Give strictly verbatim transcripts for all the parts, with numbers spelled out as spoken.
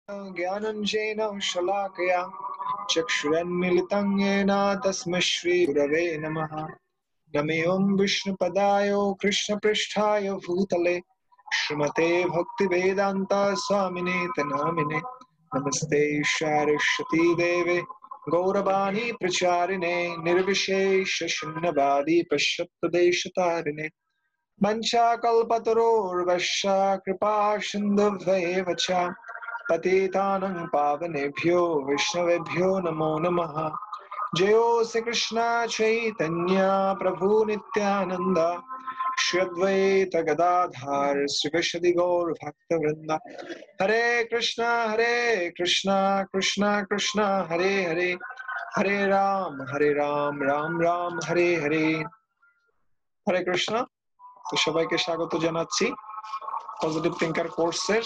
ज्ञानञ्जेन शलाकया चक्षुरन्मिलितं येन तस्मै श्रीगुरवे नमः। नमो ॐ विष्णुपदाय कृष्णपृष्ठाय भूतले श्रीमते भक्तिवेदान्त स्वामिने नामिने। नमस्ते सरस्वती देवे गौरवाणी प्रचारिणे निर्विशेष शून्यवादी पश्चात्देशतारिणे। वंशाकल्पतरोर्वश्य कृपा सिन्धुभ्येव च पतितानं पावनेभ्यो वैष्णवेभ्यो नमो नमः। जयो श्री कृष्ण चैतन्य प्रभु नित्यानंद श्री अद्वैत गदाधर श्रीवासदि गौर भक्तवृंद। हरे कृष्णा हरे कृष्णा कृष्णा कृष्णा हरे हरे हरे राम हरे राम राम राम हरे हरे। हरे कृष्णा। তো সবাইকে স্বাগত জানাচ্ছি পজিটিভ থিঙ্কার কোর্সের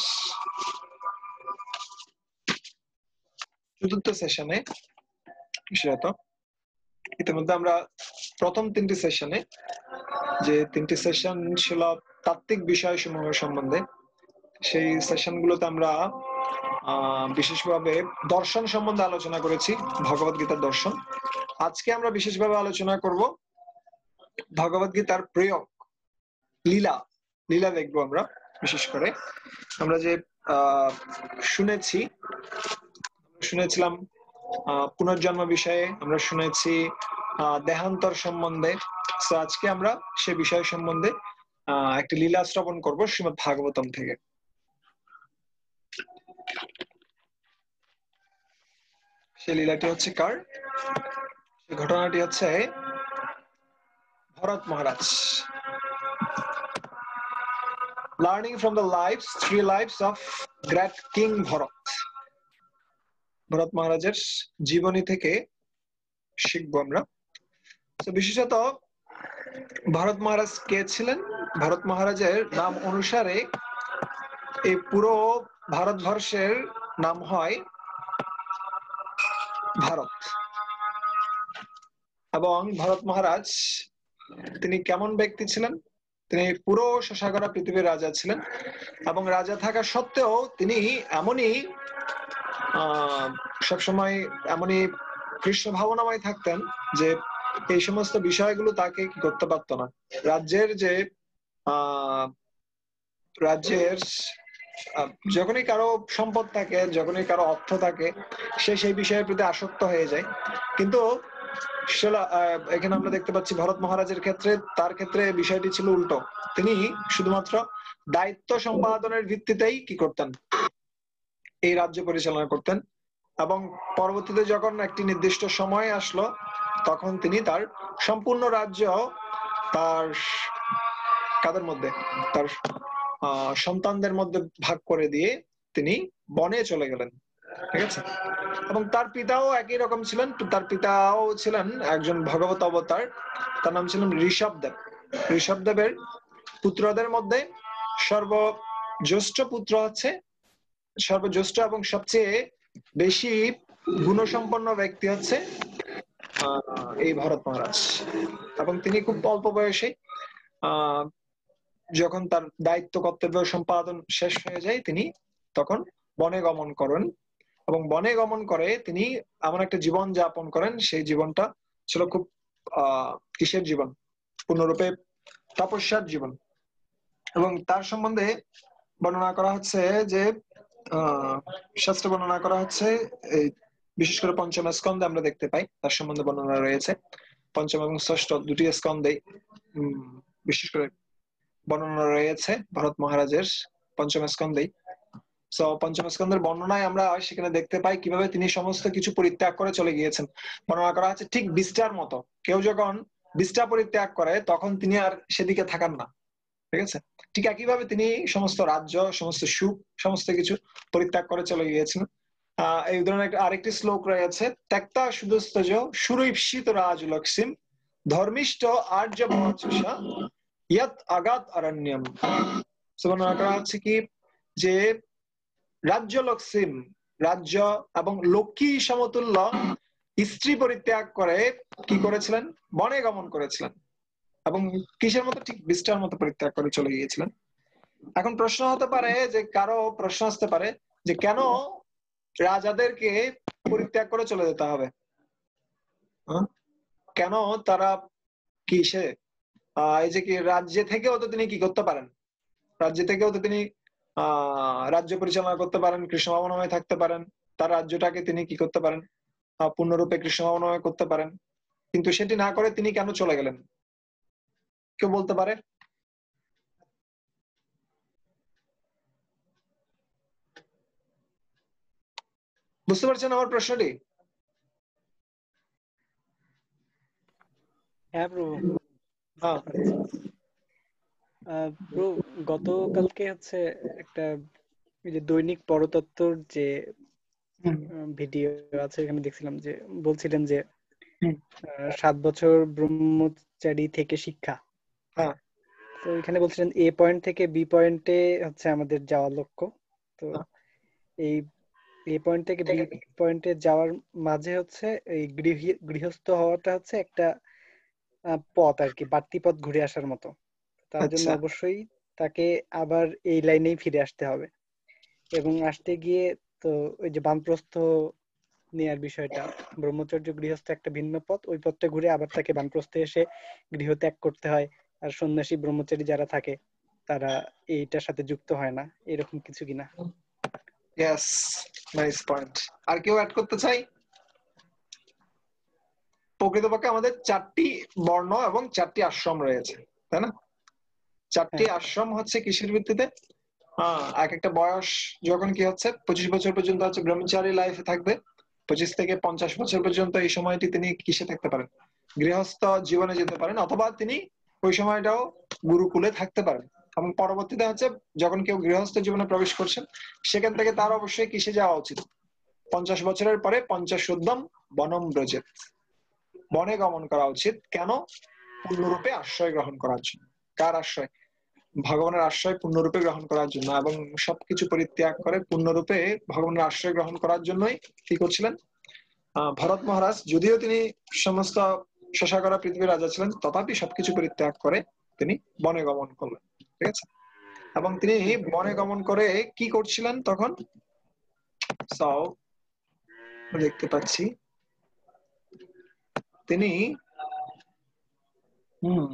চতুর্থ সেশনে। বিশেষত ইতিমধ্যে আমরা প্রথম তিনটি সেশনে যে তিনটি সেশন ছিল তাত্ত্বিক বিষয়সমূহ সম্বন্ধে, সেই সেশনগুলোতে আমরা বিশেষভাবে দর্শন সম্বন্ধে আলোচনা করেছি, ভগবত গীতার দর্শন। আজকে আমরা বিশেষভাবে আলোচনা করব ভগবত গীতার প্রয়োগ, লীলা লীলা দেখবো আমরা। বিশেষ করে আমরা যে আহ শুনেছি শুনেছিলাম আহ পুনর্জন্ম বিষয়ে, আমরা শুনেছি আহ দেহান্তর সম্বন্ধে। তো আজকে আমরা সে বিষয় সম্বন্ধে আহ একটি লীলা শ্রবণ করবো শ্রীমদ্ ভাগবতম থেকে। সেই লীলাটি হচ্ছে কার? সেই ঘটনাটি হচ্ছে Bharat Maharaj. Learning from the life's three lives of great king Bharat. Bharat মহারাজের জীবনী থেকে শিখবো আমরা। তো বিশেষত ভরত মহারাজ কে ছিলেন? ভরত মহারাজের নাম অনুসারে এই পুরো ভারতবর্ষের নাম হয় ভারত। এবং ভরত মহারাজ তিনি কেমন ব্যক্তি ছিলেন? তিনি পুরো শশাগরা পৃথিবীর রাজা ছিলেন, এবং রাজা থাকা সত্ত্বেও তিনি এমনই আহ সবসময় এমনই কৃষ্ণ ভাবনাময় থাকতেন যে এই সমস্ত বিষয়গুলো তাকে কি করতে পারত না। রাজ্যের যে আহ রাজ্যের যখনই কারো সম্পদ থাকে, যখনই কারো অর্থ থাকে, সে সেই বিষয়ের প্রতি আসক্ত হয়ে যায়। কিন্তু এখানে আমরা দেখতে পাচ্ছি ভরত মহারাজের ক্ষেত্রে, তার ক্ষেত্রে বিষয়টি ছিল উল্টো। তিনি শুধুমাত্র দায়িত্ব সম্পাদনের ভিত্তিতেই কি করতেন? এই রাজ্য পরিচালনা করতেন। এবং পরবর্তীতে যখন একটি নির্দিষ্ট সময় আসলো, তখন তিনি তার সম্পূর্ণ রাজ্য তার কাদের মধ্যে, তার আহ সন্তানদের মধ্যে ভাগ করে দিয়ে তিনি বনে চলে গেলেন। ঠিক আছে। এবং তার পিতাও একই রকম ছিলেন। তার পিতাও ছিলেন একজন ভগবত অবতার, তার নাম ছিলেন ঋষভদেব। ঋষভদেবের পুত্রদের মধ্যে সর্বজ্যেষ্ঠ পুত্র হচ্ছে সর্বজ্যেষ্ঠ এবং সবচেয়ে বেশি গুণসম্পন্ন ব্যক্তি হচ্ছে আহ এই ভরত মহারাজ। এবং তিনি খুব অল্প বয়সে আহ যখন তার দায়িত্ব কর্তব্য সম্পাদন শেষ হয়ে যায়, তিনি তখন বনে গমন করেন। এবং বনে গমন করে তিনি এমন একটা জীবন যাপন করেন, সেই জীবনটা ছিল খুব আহ কিসের জীবন? পূর্ণরূপে তপস্যার জীবন। এবং তার সম্বন্ধে বর্ণনা করা হচ্ছে যে আহ শাস্ত্র বর্ণনা করা হচ্ছে, এই বিশেষ করে পঞ্চম স্কন্ধে আমরা দেখতে পাই তার সম্বন্ধে বর্ণনা রয়েছে। পঞ্চম এবং ষষ্ঠ দুটি স্কন্ধে উম বিশেষ করে বর্ণনা রয়েছে ভরত মহারাজের পঞ্চম স্কন্ধেই। সো পঞ্চম স্কন্ধের বর্ণনায় আমরা সেখানে দেখতে পাই কিভাবে তিনি সমস্ত কিছু পরিত্যাগ করে চলে গিয়েছেন। বর্ণনা করা আছে ঠিক বিষ্ঠার মতো, কেউ যখন বিষ্ঠা পরিত্যাগ করে তখন তিনি আর সেদিকে থাকান না। ঠিক আছে। ঠিক একইভাবে তিনি সমস্ত রাজ্য, সমস্ত সুখ, সমস্ত কিছু পরিত্যাগ করে চলে গিয়েছিলেন। আহ এই ধরনের আরেকটি শ্লোক রয়েছে, ত্যক্তা সুদস্তজ সুরৈপসিত রাজলক্ষ্মীম ধর্মিষ্ঠ আর্য বচসা ইয়াত আগাত অরণ্যম। বর্ণনা করা হচ্ছে কি যে রাজ্য লক্ষ্মীম, রাজ্য এবং লক্ষ্মী সমতুল্য স্ত্রী পরিত্যাগ করে কি করেছিলেন? বনে গমন করেছিলেন। এবং কিসের মতো? ঠিক বিষ্ঠার মতো পরিত্যাগ করে চলে গিয়েছিলেন। এখন প্রশ্ন হতে পারে যে, কারো প্রশ্ন আসতে পারে যে কেন রাজাদেরকে পরিত্যাগ করে চলে যেতে হবে। কেন তারা কিসে এই যে কি রাজ্য থেকেও তো তিনি কি করতে পারেন, রাজ্য থেকেও তো তিনি আহ রাজ্য পরিচালনা করতে পারেন, কৃষ্ণ ভাবনাময় থাকতে পারেন, তার রাজ্যটাকে তিনি কি করতে পারেন, পূর্ণরূপে কৃষ্ণ ভাবনাময় করতে পারেন, কিন্তু সেটি না করে তিনি কেন চলে গেলেন? কেউ বলতে পারে? বুঝতে পারছেন আমার প্রশ্নটি? হ্যাঁ প্রভু। হ্যাঁ প্রভু, গতকালকে হচ্ছে একটা যে দৈনিক পরতত্ত্বর যে ভিডিও আছে এখানে দেখছিলাম যে বলছিলেন যে সাত বছর ব্রহ্মচারী থেকে শিক্ষা। হ্যাঁ তো এখানে বলছিলেন এ পয়েন্ট থেকে বি পয়েন্টে হচ্ছে আমাদের যাওয়ার লক্ষ্য। তো এই এ পয়েন্ট থেকে বি পয়েন্টে যাওয়ার মাঝে হচ্ছে এই গৃহস্থ হওয়াটা হচ্ছে একটা পথ আর কি, বাড়তি পথ ঘুরে আসার মতো। তার জন্য অবশ্যই তাকে আবার এই লাইনেই ফিরে আসতে হবে এবং আসতে গিয়ে তো ওই যে বানপ্রস্থ নেয়ার বিষয়টা, ব্রহ্মচর্য গৃহস্থ একটা ভিন্ন পথ, ওই পথটা ঘুরে আবার তাকে বানপ্রস্থে এসে গৃহ ত্যাগ করতে হয়। আর সন্ন্যাসী ব্রহ্মচারী যারা থাকে তারা এইটার সাথে যুক্ত হয় না, এরকম কিছু কিনা? Yes, nice point. আর কেউ অ্যাড করতে চাই? প্রকৃতপক্ষে আমাদের চারটি বর্ণ এবং চারটি আশ্রম রয়েছে, তাই না? চারটি আশ্রম হচ্ছে কিসের ভিত্তিতে? হ্যাঁ, এক একটা বয়স যখন কি হচ্ছে পঁচিশ বছর পর্যন্ত হচ্ছে ব্রহ্মচারী লাইফে থাকবে, পঁচিশ থেকে পঞ্চাশ বছর পর্যন্ত এই সময়টি তিনি কিসে থাকতে পারেন? গৃহস্থ জীবনে যেতে পারেন, অথবা তিনি ওই সময়টাও গুরুকুলে থাকতে পারেন। এবং পরবর্তীতে হচ্ছে যখন কেউ গৃহস্থ জীবনে প্রবেশ করছেন সেখান থেকে তার অবশ্যই কিসে যাওয়া উচিত? পঞ্চাশ বছরের পরে পঞ্চাশোদ্যম বনম ব্রজেত, বনে গমন করা উচিত। কেন? পূর্ণরূপে আশ্রয় গ্রহণ করার জন্য। কার আশ্রয়? ভগবানের আশ্রয় পূর্ণরূপে গ্রহণ করার জন্য, এবং সবকিছু পরিত্যাগ করে পূর্ণরূপে ভগবানের আশ্রয় গ্রহণ করার জন্যই কি করছিলেন আহ ভরত মহারাজ? যদিও তিনি সমস্ত শশাকরা পৃথিবীর রাজা ছিলেন, তথাপি সবকিছু পরিত্যাগ করে তিনি বনে গমন করলেন, ঠিক আছে? এবং তিনি বনে গমন করে কি করছিলেন তখন? দেখতে পাচ্ছি তিনি হম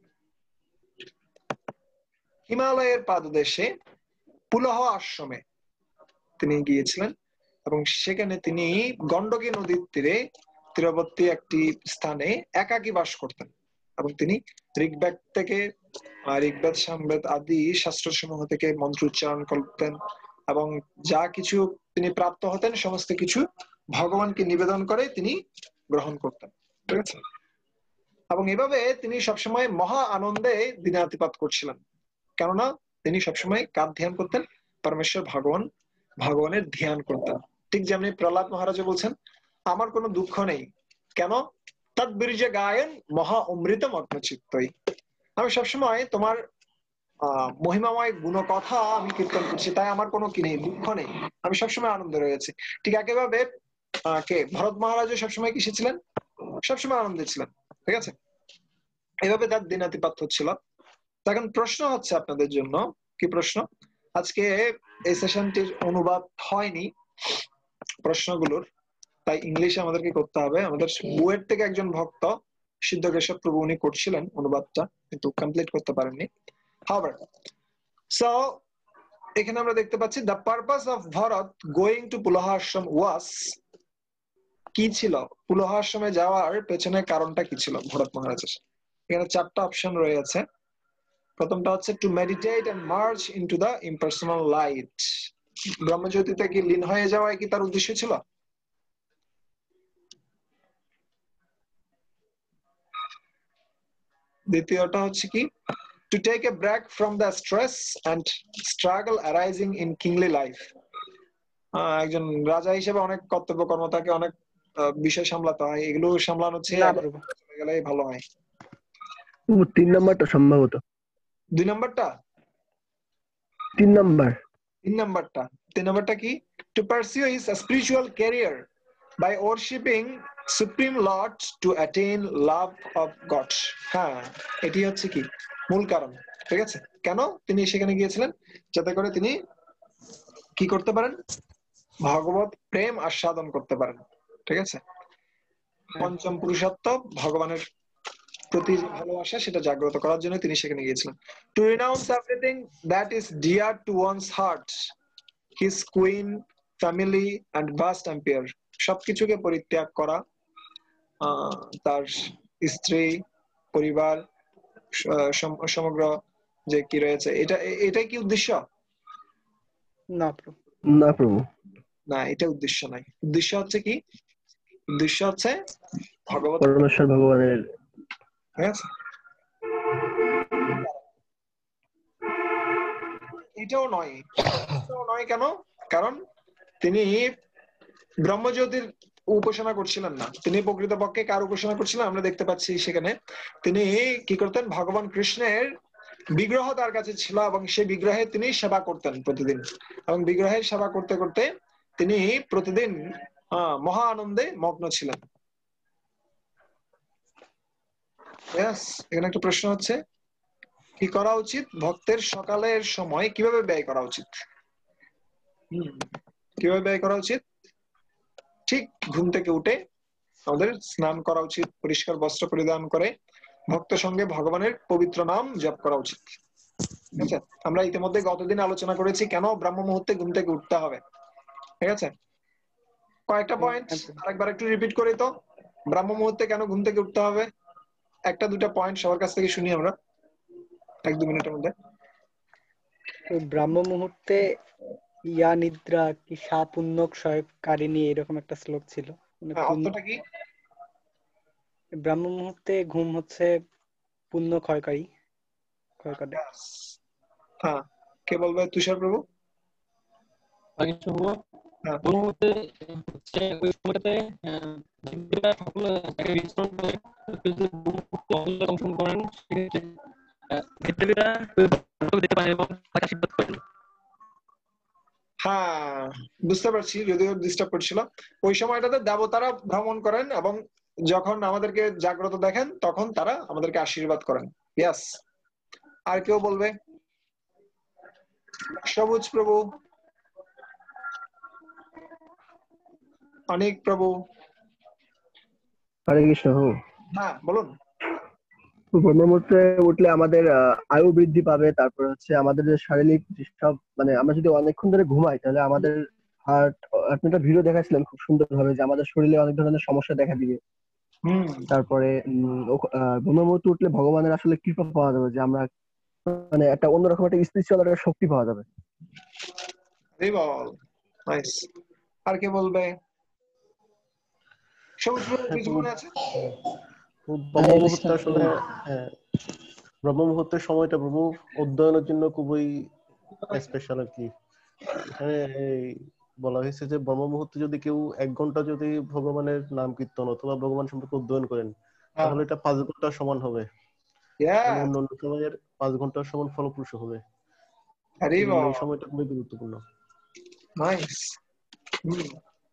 হিমালয়ের পাদদেশে পুলহ আশ্রমে তিনি গিয়েছিলেন, এবং সেখানে তিনি গণ্ডকী নদীর তীরে তীরবর্তী একটি স্থানে একাকী বাস করতেন। এবং তিনি ঋগ্বেদ থেকে ঋগ্বেদ সামবেদ আদি শাস্ত্রসমূহ থেকে মন্ত্র উচ্চারণ করতেন, এবং যা কিছু তিনি প্রাপ্ত হতেন সমস্ত কিছু ভগবানকে নিবেদন করে তিনি গ্রহণ করতেন, ঠিক আছে? এবং এভাবে তিনি সবসময় মহা আনন্দে দিনাতিপাত করছিলেন, কেননা তিনি সবসময় কার ধ্যান করতেন? পরমেশ্বর ভগবান, ভগবানের ধ্যান করতেন। ঠিক যেমনি প্রহ্লাদ মহারাজা বলছেন, আমার কোনো দুঃখ নেই, কেন? তৎবীর্যে গায়ন মহা অমৃত মগ্ন চিত্তই, আমি সবসময় তোমার আহ মহিমাময় গুণ কথা আমি কীর্তন করছি, তাই আমার কোনো কি নেই, দুঃখ নেই, আমি সবসময় আনন্দে রয়েছি। ঠিক একইভাবে আহ কে ভরত মহারাজও সবসময় কিসে ছিলেন? সবসময় আনন্দে ছিলেন, ঠিক আছে? এইভাবে তার দিনাতিপাত হচ্ছিল। এখন প্রশ্ন হচ্ছে আপনাদের জন্য, কি প্রশ্ন? আজকে এই সেশনটির অনুবাদ হয়নি প্রশ্নগুলোর, তাই ইংলিশে আমাদেরকে করতে হবে। আমাদের বুয়েট থেকে একজন ভক্ত সিদ্ধ কেশব প্রভু উনি করছিলেন অনুবাদটা, কিন্তু কমপ্লিট করতে পারেননি। However, so এখানে আমরা দেখতে পাচ্ছি the purpose of Bharat going to Pulaha Ashram was, কি ছিল পুলহ আশ্রমে যাওয়ার পেছনে কারণটা কি ছিল ভরত মহারাজের? এখানে চারটা অপশন রয়েছে। প্রথমটা হচ্ছে to meditate and march into the impersonal light, ব্রহ্মজ্যোতিতে কি লীন হয়ে যাওয়াই কি তার উদ্দেশ্য ছিল? দ্বিতীয়টা হচ্ছে কি to take a break from the stress and struggle arising in kingly life, একজন রাজা হিসেবে অনেক কর্তব্য কর্ম থাকে, অনেক বিষয় সামলাতে হয়, এগুলো সামলানো হচ্ছে চলে গেলেই ভালো হয়। তিন নম্বরটা সম্ভবত। দুই নম্বরটা? তিন নম্বর। তিন নম্বরটা তিন নম্বরটা কি? To pursue his spiritual career by worshipping supreme lord to attain love of God. হ্যাঁ, এটি হচ্ছে কি মূল কারণ, ঠিক আছে? কেন তিনি সেখানে গিয়েছিলেন? যাতে করে তিনি কি করতে পারেন? ভগবত প্রেম আস্বাদন করতে পারেন। ঠিক আছে, পঞ্চম পুরুষত্ব ভগবানের প্রতি যে ভালোবাসা সেটা জাগ্রত করার জন্য তিনি সেখানে গিয়েছিলেন। To renounce everything that is dear to one's heart, his queen, family and vast empire, সবকিছুকে পরিত্যাগ করা, আহ, তার স্ত্রী, পরিবার, স- সম- সমগ্র যে কি রয়েছে, এটা এ- এটাই কি উদ্দেশ্য? না প্রভু। না প্রভু। না, এটা উদ্দেশ্য নাই। উদ্দেশ্য হচ্ছে কি? উদ্দেশ্য হচ্ছে ভগবত। পরমেশ্বর ভগবানের। ঠিক আছে, এটাও নয়। এটাও নয় কেন? কারণ তিনি ব্রহ্মজ্যোতির উপাসনা করছিলেন না, তিনি প্রকৃতপক্ষে কার উপাসনা করছিলেন আমরা দেখতে পাচ্ছি সেখানে। তিনি কি করতেন? ভগবান কৃষ্ণের বিগ্রহ তার কাছে ছিল এবং সেই বিগ্রহে তিনি সেবা করতেন প্রতিদিন, এবং বিগ্রহের সেবা করতে করতে তিনি প্রতিদিন আহ মহা আনন্দে মগ্ন ছিলেন। Yes, এখানে একটা প্রশ্ন হচ্ছে, কি করা উচিত? ভক্তের সকালের সময় কিভাবে ব্যয় করা উচিত? হম কিভাবে ব্যয় করা উচিত? ঠিক ঘুম থেকে উঠে আমাদের স্নান করা উচিত, পরিষ্কার বস্ত্র পরিধান করে ভক্ত সঙ্গে ভগবানের পবিত্র নাম জপ করা উচিত। ঠিক আছে, আমরা ইতিমধ্যে গতদিন আলোচনা করেছি কেন ব্রাহ্ম মুহূর্তে ঘুম থেকে উঠতে হবে। ঠিক আছে, কয়েকটা পয়েন্ট আরেকবার একটু রিপিট করি তো। ব্রাহ্ম মুহূর্তে কেন ঘুম থেকে উঠতে হবে? একটা দুটা পয়েন্ট সবার কাছ থেকে শুনি আমরা এক দু মিনিটের মধ্যে। ওই ব্রাহ্ম মুহূর্তে ইয়া নিদ্রা কি সা পুণ্যক সহায়কারিণী এরকম একটা শ্লোক ছিল, মানে হ্যাঁ, পুণ্য। অর্থটা কি? ব্রাহ্ম মুহূর্তে ঘুম হচ্ছে পুণ্য ক্ষয়কারী, ক্ষয় করে। হ্যাঁ, কে বলবে? তুষার প্রভু। আগে শুভ হ্যাঁ, পরবর্তীতে হচ্ছে ওই সময়টাতে আহ, জীবটা সকলে তাকে বিশ্রাম করে যদি অবহেলা অংশগ্রহণ করেন সেক্ষেত্রে আহ, দেবদেবীরা ওই ভক্তকে দেখতে পান এবং তাকে আশীর্বাদ করেন। হ্যাঁ, বুঝতে পারছি, যদিও ডিস্টার্ব করছিল। ওই সময়টাতে দেবতারা ভ্রমণ করেন এবং যখন আমাদেরকে জাগ্রত দেখেন তখন তারা আমাদেরকে আশীর্বাদ করেন। ইয়েস, আর কেউ বলবে? সবুজ প্রভু, অনেক প্রভু। হরে কৃষ্ণ প্রভু। হ্যাঁ, বলুন। তো ব্রহ্ম মুহূর্তে উঠলে আমাদের আহ, আয়ু বৃদ্ধি পাবে, তারপর হচ্ছে আমাদের যে শারীরিক সব, মানে আমরা যদি অনেকক্ষণ ধরে ঘুমাই তাহলে আমাদের হার্ট, আপনি একটা ভিডিও দেখাচ্ছিলেন খুব সুন্দর ভাবে যে আমাদের শরীরে অনেক ধরনের সমস্যা দেখা দিবে। হুম, তারপরে উম, ও- আহ, ব্রহ্ম মুহূর্তে উঠলে ভগবানের আসলে কৃপা পাওয়া যাবে, যে আমরা মানে একটা অন্যরকম একটা স্পিরিচুয়াল একটা শক্তি পাওয়া যাবে। এই বল, নাইস। আর কে বলবে? সবুজ প্রভু, হ্যাঁ কিছু প্রভু, মনে আছে? ব্রহ্ম হরে কৃষ্ণ মুহূর্তে আসলে হ্যাঁ ব্রহ্ম মুহূর্তের সময়টা প্রভু অধ্যয়নের জন্য খুবই স্পেশাল আর কি। এখানে এই বলা হয়েছে যে ব্রহ্ম মুহূর্তে যদি কেউ এক ঘন্টা যদি ভগবানের নাম কীর্তন অথবা ভগবান সম্পর্কে অধ্যয়ন করেন হ্যাঁ, তাহলে এটা পাঁচ ঘন্টার সমান হবে এবং ইয়েস, অন্যান্য সময়ের পাঁচ ঘন্টার সমান ফলপ্রসূ হবে। হরি এই জন্য বল, এই সময়টা খুবই গুরুত্বপূর্ণ। নাইস। হুম,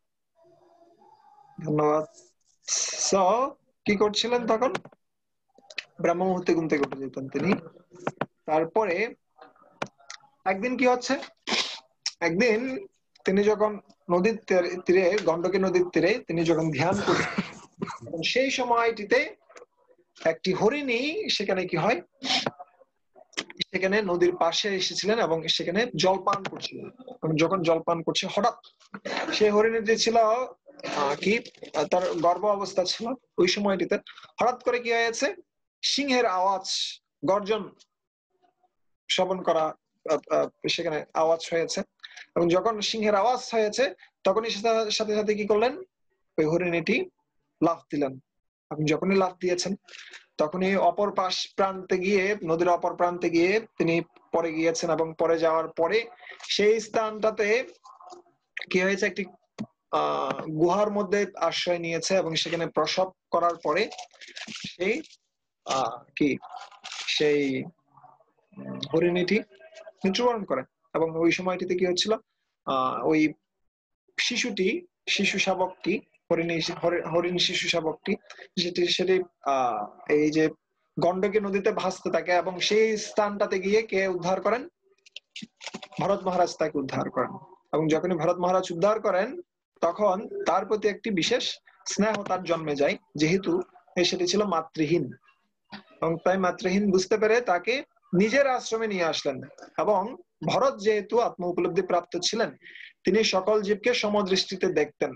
ধন্যবাদ। সো কি করছিলেন তখন? ব্রাহ্ম মুহূর্তে ঘুম থেকে উঠে যেতেন তিনি। তারপরে একদিন কি হচ্ছে, একদিন তিনি যখন নদীর তীরে তীরে, গন্ডকী নদীর তীরে তিনি যখন ধ্যান করছেন, এবং সেই সময়টিতে একটি হরিণী সেখানে কি হয়, সেখানে নদীর পাশে এসেছিলেন এবং সেখানে জলপান করছিলেন। এবং যখন জলপান করছে হঠাৎ সেই হরিণীটি ছিল আহ, কি আহ, তার গর্ভ অবস্থা ছিল ওই সময়টিতে। হঠাৎ করে কি হয়েছে, সিংহের আওয়াজ, গর্জন শ্রবণ করা, আহ, আহ, সেখানে আওয়াজ হয়েছে। এবং যখন সিংহের আওয়াজ হয়েছে তখনই সাথে সাথে সাথে কি করলেন, ওই হরিণীটি লাফ দিলেন। এবং যখনই লাফ দিয়েছেন তখনই অপর পাশ প্রান্তে গিয়ে, নদীর অপর প্রান্তে গিয়ে তিনি পড়ে গিয়েছেন, এবং পড়ে যাওয়ার পরে সেই স্থানটাতে কি হয়েছে, একটি আহ গুহার মধ্যে আশ্রয় নিয়েছে এবং সেখানে প্রসব করার পরে সেই আহ কি সেই হরিণীটি মৃত্যুবরণ করে। এবং ওই সময়টিতে কি হচ্ছিল, আহ ওই শিশুটি, শিশু শাবকটি, হরিণী হরিণ শিশু শাবকটি, যেটি সেটি আহ এই যে গন্ডকী নদীতে ভাসতে থাকে, এবং সেই স্থানটাতে গিয়ে কে উদ্ধার করেন? ভরত মহারাজ তাকে উদ্ধার করেন। এবং যখনই ভরত মহারাজ উদ্ধার করেন তখন তার প্রতি একটি বিশেষ স্নেহ তার জন্মে যায়, যেহেতু সেটি ছিল মাতৃহীন, এবং তাই মাতৃহীন বুঝতে পেরে তাকে নিজের আশ্রমে নিয়ে আসলেন। এবং ভরত যেহেতু আত্ম উপলব্ধি প্রাপ্ত ছিলেন, তিনি সকল জীবকে সমদৃষ্টিতে দেখতেন।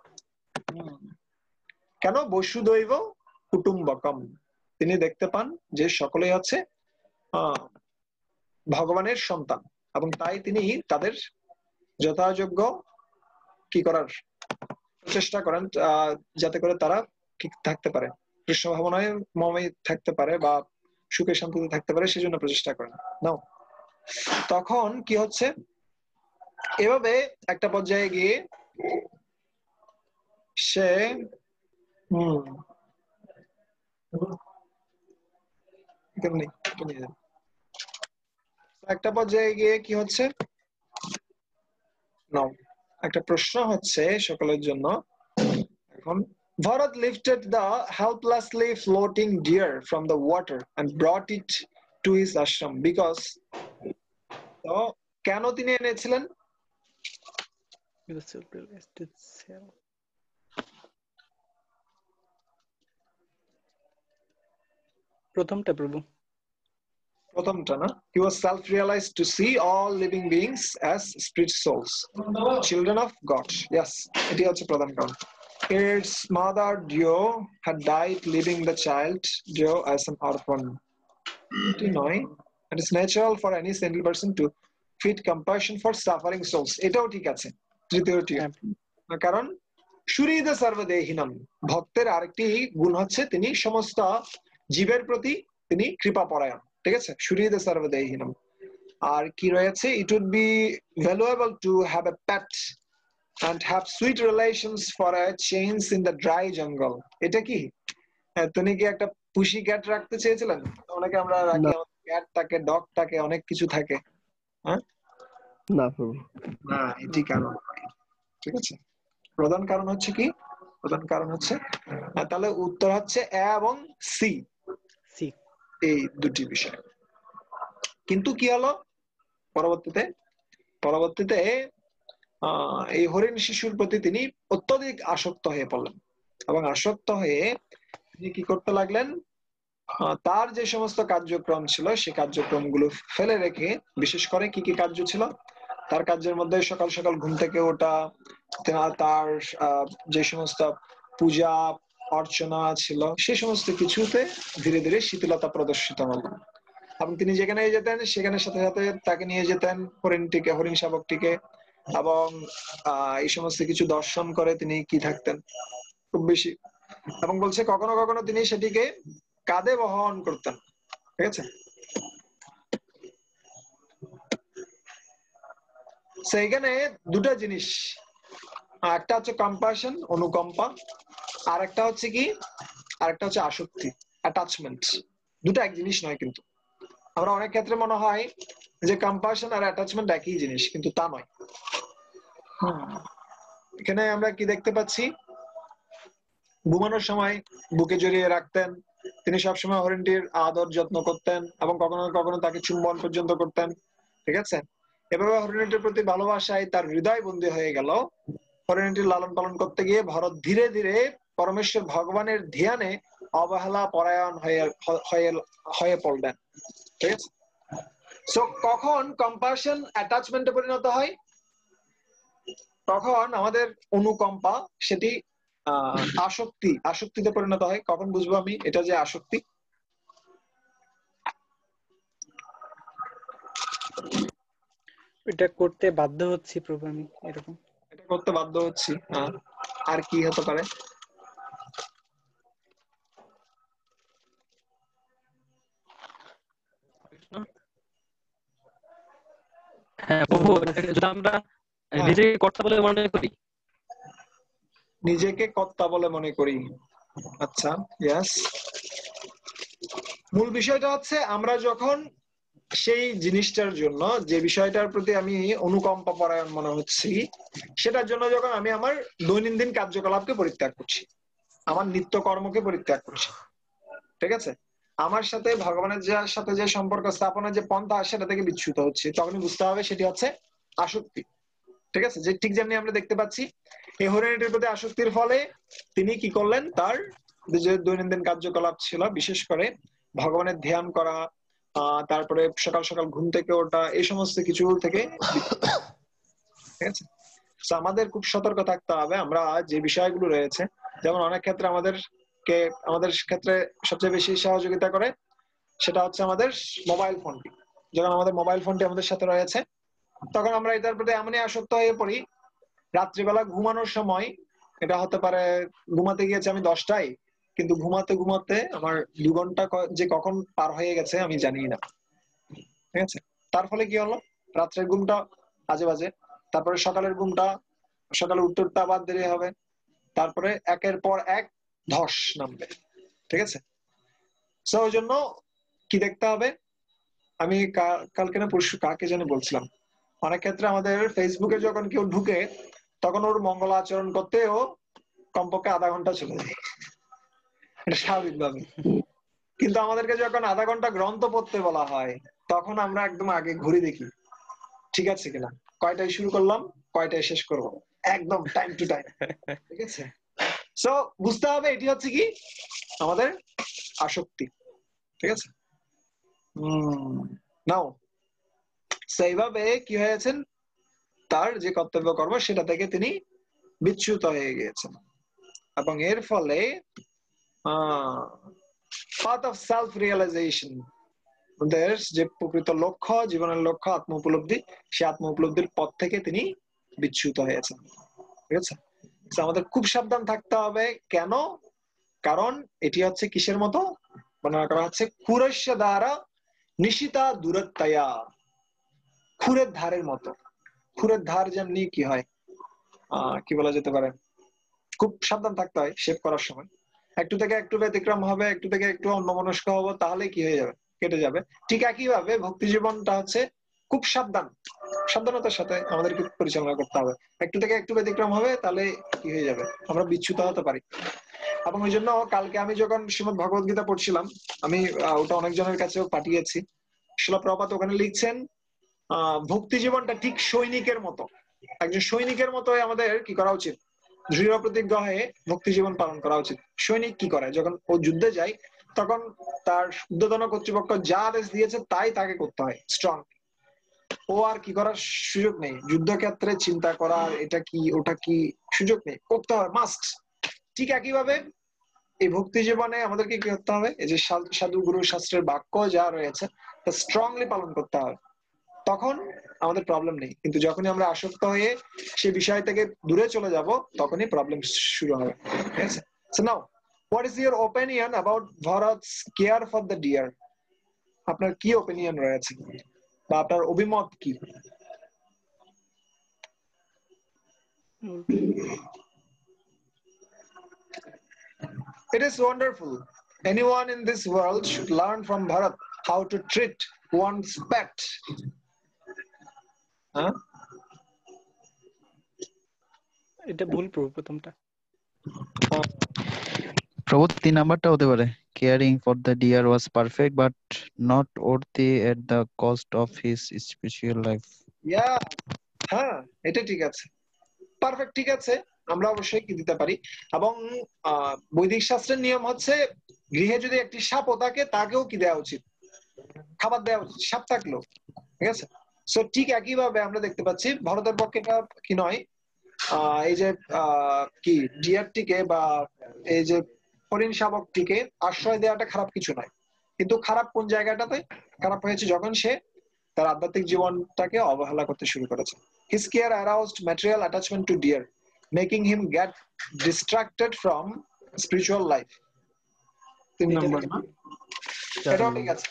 কেন? বসুদৈব কুটুম্বকম, তিনি দেখতে পান যে সকলেই হচ্ছে আহ ভগবানের সন্তান, এবং তাই তিনি তাদের যথাযোগ্য কি করার চেষ্টা করেন, আহ যাতে করে তারা ঠিক থাকতে পারে, কৃষ্ণ ভাবনায় মমে থাকতে পারে বা সুখে শান্তিতে থাকতে পারে, সেজন্য প্রচেষ্টা করেন। নাও তখন কি হচ্ছে, এভাবে একটা পর্যায়ে গিয়ে সে হম একটা পর্যায়ে গিয়ে কি হচ্ছে, নাও একটা প্রশ্ন হচ্ছে সকলের জন্য এখন। Bharat lifted the helplessly floating deer from the water and brought it to his ashram because তো কেন তিনি এনেছিলেন? প্রথমটা প্রভু, প্রথমটা না? He was self-realized to see all living beings as spirit souls, children of God. Yes, এটি হচ্ছে প্রধান কারণ। Its mother Dio had died, leaving the child Dio as an orphan. এটি নয়, it is natural for any single person to feel compassion for suffering souls. এটাও ঠিক আছে, তৃতীয়টি। কারণ সুহৃদ সর্বদেহিনম, ভক্তের আরেকটি গুণ হচ্ছে তিনি সমস্ত জীবের প্রতি তিনি কৃপাপরায়ণ, ঠিক আছে? সুহৃদ সর্বদেহিনম। আর কি রয়েছে, it would be valuable to have a pet and have sweet relations for a change in the dry jungle. এটা কি? হ্যাঁ, তুমি কি একটা পুষি ক্যাট রাখতে চেয়েছিলেন? অনেকে আমরা রাখি, ক্যাট থাকে, ডগ থাকে, অনেক কিছু থাকে। হ্যাঁ না প্রভু, না, এটি কারণ, ঠিক আছে? প্রধান কারণ হচ্ছে কি? প্রধান কারণ হচ্ছে, তাহলে উত্তর হচ্ছে এ এবং সি, সি, এই দুটি বিষয়। কিন্তু কি হলো পরবর্তীতে? পরবর্তীতে আহ এই হরিণ শিশুর প্রতি তিনি অত্যধিক আসক্ত হয়ে পড়লেন, এবং আসক্ত হয়ে তিনি কি করতে লাগলেন, তার যে সমস্ত কার্যক্রম ছিল সেই কার্যক্রম গুলো ফেলে রেখে, বিশেষ করে কি কি কার্য ছিল তার কার্যের মধ্যে, সকাল সকাল ঘুম থেকে ওঠা, তার যে সমস্ত পূজা অর্চনা ছিল সে সমস্ত কিছুতে ধীরে ধীরে শিথিলতা প্রদর্শিত হলো। এবং তিনি যেখানে যেতেন সেখানে সাথে সাথে তাকে নিয়ে যেতেন হরিণটিকে, হরিণ শাবকটিকে, এবং আহ এই সমস্ত কিছু দর্শন করে তিনি কি থাকতেন খুব বেশি, এবং বলছে কখনো কখনো তিনি সেটিকে কাঁধে বহন করতেন, ঠিক আছে? সেইখানে দুটো জিনিস, একটা হচ্ছে কম্পাশন, অনুকম্পা, আর একটা হচ্ছে কি, আর একটা হচ্ছে আসক্তি, অ্যাটাচমেন্ট। দুটো এক জিনিস নয়, কিন্তু আমরা অনেক ক্ষেত্রে মনে হয় যে কম্পাশন আর অ্যাটাচমেন্ট একই জিনিস, কিন্তু তা নয়। এখানে আমরা কি দেখতে পাচ্ছি, ঘুমানোর সময় বুকে জড়িয়ে রাখতেন তিনি, সবসময় হরিণটির আদর যত্ন করতেন, এবং কখনো কখনো তাকে চুম্বন পর্যন্ত করতেন, ঠিক আছে? এভাবে হরিণটির প্রতি ভালোবাসায় তার হৃদয় বন্দী হয়ে গেল। হরিণটির লালন পালন করতে গিয়ে ভরত ধীরে ধীরে পরমেশ্বর ভগবানের ধ্যানে অবহেলা পরায়ণ হয়ে হয়ে পড়লেন, ঠিক আছে? সো কখন কম্পাশন অ্যাটাচমেন্টে পরিণত হয়? তখন আমাদের অনুকম্পা সেটি আহ আসক্তি, আসক্তিতে পরিণত হয়। কখন বুঝবো আমি এটা যে আসক্তি? এটা করতে বাধ্য হচ্ছি প্রভু, আমি এরকম এটা করতে বাধ্য হচ্ছি। আর কি হতে পারে? হ্যাঁ প্রভু, যদি আমরা নিজেকে কর্তা বলে মনে করি, নিজেকে কর্তা বলে মনে করি, আচ্ছা, ইয়েস। মূল বিষয়টা হচ্ছে আমরা যখন সেই জিনিসটার জন্য, যে বিষয়টার প্রতি আমি অনুকম্পা পরায়ণ মনে হচ্ছি, সেটার জন্য যখন আমি আমার দৈনন্দিন কার্যকলাপকে পরিত্যাগ করছি, আমার নিত্য কর্মকে পরিত্যাগ করছি, ঠিক আছে, আমার সাথে ভগবানের যার সাথে যে সম্পর্ক স্থাপনের যে পন্থা সেটা থেকে বিচ্যুত হচ্ছে, তখনই বুঝতে হবে সেটি হচ্ছে আসক্তি। ঠিক আছে, যে ঠিক যেমনি আমরা দেখতে পাচ্ছি এই হরিণীটির প্রতি আসক্তির ফলে তিনি কি করলেন, তার যে দৈনন্দিন কার্যকলাপ ছিল বিশেষ করে ভগবানের ধ্যান করা, আহ তারপরে সকাল সকাল ঘুম থেকে ওঠা, এই সমস্ত কিছু থেকে, ঠিক আছে। তো আমাদের খুব সতর্ক থাকতে হবে। আমরা যে বিষয়গুলো রয়েছে, যেমন অনেক ক্ষেত্রে আমাদেরকে আমাদের ক্ষেত্রে সবচেয়ে বেশি সহযোগিতা করে সেটা হচ্ছে আমাদের মোবাইল ফোনটি। যখন আমাদের মোবাইল ফোনটি আমাদের সাথে রয়েছে তখন আমরা এটার প্রতি এমনই আসক্ত হয়ে পড়ি, রাত্রিবেলা ঘুমানোর সময় এটা হতে পারে ঘুমাতে গিয়েছে আমি দশটায়, কিন্তু ঘুমাতে ঘুমাতে আমার দু ঘন্টা যে কখন পার হয়ে গেছে আমি জানি না, ঠিক আছে। তার ফলে কি হলো, রাত্রের ঘুমটা আজে বাজে, তারপরে সকালের ঘুমটা, সকালে উঠতে উঠতে আবার দেরি হবে, তারপরে একের পর এক ধস নামবে, ঠিক আছে। সো ওই জন্য কি দেখতে হবে, আমি কালকে না পরশু কাকে জানি বলছিলাম, অনেক ক্ষেত্রে আমাদের ফেসবুকে যখন কেউ ঢুকে তখন ওর মঙ্গল আচরণ করতেও কমপক্ষে আধা ঘন্টা চলে যায়, এটা স্বাভাবিকভাবে। কিন্তু আমাদেরকে যখন আধা ঘন্টা গ্রন্থ পড়তে বলা হয় তখন আমরা একদম আগে ঘুরে দেখি ঠিক আছে কিনা, কয়টায় শুরু করলাম কয়টায় শেষ করবো, একদম টাইম টু টাইম, ঠিক আছে। সো বুঝতে হবে এটি হচ্ছে কি আমাদের আসক্তি, ঠিক আছে। হম নাও সেইভাবে কি হয়েছেন, তার যে কর্তব্য কর্ম সেটা থেকে তিনি বিচ্যুত হয়ে গিয়েছেন, এবং এর ফলে পাথ অফ সেলফ রিয়েলাইজেশন, যে প্রকৃত লক্ষ্য, জীবনের লক্ষ্য আত্ম উপলব্ধি, সে আত্ম উপলব্ধির পথ থেকে তিনি বিচ্যুত হয়েছেন, ঠিক আছে। আমাদের খুব সাবধান থাকতে হবে। কেন? কারণ এটি হচ্ছে কিসের মতো বর্ণনা করা হচ্ছে, খুরস্য দ্বারা নিশিতা দূরত্বয়া, খুরের ধারের মতো। খুরের ধার যেমনি কি হয়, আহ কি বলা যেতে পারে, খুব সাবধান থাকতে হয় শেভ করার সময়, একটু থেকে একটু ব্যতিক্রম হবে, একটু থেকে একটু অন্যমনস্ক হবো, তাহলে কি হয়ে যাবে, কেটে যাবে। ঠিক একই ভাবে ভক্তি জীবনটা হচ্ছে খুব সাবধান, সাবধানতার সাথে আমাদেরকে পরিচালনা করতে হবে। একটু থেকে একটু ব্যতিক্রম হবে তাহলে কি হয়ে যাবে, আমরা বিচ্যুত হতে পারি। এবং ওই জন্য কালকে আমি যখন শ্রীমদ ভগবত গীতা পড়ছিলাম, আমি ওটা অনেকজনের কাছেও পাঠিয়েছি, শিলা প্রপাত ওখানে লিখছেন আহ ভক্তি জীবনটা ঠিক সৈনিকের মতো, একজন সৈনিকের মতো আমাদের কি করা উচিত, দৃঢ় প্রতিজ্ঞ হয়ে ভক্তি জীবন পালন করা উচিত। সৈনিক কি করে, যখন ও যুদ্ধে যায় তখন তার ঊর্ধ্বতন কর্তৃপক্ষ যা আদেশ দিয়েছে তাই তাকে করতে হয়, স্ট্রং। ও আর কি করার সুযোগ নেই, যুদ্ধক্ষেত্রে চিন্তা করার এটা কি ওটা কি সুযোগ নেই, করতে হবে, মাস্ট। ঠিক একইভাবে এই ভক্তি জীবনে আমাদেরকে কি করতে হবে, এই যে সাধু গুরু শাস্ত্রের বাক্য যা রয়েছে তা স্ট্রংলি পালন করতে হবে, তখন আমাদের প্রবলেম নেই। কিন্তু যখনই আমরা আসক্ত হয়ে সেই বিষয় থেকে দূরে চলে যাব তখনই প্রবলেম শুরু হবে, ঠিক আছে। So now what is your opinion about Bharat's care for the deer, আপনার কি ওপিনিয়ন রয়েছে বা আপনার অভিমত কি? It is wonderful. Anyone in this world should learn from Bharat how to treat one's pet. Huh? এটা ভুল প্রভু, প্রথমটা। প্রভু তিন নাম্বারটা হতে পারে, caring for the deer was perfect but not worthy at the cost of his spiritual life. Yeah, হ্যাঁ এটা ঠিক আছে, পারফেক্ট, ঠিক আছে, আমরা অবশ্যই কি দিতে পারি। এবং আহ বৈদিক শাস্ত্রের নিয়ম হচ্ছে গৃহে যদি একটি সাপও থাকে তাকেও কি দেওয়া উচিত, খাবার দেওয়া উচিত, সাপ থাকলো, ঠিক আছে। সো ঠিক একই ভাবে আমরা দেখতে পাচ্ছি ভারতের পক্ষে এটা কি নয়, আহ এই যে আহ কি ডিয়ারটিকে বা এই যে হরিণ শাবকটিকে আশ্রয় দেওয়াটা খারাপ কিছু নয়, কিন্তু খারাপ কোন জায়গাটাতে খারাপ হয়েছে, যখন সে তার আধ্যাত্মিক জীবনটাকে অবহেলা করতে শুরু করেছে। His care aroused material attachment to deer, making him get distracted from spiritual life. তিন নম্বর না, এটাও ঠিক আছে।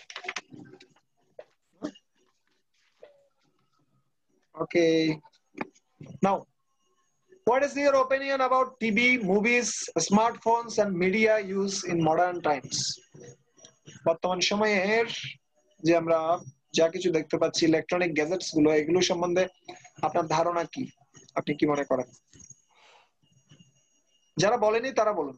Okay. Now, what is your opinion about T V, movies, smartphones and media use in modern times? বর্তমান সময়ের যে আমরা যা কিছু দেখতে পাচ্ছি ইলেকট্রনিক গ্যাজেটস গুলো, এগুলো সম্বন্ধে আপনার ধারণা কি, আপনি কি মনে করেন? যারা বলেনি তারা বলুন।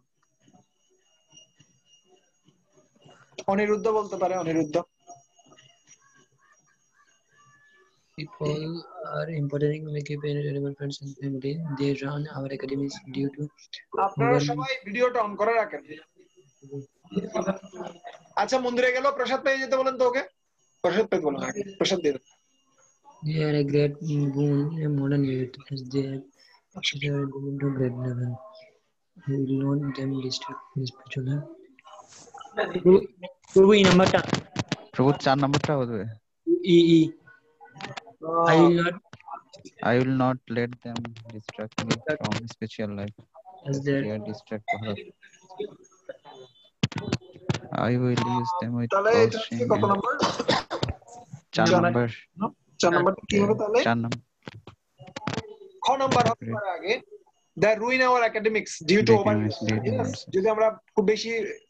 অনিরুদ্ধ বলতে পারে, Aniruddha. People are important we keep in relevant friends and family. They run our academies due to আপনারা our সবাই ভিডিওটা অন করে রাখেন। আচ্ছা মন্দিরে গেল, প্রসাদ পেয়ে যেতে বলেন তো ওকে, প্রসাদ পেতে বলেন, প্রসাদ দিয়ে দেন। they are a great boon in modern youth as they they are going to great level. We will not them distract in spiritual life. প্রভু এই নাম্বারটা প্রভু চার নাম্বারটা হবে। ই ই I will not I will not let them distract me from spiritual life as as their they are distracted. I will use them with তাহলে এটা caution হচ্ছে কত and নাম্বার? চার চার নাম্বার। চার নাম্বারটা কি হবে তাহলে? চার নাম্বার খ নাম্বার হবে তার আগে the ruin our academics due to They can overuse. mislead Yes, nonsense. যদি আমরা খুব বেশি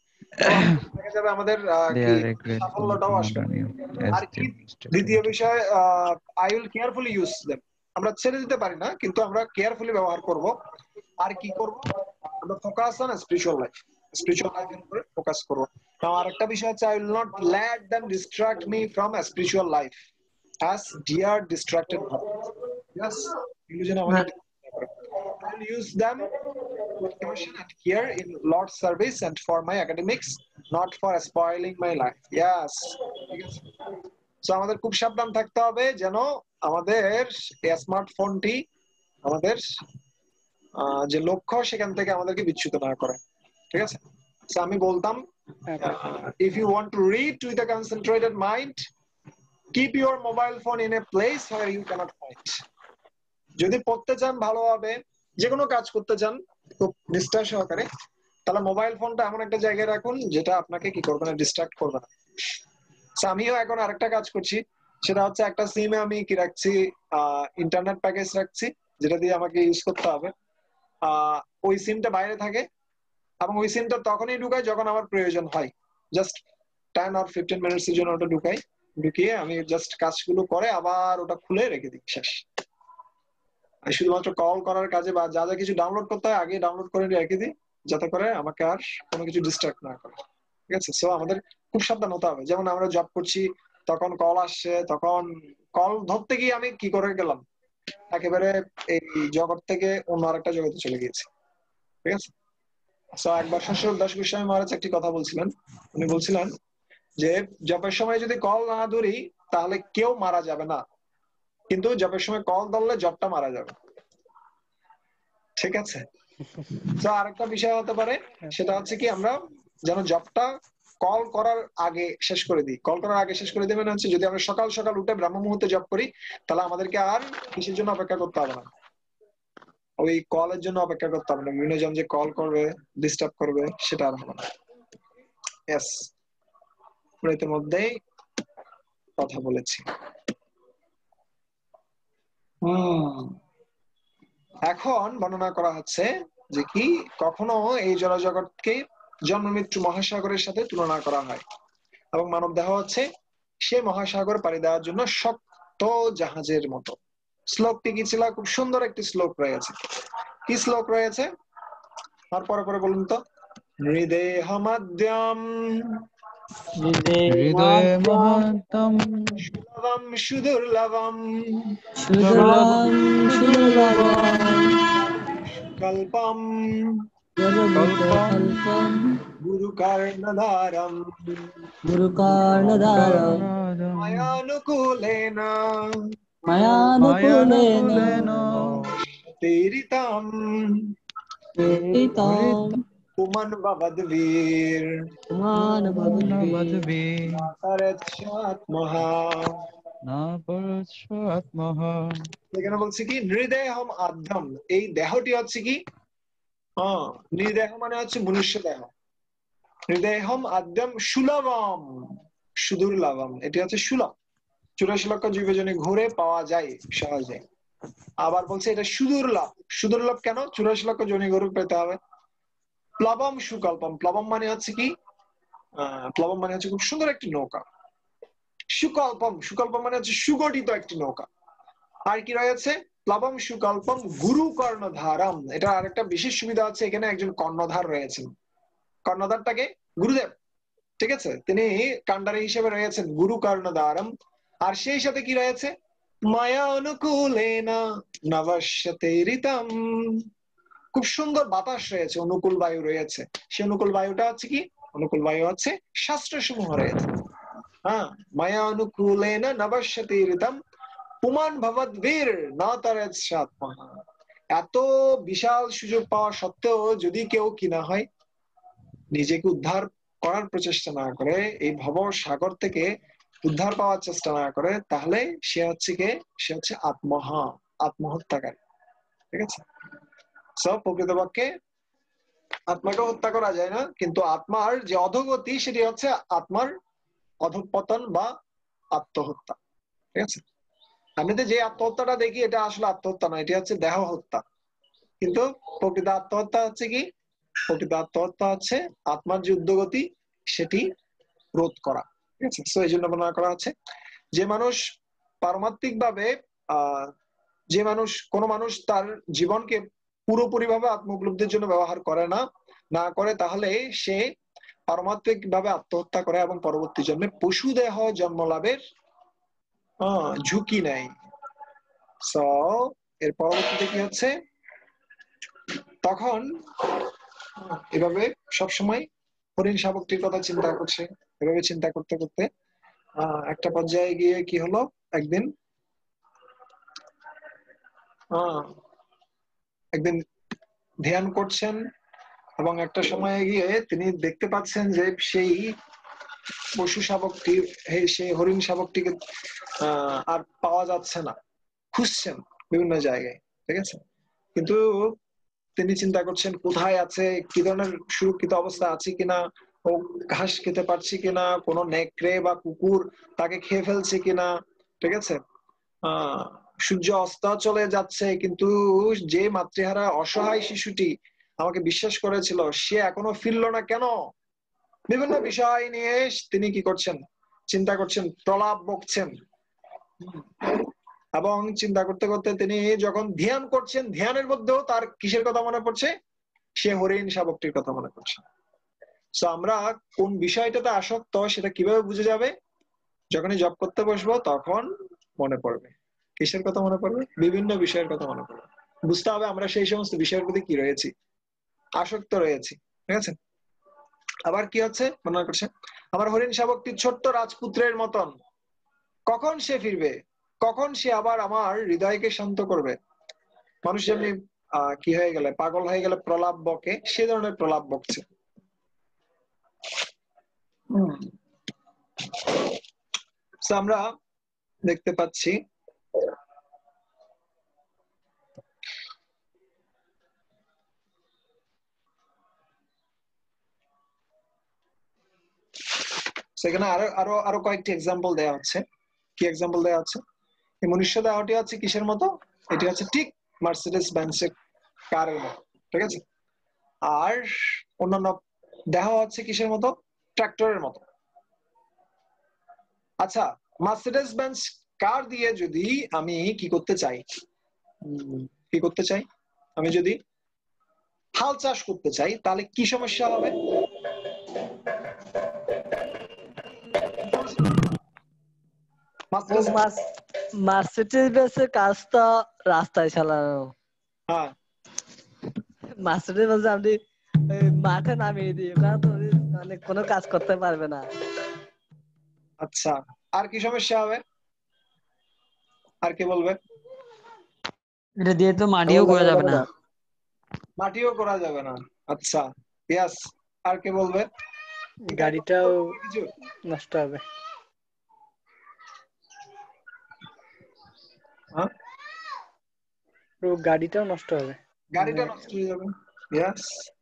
দেখা যাবে আমাদের আহ, They কি are a great boon সাফল্যটাও to আসবে। modern youth as আর কি they distracted. দ্বিতীয় বিষয় I will carefully use them, আমরা ছেড়ে দিতে পারি না কিন্তু আমরা কেয়ারফুলি ব্যবহার করব। আর কি করব, আমরা focus on spiritual life, spiritual লাইফের উপরে ফোকাস করব। নাও আরেকটা বিষয় হচ্ছে I will not let them distract me from spiritual life as deer distracted ভাব। ইয়েস, ইলুশন আমাদের I will use them with caution and care in Lord's service and for my academics, not for spoiling my life. Yes. ঠিক আছে। So আমাদের খুব সাবধান থাকতে হবে যেন আমাদের এই স্মার্টফোনটি আমাদের আহ, যে লক্ষ্য সেখান থেকে আমাদেরকে বিচ্যুত না করে। ঠিক আছে। So আমি বলতাম uh, if you want to read with a concentrated mind, keep your mobile phone in a place where you cannot find. যদি পড়তে চান ভালোভাবে, যে কোনো কাজ করতে চান খুব নিষ্ঠা সহকারে, তাহলে মোবাইল ফোনটা এমন একটা জায়গায় রাখুন যেটা আপনাকে কি করবে না, ডিস্ট্রাক্ট করবে না। So আমিও এখন আরেকটা কাজ করছি, সেটা হচ্ছে একটা সিমে আমি কি রাখছি, ইন্টারনেট প্যাকেজ রাখছি যেটা দিয়ে আমাকে ইউজ করতে হবে। আহ ওই সিমটা বাইরে থাকে এবং ওই সিমটা তখনই ঢুকাই যখন আমার প্রয়োজন হয়, জাস্ট টেন আর ফিফটিন মিনিটস এর জন্য ওটা ঢুকাই, ঢুকিয়ে আমি জাস্ট কাজগুলো করে আবার ওটা খুলে রেখে দিই, শেষ। শুধুমাত্র কল করার কাজে বা যা যা কিছু ডাউনলোড করতে হয় আগে ডাউনলোড করে রেখে দিই, যাতে করে আমাকে আর কোনো কিছু ডিস্ট্রাক্ট না করে। ঠিক আছে। সো আমাদের খুব সাবধান হতে হবে। যেমন আমরা জব করছি, তখন কল আসছে, তখন কল ধরতে গিয়ে আমি কি করে গেলাম, একেবারে এই জগৎ থেকে অন্য আরেকটা জগতে চলে গিয়েছি। ঠিক আছে। সো একবার শ্বশুর দাস গোস্বামী মহারাজ একটি কথা বলছিলেন, উনি বলছিলেন যে জবের সময় যদি কল না ধরি তাহলে কেউ মারা যাবে না, কিন্তু জবের সময় কল ধরলে জবটা মারা যাবে। ঠিক আছে। তো আরেকটা বিষয় হতে পারে, সেটা হচ্ছে কি আমরা যেন জবটা কল করার আগে শেষ করে দিই। কল করার আগে শেষ করে দেবেন হচ্ছে যদি আমরা সকাল সকাল উঠে ব্রাহ্ম মুহূর্তে জব করি, তাহলে আমাদেরকে আর কিসের জন্য অপেক্ষা করতে হবে না, ওই কলের জন্য অপেক্ষা করতে হবে না, বিভিন্ন জন যে কল করবে ডিস্টার্ব করবে সেটা আর হবে না। ইয়েস, ইতিমধ্যেই কথা বলেছি। হম এখন বর্ণনা করা হচ্ছে যে কি কখনো এই জড়জগৎকে জন্ম মৃত্যু মহাসাগরের সাথে তুলনা করা হয় এবং মানব দেহ হচ্ছে সে মহাসাগর পাড়ি দেওয়ার জন্য শক্ত জাহাজের মতো। শ্লোকটি কি ছিল? খুব সুন্দর একটি শ্লোক রয়েছে। কি শ্লোক রয়েছে আর পরে পরে বলুন তো। হৃদেহ মাদ্যম হৃদয়ে মহান্তম সুলভম সুদুর্লভম সুদুর্লভম সুদুর্লভম কল্পম কল্পম গুরু কর্ণধারম গুরুকর্ণধারম মায়ানুকূলেন মায়ানুকূলেন তেরিতাম প্রেরিতম পুমান ভবদ্বীর মানবদ্ভি পরচ্ছাত্মহা। না পরস্য আত্মহা। এখানে বলছে কি নৃদেহম আদ্যম, এই দেহটি হচ্ছে কি, হ্যাঁ নৃদেহ মানে হচ্ছে মনুষ্য দেহ। হৃদয়হম আদ্যম সুলভম সুদুর্লভম, এটি হচ্ছে সুলভ, চুরাশি লক্ষ জীবজনে ঘুরে পাওয়া যায় সহজে। আবার বলছে এটা সুদুর্লভ। সুদুর্লভ কেন? চুরাশি লক্ষ জনি গরু পেতে হবে। প্লবম সুকল্পম, প্লবম মানে হচ্ছে কি, আহ প্লবম মানে হচ্ছে খুব সুন্দর একটি নৌকা। সুকল্পম, সুকল্পম মানে হচ্ছে সুগঠিত একটি নৌকা। আর কি রয়েছে? প্লবম সুকল্পম গুরু কর্ণধারম, এটা আরেকটা বিশেষ সুবিধা আছে, এখানে একজন কর্ণধার রয়েছেন। কর্ণধারটাকে গুরুদেব, ঠিক আছে, তিনি কান্ডারি হিসেবে রয়েছেন গুরু কর্ণধারম। আর সেই সাথে কি রয়েছে? মায়া অনুকূলেনা নবশ্যতে ঋতম। খুব সুন্দর বাতাস রয়েছে, অনুকূল বায়ু রয়েছে। সে অনুকূল বায়ুটা হচ্ছে কি? অনুকূল বায়ু হচ্ছে শাস্ত্র সমূহ রয়েছে। হ্যাঁ, মায়া অনুকূলেনা নবশ্যতে ঋতম পুমান ভবদ্বীর না তরেৎ সাত্মা। এত বিশাল সুযোগ পাওয়া সত্ত্বেও যদি কেউ কি না হয়, নিজেকে উদ্ধার করার প্রচেষ্টা না করে, এই ভব সাগর থেকে উদ্ধার পাওয়ার চেষ্টা না করে, তাহলে সে হচ্ছে কে? সে হচ্ছে আত্মহা, আত্মহত্যাকারী। ঠিক আছে? সব প্রকৃতপক্ষে আত্মাকে হত্যা করা যায় না, কিন্তু আত্মার যে অধোগতি সেটি হচ্ছে আত্মার অধঃপতন বা আত্মহত্যা। ঠিক আছে? আমি তো যে আত্মহত্যাটা দেখি এটা আসলে আত্মহত্যা নয়, এটি হচ্ছে দেহ হত্যা। কিন্তু প্রকৃত আত্মহত্যা হচ্ছে কি? প্রকৃত আত্মহত্যা হচ্ছে আত্মার যে উদ্যোগতি সেটি রোধ করা। ঠিক আছে? তো এই জন্য বর্ণনা করা হচ্ছে যে মানুষ পারমাত্মিক ভাবে আহ যে মানুষ কোন মানুষ তার জীবনকে পুরোপুরি ভাবে আত্ম উপলব্ধির জন্য ব্যবহার করে না না করে তাহলে সে পারমাত্মিক ভাবে আত্মহত্যা করে এবং পরবর্তী জন্মে পশু দেহ জন্ম লাভের আহ ঝুঁকি নেয়। সো এর পরবর্তীতে কি হচ্ছে, তখন এভাবে সবসময় হরিণ শাবকটির কথা চিন্তা করছে। এভাবে চিন্তা করতে করতে আহ একটা পর্যায়ে গিয়ে কি হলো, একদিন আহ একদিন ধ্যান করছেন এবং একটা সময়ে গিয়ে তিনি দেখতে পাচ্ছেন যে সেই পশু শাবকটি, সেই হরিণ শাবকটিকে আহ আর পাওয়া যাচ্ছে না। খুঁজছেন বিভিন্ন জায়গায়। ঠিক আছে? কিন্তু তিনি চিন্তা করছেন কোথায় আছে, কি ধরনের সুরক্ষিত অবস্থা আছে কিনা, ও ঘাস খেতে পারছি কিনা, কোনো নেকড়ে বা কুকুর তাকে খেয়ে ফেলছে কিনা। ঠিক আছে? আহ সূর্য অস্ত চলে যাচ্ছে, কিন্তু যে মাতৃহারা অসহায় শিশুটি আমাকে বিশ্বাস করেছিল সে এখনো ফিরলো না কেন? বিভিন্ন বিষয় নিয়ে তিনি কি করছেন, চিন্তা করছেন, প্রলাপ বকছেন। এবং চিন্তা করতে করতে তিনি যখন ধ্যান করছেন, ধ্যানের মধ্যেও তার কিসের কথা মনে পড়ছে? সে হরিণ শাবকটির কথা মনে পড়ছে। তো আমরা কোন বিষয়টাতে আসক্ত সেটা কিভাবে বুঝে যাবে? যখনই জব করতে বসবো তখন মনে পড়বে। কিসের কথা মনে পড়বে? বিভিন্ন বিষয়ের কথা মনে পড়বে। বুঝতে হবে আমরা সেই সমস্ত বিষয়ের প্রতি কি রয়েছি, আসক্ত রয়েছি। ঠিক আছে? আবার কি হচ্ছে মনে করছে, আমার হরিণ শাবকটি ছোট্ট রাজপুত্রের মতন, কখন সে ফিরবে, কখন সে আবার আমার হৃদয়কে শান্ত করবে। মানুষ যেমনি আহ কি হয়ে গেলে, পাগল হয়ে গেলে প্রলাপ বকে, সে ধরনের প্রলাপ বকছে। হম আমরা দেখতে পাচ্ছি সেখানে আরো আরো আরো কয়েকটি এক্সাম্পল দেওয়া হচ্ছে। কি এক্সাম্পল দেওয়া হচ্ছে? এই মনুষ্য দেহটি হচ্ছে কিসের মতো? এটি হচ্ছে ঠিক মার্সিডিজ বেঞ্জের কারের মতো। ঠিক আছে? আর অন্যান্য দেহ হচ্ছে কিসের মতো? ট্রাক্টরের মতো। আচ্ছা, মার্সিডিজ বেঞ্জ কার দিয়ে যদি আমি কি করতে চাই, কি করতে চাই, আমি যদি হাল চাষ করতে চাই তাহলে কি সমস্যা হবে? মার্সিডিজ বেঞ্জের কাজ তো রাস্তায় চালানো। হ্যাঁ, মার্সিডিজ বেঞ্জ আপনি মাঠে নামিয়ে দিই, মানে কোনো কাজ করতে পারবে না। আচ্ছা, আর কি সমস্যা হবে? আর কি বলবে? এটা দিয়ে তো মাটিও করা যাবে না। মাটিও করা যাবে না। আচ্ছা, ইয়েস, আর কি বলবে? গাড়িটাও নষ্ট হবে। হ্যাঁ, গাড়িটাও নষ্ট হবে। গাড়িটা নষ্ট হয়ে যাবে। ইয়েস।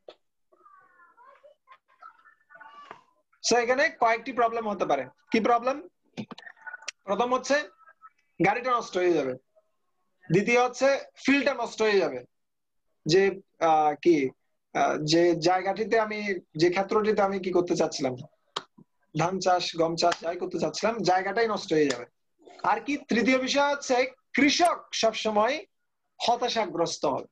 সো এখানে কয়েকটি প্রবলেম হতে পারে। কি প্রবলেম? প্রথম হচ্ছে গাড়িটা নষ্ট হয়ে যাবে। দ্বিতীয় হচ্ছে ফিল্ডটা নষ্ট হয়ে যাবে। যে কি যে জায়গাটিতে আমি, যে ক্ষেত্রটিতে আমি কি করতে চাচ্ছিলাম, ধান চাষ, গম চাষ যাই করতে চাচ্ছিলাম, জায়গাটাই নষ্ট হয়ে যাবে। আর কি তৃতীয় বিষয় হচ্ছে কৃষক সবসময় হতাশাগ্রস্ত হবে।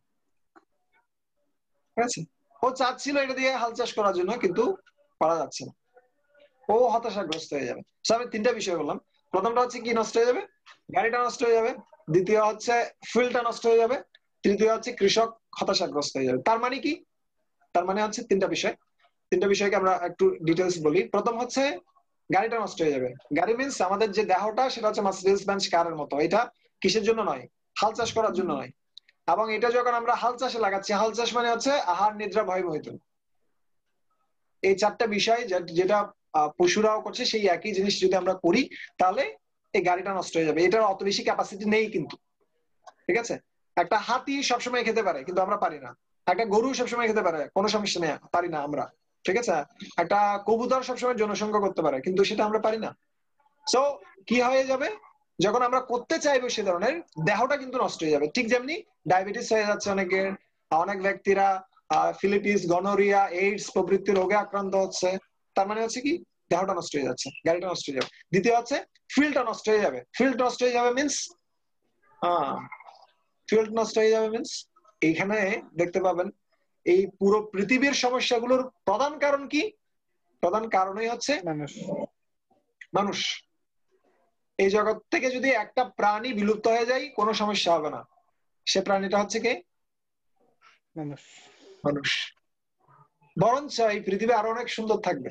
ঠিক আছে? ও চাচ্ছিল এটা দিয়ে হাল চাষ করার জন্য, কিন্তু করা যাচ্ছে না, ও হতাশাগ্রস্ত হয়ে যাবে। আমি তিনটা বিষয় বললাম। প্রথমটা হচ্ছে কি নষ্ট হয়ে যাবে? গাড়িটা নষ্ট হয়ে যাবে। দ্বিতীয় হচ্ছে ফিল্ডটা নষ্ট হয়ে যাবে। তৃতীয় হচ্ছে কৃষক হতাশাগ্রস্ত হয়ে যাবে। তার মানে কি? তার মানে হচ্ছে তিনটা বিষয়। তিনটা বিষয়কে আমরা একটু ডিটেলস বলি। প্রথম হচ্ছে গাড়িটা নষ্ট হয়ে যাবে। গাড়ি মিন্স আমাদের যে দেহটা সেটা হচ্ছে মার্সিডিজ বেঞ্জ কারের মতো। এটা কিসের জন্য নয়? হাল চাষ করার জন্য নয়। এবং এটা যখন আমরা হাল চাষে লাগাচ্ছি, হাল চাষ মানে হচ্ছে আহার নিদ্রা ভয় মৈথুন, এই চারটা বিষয় যেটা পশুরাও করছে সেই একই জিনিস যদি আমরা করি তাহলে এই গাড়িটা নষ্ট হয়ে যাবে। এটার অত বেশি ক্যাপাসিটি নেই কিন্তু, ঠিক আছে? একটা হাতি সবসময় খেতে পারে কিন্তু আমরা পারি না। একটা গরু সবসময় খেতে পারে, কোনো সমস্যা নেই, পারি না আমরা, ঠিক আছে? একটা কবুতর সবসময় জনসংখ্যা করতে পারে কিন্তু সেটা আমরা পারি না। সো কি হয়ে যাবে? যখন আমরা করতে চাইবো সে ধরনের, দেহটা কিন্তু নষ্ট হয়ে যাবে। ঠিক যেমনি ডায়াবেটিস হয়ে যাচ্ছে অনেকের, অনেক ব্যক্তিরা ফিলিপিস, গনোরিয়া, এইডস প্রভৃতি রোগে আক্রান্ত হচ্ছে। তার মানে হচ্ছে কি? দেহটা নষ্ট হয়ে যাচ্ছে, গাড়িটা নষ্ট হয়ে যাবে। দ্বিতীয় হচ্ছে ফিল্ডটা নষ্ট হয়ে যাবে। ফিল্ড নষ্ট হয়ে যাবে মিন্স আহ ফিল্ড নষ্ট হয়ে যাবে মিন্স এইখানে দেখতে পাবেন এই পুরো পৃথিবীর সমস্যাগুলোর প্রধান কারণ কি? প্রধান কারণই হচ্ছে মানুষ। মানুষ। এই জগৎ থেকে যদি একটা প্রাণী বিলুপ্ত হয়ে যায় কোনো সমস্যা হবে না। সে প্রাণীটা হচ্ছে কে? মানুষ। মানুষ। বরঞ্চ এই পৃথিবী আরো অনেক সুন্দর থাকবে।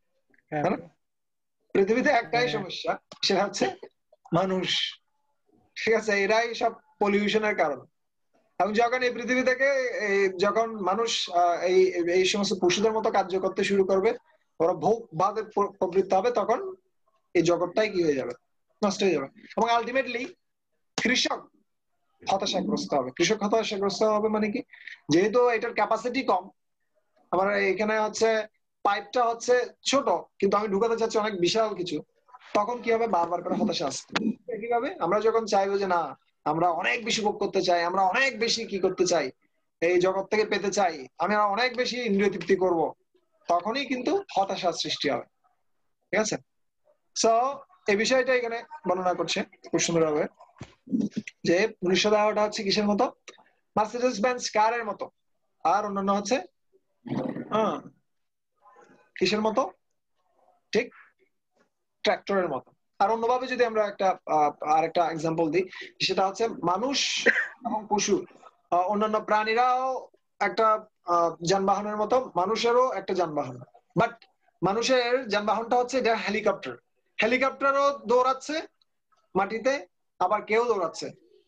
পৃথিবীতে একটাই সমস্যা, সেটা হচ্ছে মানুষ, ঠিক আছে? এরাই সব পলিউশনের কারণ। এবং যখন এই পৃথিবী থেকে যখন মানুষ এই এই সমস্ত পশুদের মতো কার্য করতে শুরু করবে, ওরা ভোগ বাদে প্রবৃত্ত হবে, তখন এই জগৎটাই কি হয়ে যাবে? নষ্ট হয়ে যাবে। এবং আলটিমেটলি কৃষক হতাশাগ্রস্ত হবে। কৃষক হতাশাগ্রস্ত হবে মানে কি? যেহেতু এটার ক্যাপাসিটি কম, আমার এখানে হচ্ছে পাইপটা হচ্ছে ছোট কিন্তু আমি ঢুকাতে চাচ্ছি অনেক বিশাল কিছু, তখন কি হবে? বারবার করে হতাশা আসবে। কিভাবে? আমরা যখন চাইবো যে না আমরা অনেক বেশি ভোগ করতে চাই, আমরা অনেক বেশি কি করতে চাই, এই জগৎ থেকে পেতে চাই, আমি অনেক বেশি ইন্দ্রিয় তৃপ্তি করবো, তখনই কিন্তু হতাশার সৃষ্টি হবে, ঠিক আছে? সো এই বিষয়টা এখানে বর্ণনা করছে খুব সুন্দরভাবে যে মনুষ্য দেহটা হচ্ছে কিসের মতো? মার্সিডিজ বেঞ্জ কারের মতো। আর অন্যান্য হচ্ছে হ্যাঁ কিসের মতো? ঠিক ট্রাক্টরের মতো। আর অন্যভাবে যদি আমরা একটা আর একটা এক্সাম্পল দিই, সেটা হচ্ছে মানুষ এবং পশু, অন্যান্য প্রাণীরাও একটা যানবাহনের মতো, মানুষেরও একটা যানবাহন। বাট মানুষের যানবাহনটা হচ্ছে এটা হেলিকপ্টার। হেলিকপ্টারও দৌড়াচ্ছে মাটিতে, আবার কেউ দৌড়াচ্ছে,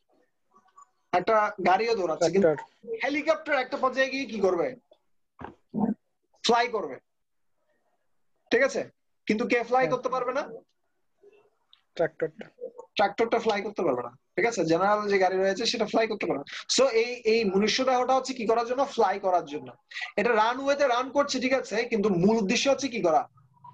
একটা গাড়িও দৌড়াচ্ছে। কিন্তু হেলিকপ্টার একটা পর্যায়ে গিয়ে কি করবে? ফ্লাই করবে, ঠিক আছে? কিন্তু কে ফ্লাই করতে পারবে না? ট্রাক্টরটা। ট্রাক্টরটা ফ্লাই করতে পারবে না, ঠিক আছে? জেনারেল যে গাড়ি রয়েছে সেটা ফ্লাই করতে পারবে না। সো এই এই মনুষ্য দেহটা হচ্ছে কি করার জন্য? ফ্লাই করার জন্য। এটা রানওয়েতে রান করছে, ঠিক আছে, কিন্তু মূল উদ্দেশ্য হচ্ছে কি করা?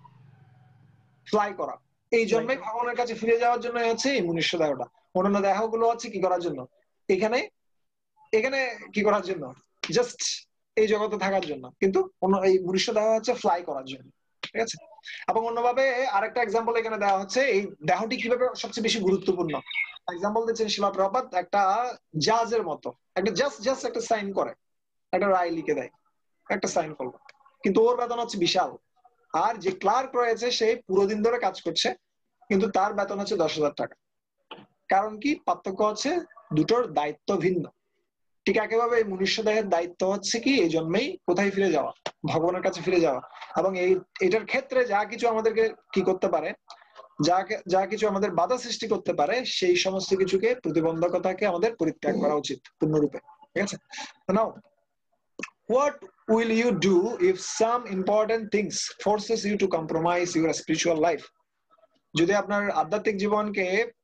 ফ্লাই করা। এই জন্যই ভগবানের কাছে ফিরে যাওয়ার জন্য হচ্ছে এই মনুষ্য দেহটা। অন্যান্য দেহগুলো হচ্ছে কি করার জন্য? এখানে এখানে কি করার জন্য? জাস্ট এই জগতে থাকার জন্য। কিন্তু এই মনুষ্য দেহ হচ্ছে ফ্লাই করার জন্য, ঠিক আছে? এবং অন্যভাবে আরেকটা এক্সাম্পল এখানে দেওয়া হচ্ছে এই দেহটি কিভাবে সবচেয়ে বেশি গুরুত্বপূর্ণ। এক্সাম্পল দিচ্ছেন শিলা প্রপাত, একটা জাজের মতো, একটা জাস্ট জাস্ট একটা সাইন করে, একটা রায় লিখে দেয়, একটা সাইন করলো, কিন্তু ওর বেতন হচ্ছে বিশাল। আর যে ক্লার্ক রয়েছে সে পুরো দিন ধরে কাজ করছে, কিন্তু তার বেতন হচ্ছে দশ হাজার টাকা। কারণ কি? পার্থক্য হচ্ছে দুটোর দায়িত্ব ভিন্ন। ঠিক একইভাবে এই মনুষ্য দেহের দায়িত্ব হচ্ছে কি এই জন্মেই কোথায় ফিরে যাওয়া? ভগবানের কাছে ফিরে যাওয়া। এবং এই এটার ক্ষেত্রে যা কিছু আমাদেরকে কি করতে পারে, যা যা কিছু আমাদের বাধা সৃষ্টি করতে পারে, সেই সমস্ত কিছুকে, প্রতিবন্ধকতাকে আমাদের পরিত্যাগ করা উচিত পূর্ণরূপে, ঠিক আছে? নাও what will you do if some important things forces you to compromise your spiritual life? যদি আপনার আধ্যাত্মিক জীবনকে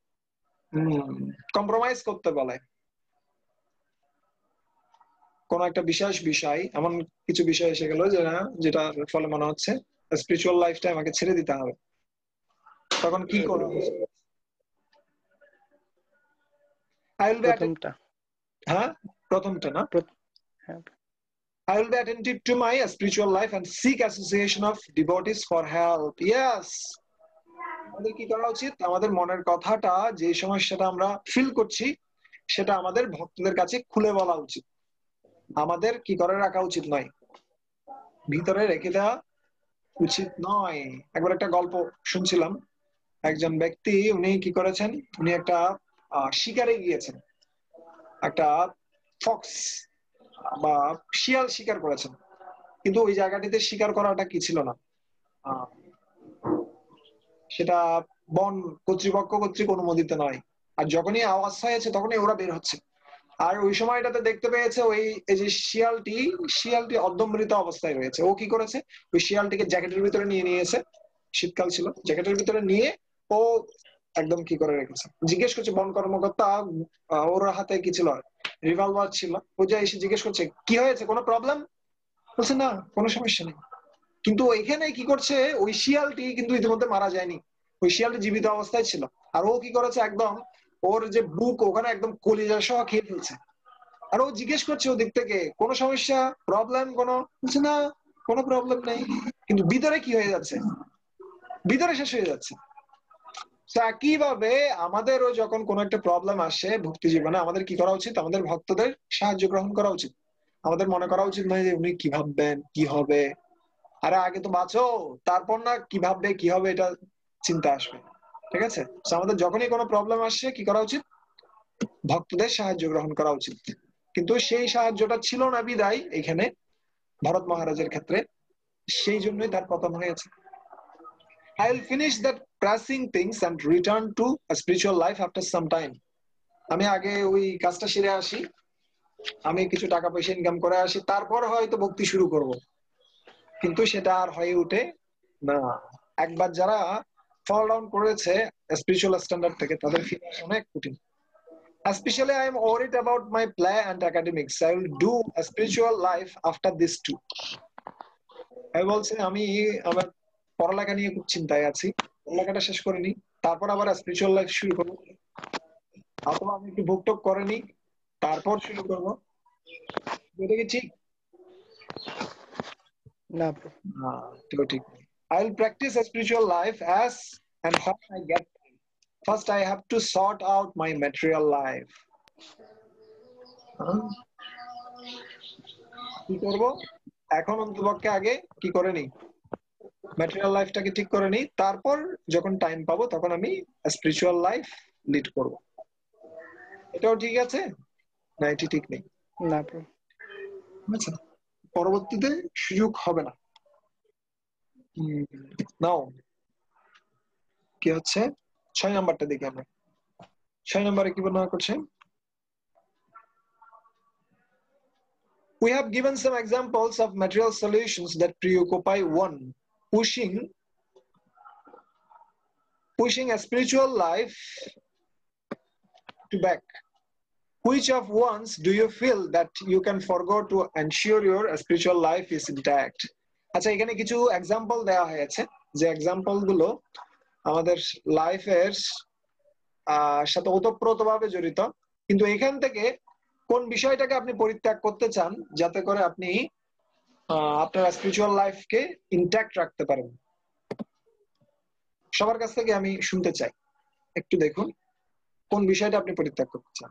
কম্প্রোমাইজ করতে বলে, কোন একটা বিশেষ বিষয়, এমন কিছু বিষয় এসে গেল যে যেটা ফলে মনে হচ্ছে স্পিরিচুয়াল লাইফটা আমাকে ছেড়ে দিতে হবে, তখন কি করব? প্রথমটা। হ্যাঁ, প্রথমটা না? I will be attentive to my spiritual life and seek association of devotees for help. Yes. আমাদের কি করা উচিত? আমাদের মনের কথাটা, যে সমস্যাটা আমরা ফিল করছি, সেটা আমাদের ভক্তদের কাছে খুলে বলা উচিত। আমাদের কি করে রাখা উচিত নয়, ভিতরে রেখে দেওয়া উচিত নয়। একবার একটা গল্প শুনছিলাম, একজন ব্যক্তি উনি কি করেছেন, উনি একটা আহ, শিকারে গিয়েছেন, একটা ফক্স বা শিয়াল শিকার করেছেন, কিন্তু ওই জায়গাটিতে শিকার করাটা কি ছিল না, আহ, সেটা বন কর্তৃপক্ষ কর্তৃক অনুমোদিত নয়। আর যখনই আওয়াজ হয়েছে তখনই ওরা বের হচ্ছে। আর ওই সময়টাতে দেখতে পেয়েছে ওই এই যে শিয়ালটি শিয়ালটি অর্ধমৃত অবস্থায় রয়েছে। ও কি করেছে, ওই শিয়ালটিকে জ্যাকেটের ভিতরে নিয়ে নিয়েছে, শীতকাল ছিল, জ্যাকেটের ভিতরে নিয়ে ও একদম কি করে রেখেছে। জিজ্ঞেস করছে বন কর্মকর্তা, আহ, ওর হাতে কি ছিল, রিভলভার ছিল। ও যে এসে জিজ্ঞেস করছে কি হয়েছে, কোনো প্রবলেম? বলছে না, কোনো সমস্যা নেই। কিন্তু এখানে কি করছে, ওই শিয়ালটি কিন্তু ইতিমধ্যে মারা যায়নি, ওই শিয়ালটি জীবিত অবস্থায় ছিল। আর ও কি করেছে, একদম ওর যে বুক ওখানে একদম কলিজা সহ খেয়ে ফেলছে। আর ও জিজ্ঞেস করছে ওদিক থেকে কোনো সমস্যা, প্রবলেম কোনো? বলছে না, কোনো প্রবলেম নেই। কিন্তু ভিতরে কি হয়ে যাচ্ছে, ভিতরে শেষ হয়ে যাচ্ছে। তো একইভাবে আমাদেরও যখন কোনো একটা প্রবলেম আসে ভক্তি জীবনে, আমাদের কি করা উচিত, আমাদের ভক্তদের সাহায্য গ্রহণ করা উচিত। আমাদের মনে করা উচিত নয় যে উনি কি ভাববেন, কি হবে, আরে আগে তো বাঁচো, তারপর না কি ভাববে কি হবে এটা চিন্তা আসবে। ঠিক আছে, তো আমাদের যখনই কোনো প্রবলেম আসছে কি করা উচিত, ভক্তদের সাহায্য গ্রহণ করা উচিত। কিন্তু সেই সাহায্যটা ছিল না বিদায় এখানে ভরত মহারাজের ক্ষেত্রে, সেই জন্যই তার পতন হয়েছে। I will finish that pressing things and return to a spiritual life after some time. আমি আগে ওই কাজটা সেরে আসি, আমি কিছু টাকা পয়সা ইনকাম করে আসি, তারপর হয়তো ভক্তি শুরু করব। কিন্তু সেটা আর হয়ে ওঠে না। একবার যারা ফল ডাউন করেছে স্পিরিচুয়াল স্ট্যান্ডার্ড থেকে, তাদের ফিরে আসা অনেক কঠিন। Especially I am worried about my play and academics. I will do a spiritual life after this too. আমি বলছি আমি আমার পড়ালেখা নিয়ে খুব চিন্তায় আছি, পড়ালেখাটা শেষ করে নি, তারপর আবার স্পিরিচুয়াল লাইফ শুরু করবো, অথবা আমি একটু ভোগ টোগ করে নি, তারপর শুরু করবো। এটা কি ঠিক? না না, এটাও ঠিক নেই। I will practice a spiritual life as and when I get time. First I have to sort out my material life. হ্যাঁ? কি করব এখন, অন্তপক্ষে আগে কি করে নি, ম্যাটেরিয়াল লাইফটাকে ঠিক করে নি, তারপর যখন টাইম পাবো তখন আমি স্পিরিচুয়াল লাইফ লিড করব। এটাও ঠিক আছে না? এটি ঠিক নেই। না ব্রো। আচ্ছা, পরবর্তীতে সুযোগ হবে না। নাও কি হচ্ছে, ছয় নাম্বারটা দেখি আমরা। ছয় নম্বরে কি বর্ণনা করছে, we have given some examples of material solutions that preoccupy one, pushing pushing a spiritual life to back. Which of ones do you feel that you can forgo to ensure your spiritual life is intact? আচ্ছা, এখানে কিছু example দেওয়া হয়েছে, যে example গুলো আমাদের লাইফের সাথে ওতপ্রোতভাবে জড়িত, কিন্তু এখান থেকে কোন বিষয়টাকে আপনি পরিত্যাগ করতে চান যাতে করে আপনি আপনার স্পিরিচুয়াল লাইফকে ইনট্যাক্ট রাখতে পারেন। সবার কাছ থেকে আমি শুনতে চাই, একটু দেখুন কোন বিষয়টা আপনি পরিত্যাগ করতে চান।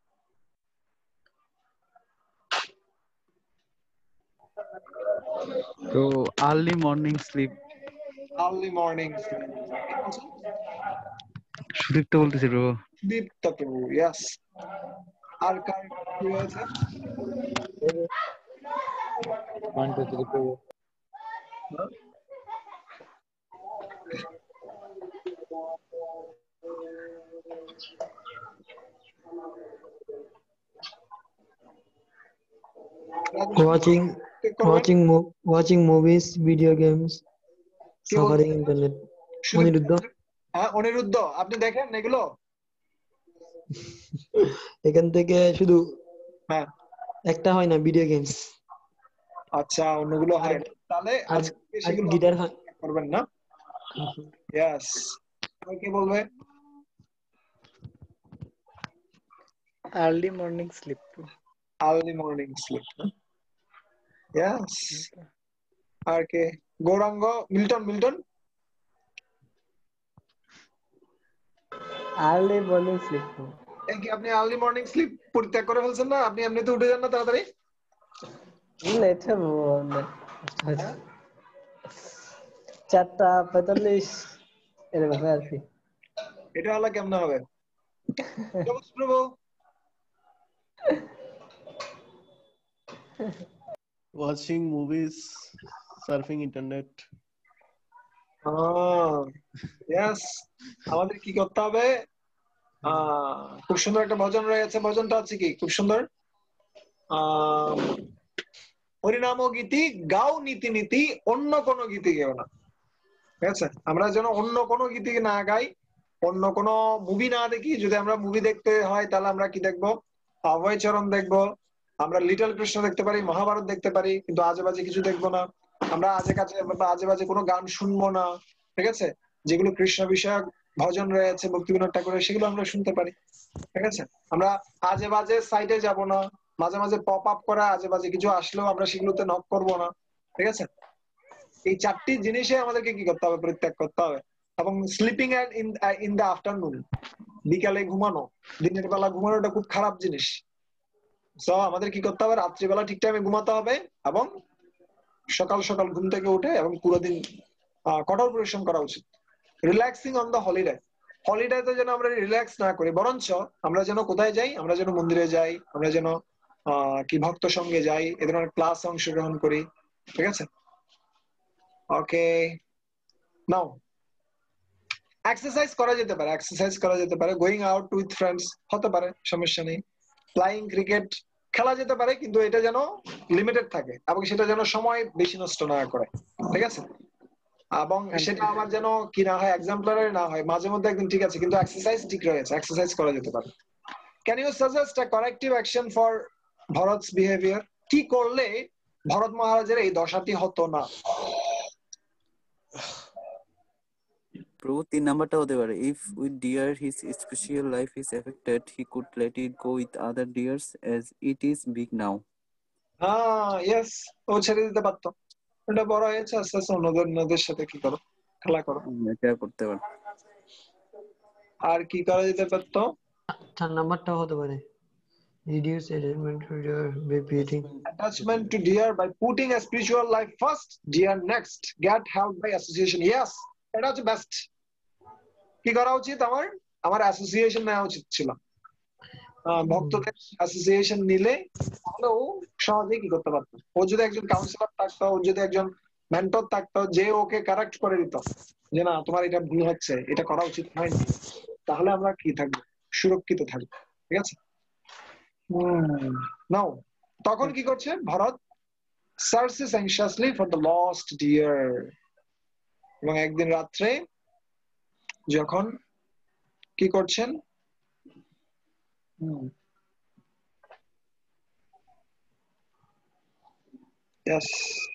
তো early morning sleep. Early morning Sudipta বলতেছি ব্রো। সুদীপ্ত প্রভু, ইয়েস। আর কার কি হয়েছে? One two three Prabhu. Watching, watching, mo- watching movies, video games, suffering internet. Aniruddha, হ্যাঁ অনিরুদ্ধ, আপনি দেখেন এগুলো? এখান থেকে শুধু হ্যাঁ, একটা হয় না, ভিডিও গেমস। আচ্ছা, অন্যগুলো হয় না, তাহলে আর আজকে সেগুলো গিটার হয় করবেন না? ইয়েস, কি বলবে? Early morning sleep. Early morning sleep, yes. আর কে? Gauranga, Milton Milton early morning sleep. এই কি আপনি আর্লি মর্নিং স্লিপ পরিত্যাগ করে ফেলছেন না? আপনি এমনিতে উঠে যান না তাড়াতাড়ি? লেটে চারটা পঁয়তাল্লিশ এরকম আর কি। এটা হলো কেমনে হবে? Sabuj Prabhu watching movies, surfing internet. Yes, আমাদের কি করতে হবে? আহ খুব সুন্দর একটা ভজন রয়েছে, ভজনটা হচ্ছে কি খুব সুন্দর, আহ হরিনাম গীতি গাও, নীতি নীতি অন্য কোনো গীতি গেও না। ঠিক আছে, আমরা যেন অন্য কোনো গীতি না গাই, অন্য কোনো মুভি না দেখি। যদি আমরা মুভি দেখতে হয় তাহলে আমরা কি দেখবো? অভয়চরণ দেখবো, আমরা লিটল কৃষ্ণ দেখতে পারি, মহাভারত দেখতে পারি, কিন্তু আজে বাজে কিছু দেখবো না। আমরা আজে কাছে আজে বাজে কোনো গান শুনবো না। ঠিক আছে, যেগুলো কৃষ্ণ বিষয়ক ভজন রয়েছে ভক্তি বিনোদ ঠাকুরের, সেগুলো আমরা শুনতে পারি। ঠিক আছে, আমরা আজে বাজে সাইটে যাব না, মাঝে মাঝে পপ আপ করা আজে বাজে কিছু আসলেও আমরা সেগুলোতে নক করবো না। ঠিক আছে, এই চারটি জিনিসে আমাদেরকে কি করতে হবে? পরিত্যাগ করতে হবে। এবং sleeping in in the afternoon, বিকালে ঘুমানো, দিনের বেলা ঘুমানোটা খুব খারাপ জিনিস। সো আমাদের কি করতে হবে? রাত্রিবেলা ঠিক টাইমে ঘুমাতে হবে এবং সকাল সকাল ঘুম থেকে উঠে এবং পুরো দিন কঠোর পরিশ্রম করা উচিত। রিল্যাক্সিং অন দ্য হলিডে, হলিডেতে যেন আমরা রিল্যাক্স না করি, বরঞ্চ আমরা যেন কোথায় যাই? আমরা যেন মন্দিরে যাই, আমরা যেন আহ কি ভক্ত সঙ্গে যাই, এ ধরনের ক্লাস অংশগ্রহণ করি। ঠিক আছে, ওকে। নাও এক্সারসাইজ করা যেতে পারে, এক্সারসাইজ করা যেতে পারে, গোয়িং আউট উইথ ফ্রেন্ডস হতে পারে, সমস্যা নেই। প্লাইং ক্রিকেট খেলা যেতে পারে, কিন্তু এটা যেন লিমিটেড থাকে এবং সেটা যেন সময় বেশি নষ্ট না করে। ঠিক আছে, এবং সেটা আমার যেন কি না হয়, এক্সাম্পলারি না হয়। মাঝে মধ্যে একদিন ঠিক আছে, কিন্তু এক্সারসাইজ ঠিক রয়েছে, এক্সারসাইজ করা যেতে পারে। Can you suggest a corrective action for Bharat's behaviour? কি করলে ভরত মহারাজের এই দশাটি হতো না? প্রভু তিন নাম্বারটা হতে পারে, if with deer his special life is affected he could let it go with other deers as it is big now. হ্যাঁ, ইয়েস, ও ছেড়ে দিতে পারতো, এটা বড় হয়েছে, আস্তে আস্তে অন্যদের অন্যদের সাথে কি করো, খেলা করো। এটা করতে পারে। আর কি করা যেতে পারতো? চার নাম্বারটা হতে পারে, reduce attachment to dear by putting attachment to deer by putting a spiritual life first, deer next, get help by association. Yes, এটা হচ্ছে বেস্ট। কি করা উচিত? আমার আমার অ্যাসোসিয়েশন নেওয়া উচিত ছিল। ভক্তদের অ্যাসোসিয়েশন নিলে তাহলে ও সহজেই কি করতে পারতো। ও যদি একজন কাউন্সিলর থাকতো, ও যদি একজন মেন্টর থাকতো, যে ওকে কারেক্ট করে দিত যে না তোমার এটা ভুল হচ্ছে, এটা করা উচিত হয়নি, তাহলে আমরা কি থাকবো? সুরক্ষিত থাকবো। ঠিক আছে, নাও তখন কি করছে Bharat? searches anxiously for the lost deer, এবং একদিন রাত্রে যখন কি করছেন? Yes,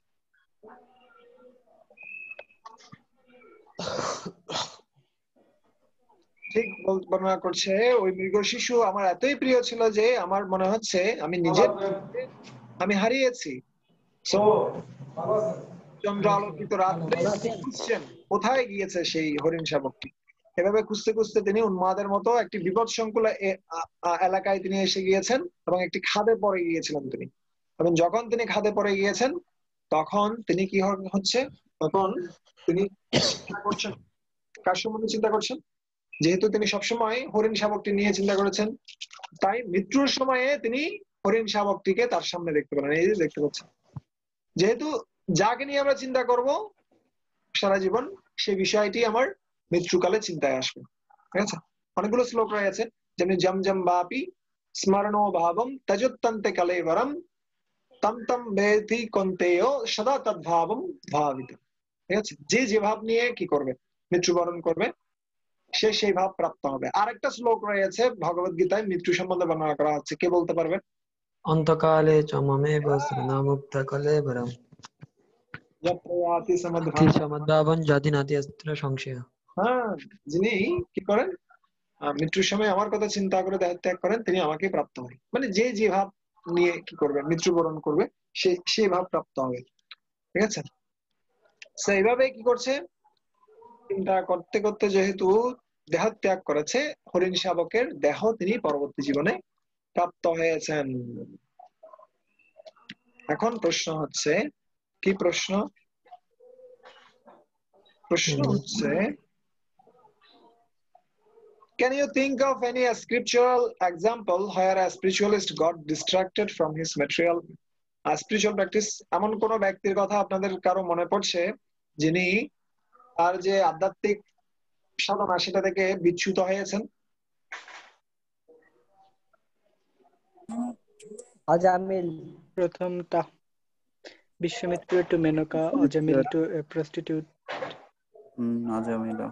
ঠিক বর্ণনা করছে, ওই মৃগ শিশু আমার এতই প্রিয় ছিল যে আমার মনে হচ্ছে আমি নিজের আমি হারিয়েছি। সো চন্দ্র আলোকিত রাত্রে খুঁজছেন কোথায় গিয়েছে সেই হরিণ শাবকটি। এভাবে খুঁজতে খুঁজতে তিনি উন্মাদের মতো একটি বিপদ সংকুল এলাকায় তিনি এসে গিয়েছেন এবং একটি খাদে পড়ে গিয়েছিলেন তিনি। এবং যখন তিনি খাদে পড়ে গিয়েছেন তখন তিনি কি হচ্ছে? তখন তিনি চিন্তা করছেন, কার সম্বন্ধে চিন্তা করছেন? যেহেতু তিনি সবসময় হরিণ শাবকটি নিয়ে চিন্তা করেছেন, তাই মৃত্যুর সময়ে তিনি হরিণ শাবকটিকে তার সামনে দেখতে পেলেন। এই যে দেখতে পাচ্ছেন, যেহেতু যাকে নিয়ে আমরা চিন্তা করব সারা জীবন, সেই বিষয়টি আমার মৃত্যুকালে চিন্তায় আসবে। ঠিক আছে, অনেকগুলো শ্লোক রয়েছে, যেমনি জম জম বাপি স্মরণো ভাবম তজোত্তন্তে কলেবরম তম তম বেতি কন্তেয় সদা তদ্ভাবম ভাবিত। ঠিক আছে, যে যে ভাব নিয়ে কি করবে, মৃত্যুবরণ করবে, সে সেই ভাব প্রাপ্ত হবে। আরেকটা শ্লোক রয়েছে ভগবত গীতায় মৃত্যু সম্বন্ধে বর্ণনা করা হচ্ছে, কে বলতে পারবে? অন্তকালে চ মমেব শরণামুক্ত কলেবরম যত্রয়াতি অতি সমদ্ভাবন যদি নাতি অস্ত্র সংশয়। হ্যাঁ, যিনি কি করেন মৃত্যুর সময় আমার কথা চিন্তা করে দেহ ত্যাগ করেন, তিনি আমাকে প্রাপ্ত হয়। মানে যে যে ভাব নিয়ে কি করবে, মৃত্যুবরণ করবে, সে সেই ভাব প্রাপ্ত হবে। ঠিক আছে, সেইভাবে কি করছে, চিন্তা করতে করতে যেহেতু দেহ ত্যাগ করেছে, হরিণ শাবকের দেহ তিনি পরবর্তী জীবনে প্রাপ্ত হয়েছেন। এখন প্রশ্ন হচ্ছে, কি প্রশ্ন? প্রশ্ন হচ্ছে Can you think of any scriptural example where a spiritualist got distracted from his material uh, spiritual practice? এমন কোন ব্যক্তির কথা আপনাদের কারো মনে পড়ছে যিনি তার যে আধ্যাত্মিক সাধনা সেটা থেকে বিচ্যুত হয়েছেন? আজামিল। প্রথমটা Vishwamitra to Menaka, Ajamil to prostitute. হুম আজামিল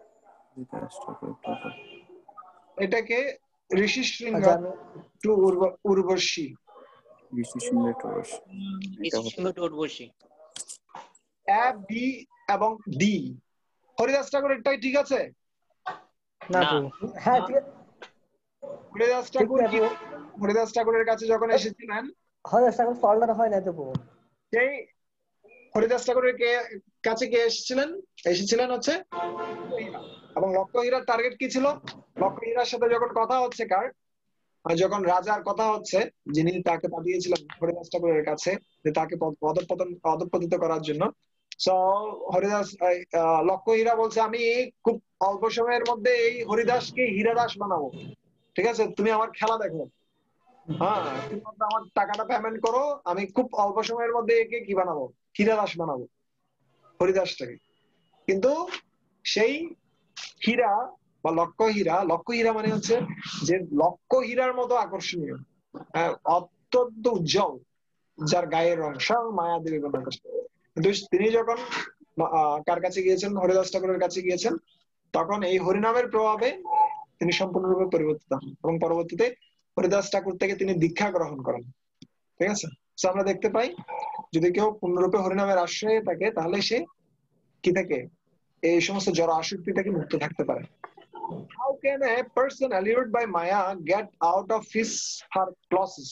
এটাকে ঋষি শৃঙ্গ আজামিল টু উর্বশী। ঋষি শৃঙ্গ টু উর্বশী এটা হচ্ছে সিংহ উর্বশী। এ বি এবং ডি হরিদাস ঠাকুরেরটাই ঠিক আছে? না না। প্রভু, হ্যাঁ ঠিক আছে, হরিদাস ঠিক ঠাকুর আছে কি প্রভু। হরিদাস ঠাকুরের কাছে যখন এসেছিলেন হরিদাস ঠাকুর ফলটা হয় না তো প্রভু। সেই হরিদাস ঠাকুরের কে কাছে কে এসেছিলেন? এসেছিলেন হচ্ছে লক্ষ্যহীরা। এবং লক্ষ্যহীরার টার্গেট কি ছিল? লক্ষ্যহীরার সাথে যখন কথা হচ্ছে কার আর যখন রাজার কথা হচ্ছে যিনি তাকে পাঠিয়েছিলেন হরিদাস ঠাকুরের কাছে যে তাকে পদ- পদপতন অধঃপতিত করার জন্য, সো হরিদাস এই, আহ, লক্ষ্যহীরা বলছে আমি খুব অল্প সময়ের মধ্যে এই হরিদাসকে হীরাদাস বানাবো, ঠিক আছে, তুমি আমার খেলা দেখো, হ্যাঁ তুমি আমার টাকাটা পেমেন্ট করো, আমি খুব অল্প সময়ের মধ্যে একে কি বানাবো, হীরাদাস বানাবো হরিদাসটাকে। কিন্তু সেই হীরা বা লক্ষ্য হীরা, লক্ষ্য হীরা মানে হচ্ছে যে লক্ষ্য হীরার মতো আকর্ষণীয়, হ্যাঁ, অত্যন্ত উজ্জ্বল, যার গায়ের রং সব মায়া দেবী বলে। কিন্তু তিনি যখন আহ, কার কাছে গিয়েছেন, হরিদাস ঠাকুরের কাছে গিয়েছেন, তখন এই হরিনামের প্রভাবে তিনি সম্পূর্ণরূপে পরিবর্তিত হন এবং পরবর্তীতে হরিদাস ঠাকুর থেকে তিনি দীক্ষা গ্রহণ করেন। ঠিক আছে, তো আমরা দেখতে পাই যদি কেউ পূর্ণরূপে হরিনামের আশ্রয়ে থাকে তাহলে সে কি থেকে এই সমস্ত জড় আসক্তি থেকে মুক্ত থাকতে পারে। How can a person allured by Maya get out of his her clauses?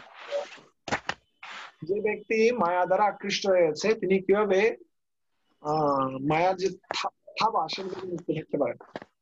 যে ব্যক্তি মায়া দ্বারা আকৃষ্ট হয়েছে তিনি কিভাবে আহ মায়ার যে থা- থাবা সেগুলো থেকে মুক্ত থাকতে পারে?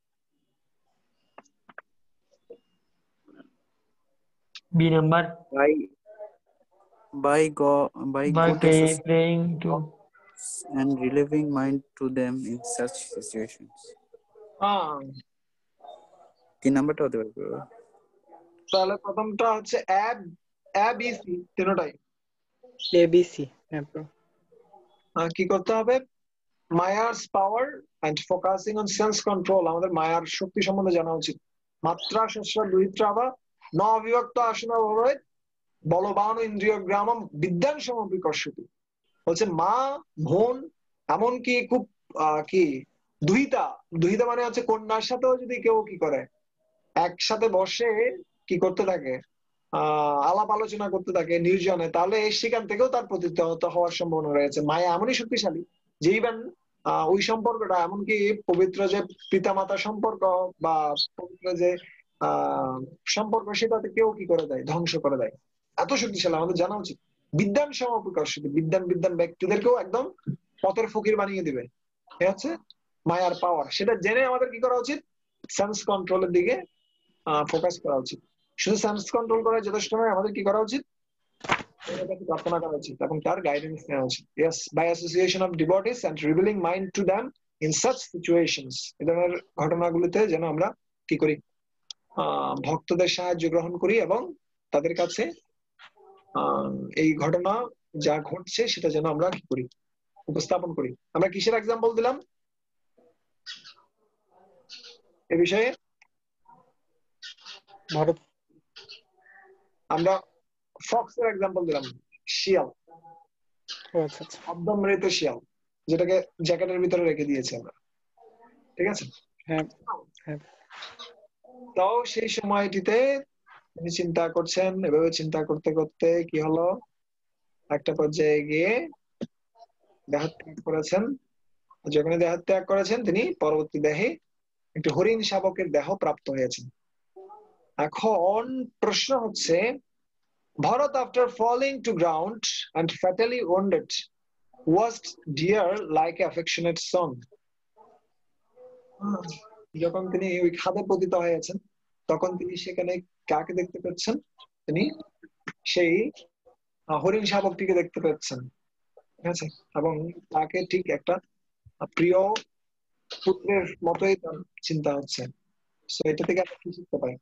B number. ভাই by go by By good pay, association praying to and relieving mind to them in such situations. আহ, তিন নাম্বারটা হতে পারে bro। তাহলে প্রথমটা হচ্ছে অ্যাব অ্যাবিসি তিনটাই এবিসি। হ্যাঁ প্রভু। আহ, কি করতে হবে? মায়ার power and focusing on sense control, আমাদের মায়ার শক্তি সম্বন্ধে জানা উচিত। মাত্রা শস্য দুহিত্রা বা ন অবিভক্ত আসনা ভাবে বলবান ইন্দ্রিয় গ্রামম বিদ্যান সমবিকর্ষতি, বলছে মা বোন এমনকি খুব আহ, কি দুহিতা, দুহিতা মানে হচ্ছে কন্যার সাথেও যদি কেউ কি করে একসাথে বসে কি করতে থাকে, আহ আলাপ আলোচনা করতে থাকে নির্জনে, তাহলে সেখান থেকেও তার প্রতিহত হওয়ার সম্ভাবনা রয়েছে। মায়া এমনই শক্তিশালী যে ইভেন আহ ওই সম্পর্কটা এমনকি পবিত্র যে পিতামাতা সম্পর্ক বা পবিত্র যে আহ সম্পর্ক সেটাতে কেউ কি করে দেয়, ধ্বংস করে দেয়। এত শক্তিশালী, আমাদের জানা উচিত। বিদ্যান সমবিকর্ষিত, বিদ্যান বিদ্যান ব্যক্তিদেরকেও একদম পথের ফকির বানিয়ে দিবে। এ হচ্ছে মায়ার পাওয়ার। সেটা জেনে আমাদের কি করা উচিত? সেন্স কন্ট্রোলের দিকে ফোকাস করা উচিত। শুধু সেন্স কন্ট্রোল করার যথেষ্ট নয়, আমাদের কি করা উচিত? তার কাছে প্রার্থনা করা উচিত এবং তার গাইডেন্স নেওয়া উচিত। Yes, by association of devotees and revealing mind to them in such situations, এই ধরনের ঘটনাগুলিতে যেন আমরা কি করি, আহ ভক্তদের সাহায্য গ্রহণ করি এবং তাদের কাছে আহ এই ঘটনা যা ঘটছে সেটা যেন আমরা কি করি, উপস্থাপন করি। আমরা কিসের এক্সাম্পল দিলাম এ বিষয়ে? ভারত। আমরা ফক্সের এক্সাম্পল দিলাম, শিয়াল, ও আচ্ছা আচ্ছা। অর্ধমৃত শিয়াল, যেটাকে জ্যাকেটের ভিতরে রেখে দিয়েছে আমরা। ঠিক আছে, হ্যাঁ হ্যাঁ। তো সেই সময়টিতে তিনি চিন্তা করছেন, এভাবে চিন্তা করতে করতে কি হলো, একটা পর্যায়ে গিয়ে দেহত্যাগ করেছেন। যখন দেহত্যাগ করেছেন তিনি পরবর্তী দেহে একটি হরিণ শাবকের দেহ প্রাপ্ত হয়েছেন। এখন প্রশ্ন হচ্ছে, Bharat after falling to ground and fatally wounded was dear like affectionate son, যখন তিনি ওই খাদে পতিত হয়েছেন তখন তিনি সেখানে কাকে দেখতে পাচ্ছেন? তিনি সেই আহ, হরিণ শাবকটিকে দেখতে পাচ্ছেন। ঠিক আছে, এবং তাকে ঠিক একটা প্রিয় পুত্রের মতোই তার চিন্তা হচ্ছে। সো এটা থেকে আমরা কি শিখতে পারি?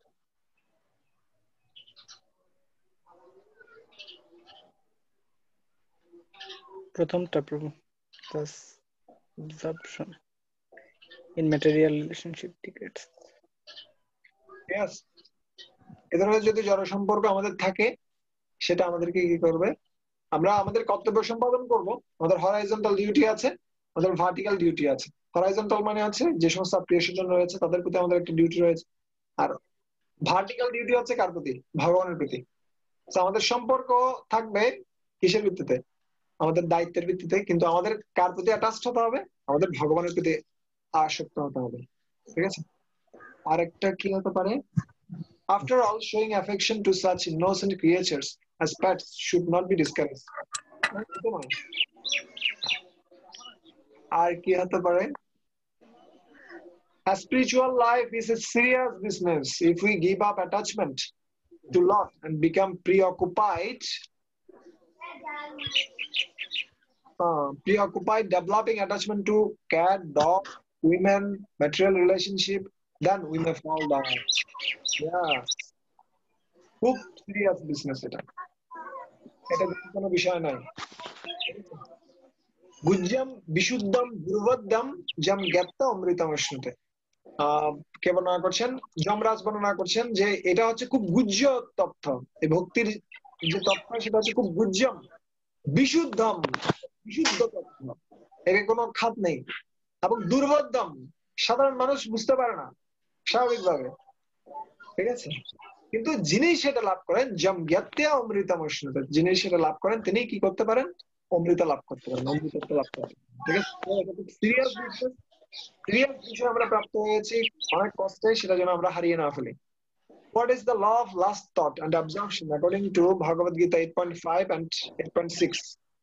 প্রথমটা প্রভু, thus absorption in material relationship dictates. Yes. এ ধরনের যদি জড় সম্পর্ক আমাদের থাকে, সেটা আমাদেরকে কি করবে? আমরা আমাদের কর্তব্য সম্পাদন করব। আমাদের হরাইজন্টাল ডিউটি আছে, আমাদের ভার্টিক্যাল ডিউটি আছে। হরাইজন্টাল মানে আছে যে সমস্ত আত্মীয় স্বজন রয়েছে তাদের প্রতি আমাদের একটা ডিউটি রয়েছে, আর ভার্টিক্যাল ডিউটি হচ্ছে কার প্রতি? ভগবানের প্রতি। তো আমাদের সম্পর্ক থাকবে কিসের ভিত্তিতে? আমাদের দায়িত্বের ভিত্তিতে, কিন্তু আমাদের কার প্রতি অ্যাটাচড হতে হবে? আমাদের ভগবানের প্রতি আসক্ত হতে হবে। ঠিক আছে? আরেকটা কি হতে পারে? After all, showing affection to such innocent creatures as pets should not be discouraged. আর কি হতে পারে? A spiritual life is a serious business. If we give up attachment to Lord and become preoccupied, uh, preoccupied developing attachment to cat, dog, women, material relationship, then we may fall down. Yeah. খুব serious business এটা, এটা কোনো বিষয় নয়। গুজ্জম বিশুদ্ধম দুর্বদ্ধম জম জ্ঞাত্তা অমৃতমশ্নুতে। আহ কে বর্ণনা করছেন? যমরাজ বর্ণনা করছেন যে এটা হচ্ছে খুব গুজ্জ তথ্য। এই ভক্তির যে তথ্য সেটা হচ্ছে খুব গুজ্জম বিশুদ্ধম, বিশুদ্ধ তথ্য, এর কোনো খাত নেই, এবং দুর্বদ্ধম, সাধারণ মানুষ বুঝতে পারে না স্বাভাবিকভাবে। ঠিক আছে? কিন্তু যিনি সেটা লাভ করেন, জম জ্ঞাত্যা অমৃতমশ্নুতে, যিনি সেটা লাভ করেন তিনি কি করতে পারেন? অমৃত লাভ করতে পারেন, অমৃতত্ব লাভ করতে পারেন। ঠিক আছে? সিরিয়াস বিষয়, সিরিয়াস বিষয় আমরা প্রাপ্ত হয়েছি অনেক কষ্টে, সেটা যেন আমরা হারিয়ে না ফেলি। What is the law of last thought and absorption according to Bhagavad Gita eight point five and eight point six?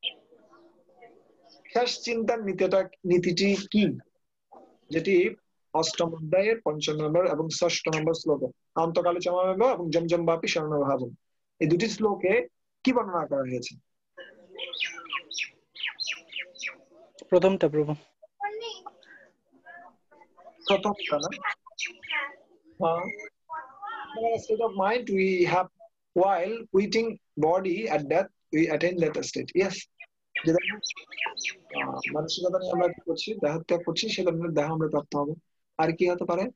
শেষ চিন্তার নীতিটা নীতিটি কি, যেটি অষ্টম অধ্যায়ের পঞ্চম নম্বর এবং ষষ্ঠ নম্বর শ্লোকে অন্তকালে চমামেব এবং জমজম বাপি স্বর্ণভাবম, এই দুটি শ্লোকে কি বর্ণনা করা হয়েছে? প্রথমটা প্রভু। প্রথমটা না? হ্যাঁ। State of mind we have while quitting body at death we attain that state. Yes. যেটা মানসিকতা নিয়ে আমরা কি করছি, দেহ ত্যাগ করছি, সেটা দেহ আমরা প্রাপ্ত হবো। আর কি হতে পারে?